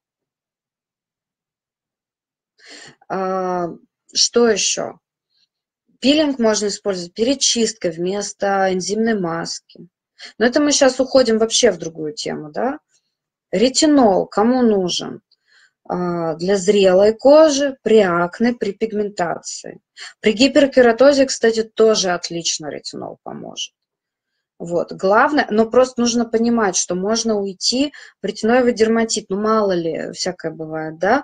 А, что еще? Пилинг можно использовать перечисткой вместо энзимной маски. Но это мы сейчас уходим вообще в другую тему, да? Ретинол кому нужен? Для зрелой кожи, при акне, при пигментации. При гиперкератозе, кстати, тоже отлично ретинол поможет. Вот. Главное, но просто нужно понимать, что можно уйти в ретиноидный дерматит, ну мало ли, всякое бывает, да?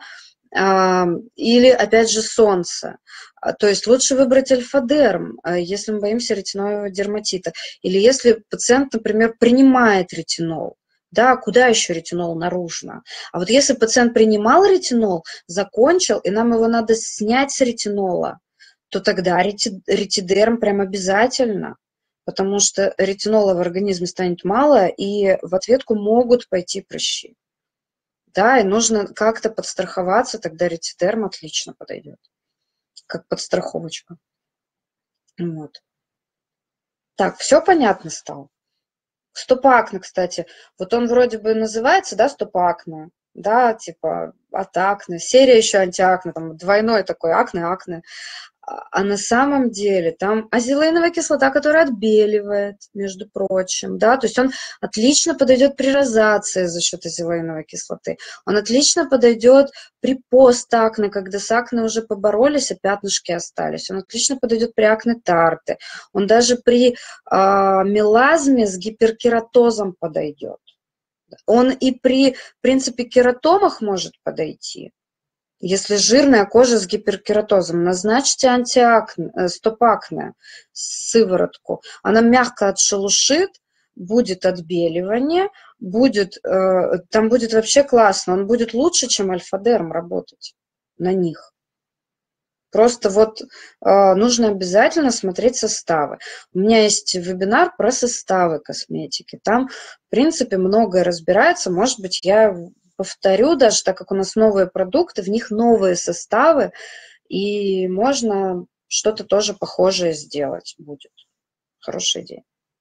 Или, опять же, солнце. То есть лучше выбрать альфа-дерм, если мы боимся ретиноидного дерматита. Или если пациент, например, принимает ретинол. Да, куда еще ретинол? Наружно. А вот если пациент принимал ретинол, закончил, и нам его надо снять с ретинола, то тогда ретидерм прям обязательно. Потому что ретинола в организме станет мало, и в ответку могут пойти прыщи. Да, и нужно как-то подстраховаться, тогда ретидерм отлично подойдет, как подстраховочка. Вот. Так, все понятно стало? Стоп-акне, кстати, вот он вроде бы называется, да, стоп-акне, да, типа от акне, серия еще антиакне, там двойной такой акне-акне. А на самом деле там азелаиновая кислота, которая отбеливает, между прочим, да, то есть он отлично подойдет при розации за счет азелаиновой кислоты, он отлично подойдет при постакне, когда с акне уже поборолись, а пятнышки остались, он отлично подойдет при акне тарты, он даже при э, мелазме с гиперкератозом подойдет, он и при, в принципе, кератомах может подойти. Если жирная кожа с гиперкератозом, назначьте антиакне, стоп-акне, сыворотку. Она мягко отшелушит, будет отбеливание, будет, э, там будет вообще классно. Он будет лучше, чем альфа-дерм работать на них. Просто вот э, нужно обязательно смотреть составы. У меня есть вебинар про составы косметики. Там, в принципе, многое разбирается. Может быть, я повторю даже, так как у нас новые продукты, в них новые составы, и можно что-то тоже похожее сделать будет. Хорошая идея.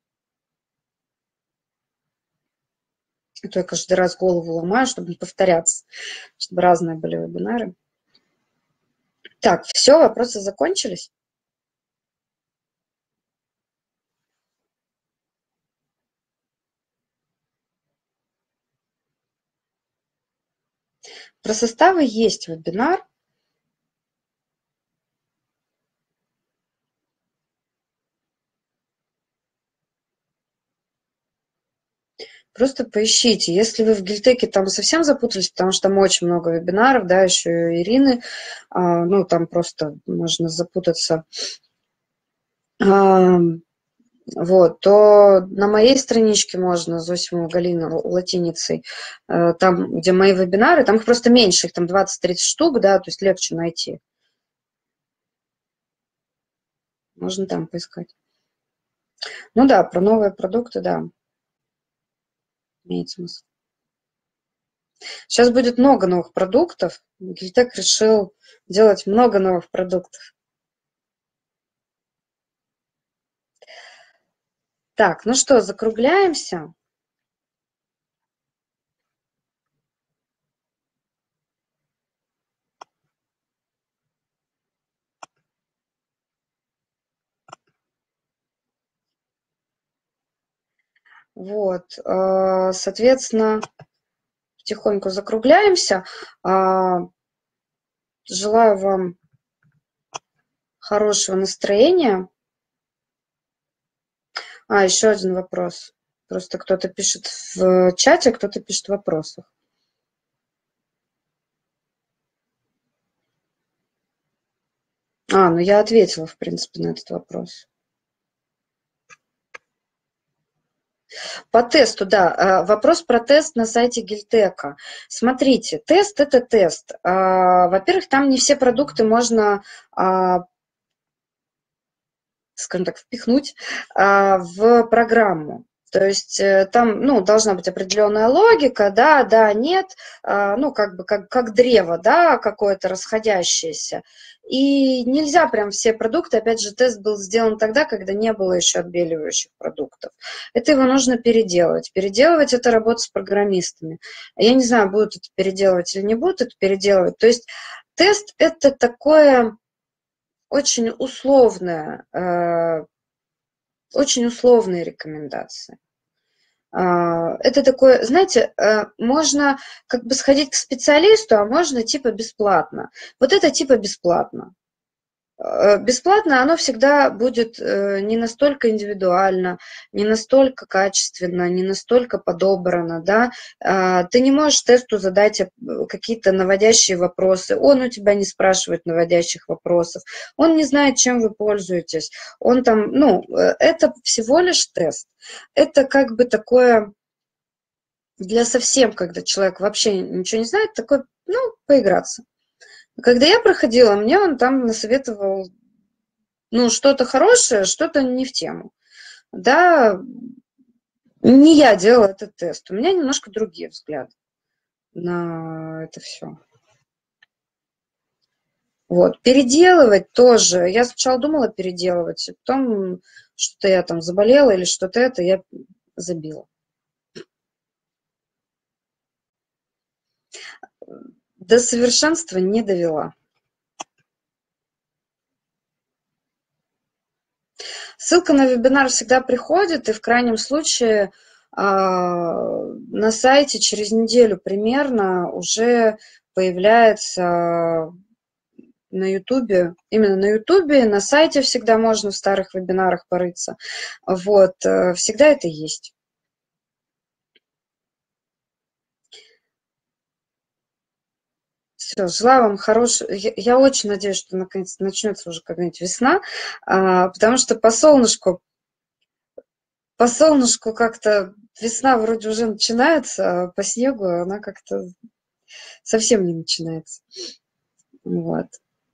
А то я каждый раз голову ломаю, чтобы не повторяться, чтобы разные были вебинары. Так, все, вопросы закончились? Про составы есть вебинар. Просто поищите. Если вы в Гильтеке там совсем запутались, потому что там очень много вебинаров, да, еще и Ирины, а, ну, там просто можно запутаться, а, вот, то на моей страничке можно, Зосимова Галина, латиницей, а, там, где мои вебинары, там их просто меньше, их там двадцать-тридцать штук, да, то есть легче найти. Можно там поискать. Ну да, про новые продукты, да, имеет смысл. Сейчас будет много новых продуктов. Гильтек решил делать много новых продуктов. Так, ну что, закругляемся. Вот, соответственно, потихоньку закругляемся. Желаю вам хорошего настроения. А, еще один вопрос. Просто кто-то пишет в чате, кто-то пишет в вопросах. А, ну я ответила, в принципе, на этот вопрос. По тесту, да. Вопрос про тест на сайте Гильтека. Смотрите, тест – это тест. Во-первых, там не все продукты можно, скажем так, впихнуть в программу. То есть там, ну, должна быть определенная логика, да, да, нет, ну, как бы как, как древо, да, какое-то расходящееся. И нельзя прям все продукты, опять же, тест был сделан тогда, когда не было еще отбеливающих продуктов. Это его нужно переделывать. Переделывать – это работа с программистами. Я не знаю, будут это переделывать или не будут это переделывать. То есть тест – это такое очень условное, очень условные рекомендации. Это такое, знаете, можно как бы сходить к специалисту, а можно типа бесплатно. Вот это типа бесплатно. Бесплатно оно всегда будет не настолько индивидуально, не настолько качественно, не настолько подобрано, да. Ты не можешь тесту задать какие-то наводящие вопросы, он у тебя не спрашивает наводящих вопросов, он не знает, чем вы пользуетесь, он там, ну, это всего лишь тест. Это как бы такое для совсем, когда человек вообще ничего не знает, такой, ну, поиграться. Когда я проходила, мне он там насоветовал, ну, что-то хорошее, что-то не в тему. Да, не я делала этот тест, у меня немножко другие взгляды на это все. Вот, переделывать тоже. Я сначала думала переделывать, а потом что-то я там заболела или что-то это, я забила. До совершенства не довела. Ссылка на вебинар всегда приходит, и в крайнем случае на сайте через неделю примерно уже появляется на ютубе, именно на ютубе, на сайте всегда можно в старых вебинарах порыться. Вот, всегда это есть. Все, желаю вам хорошего. Я, я очень надеюсь, что наконец начнется уже когда-нибудь весна, а, потому что по солнышку, по солнышку как-то весна вроде уже начинается, а по снегу она как-то совсем не начинается. Вот.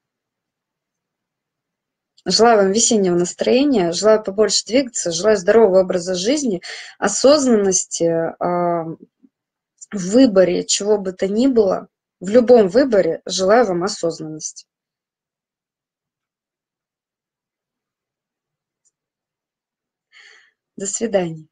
Желаю вам весеннего настроения, желаю побольше двигаться, желаю здорового образа жизни, осознанности в выборе чего бы то ни было. В любом выборе желаю вам осознанности. До свидания.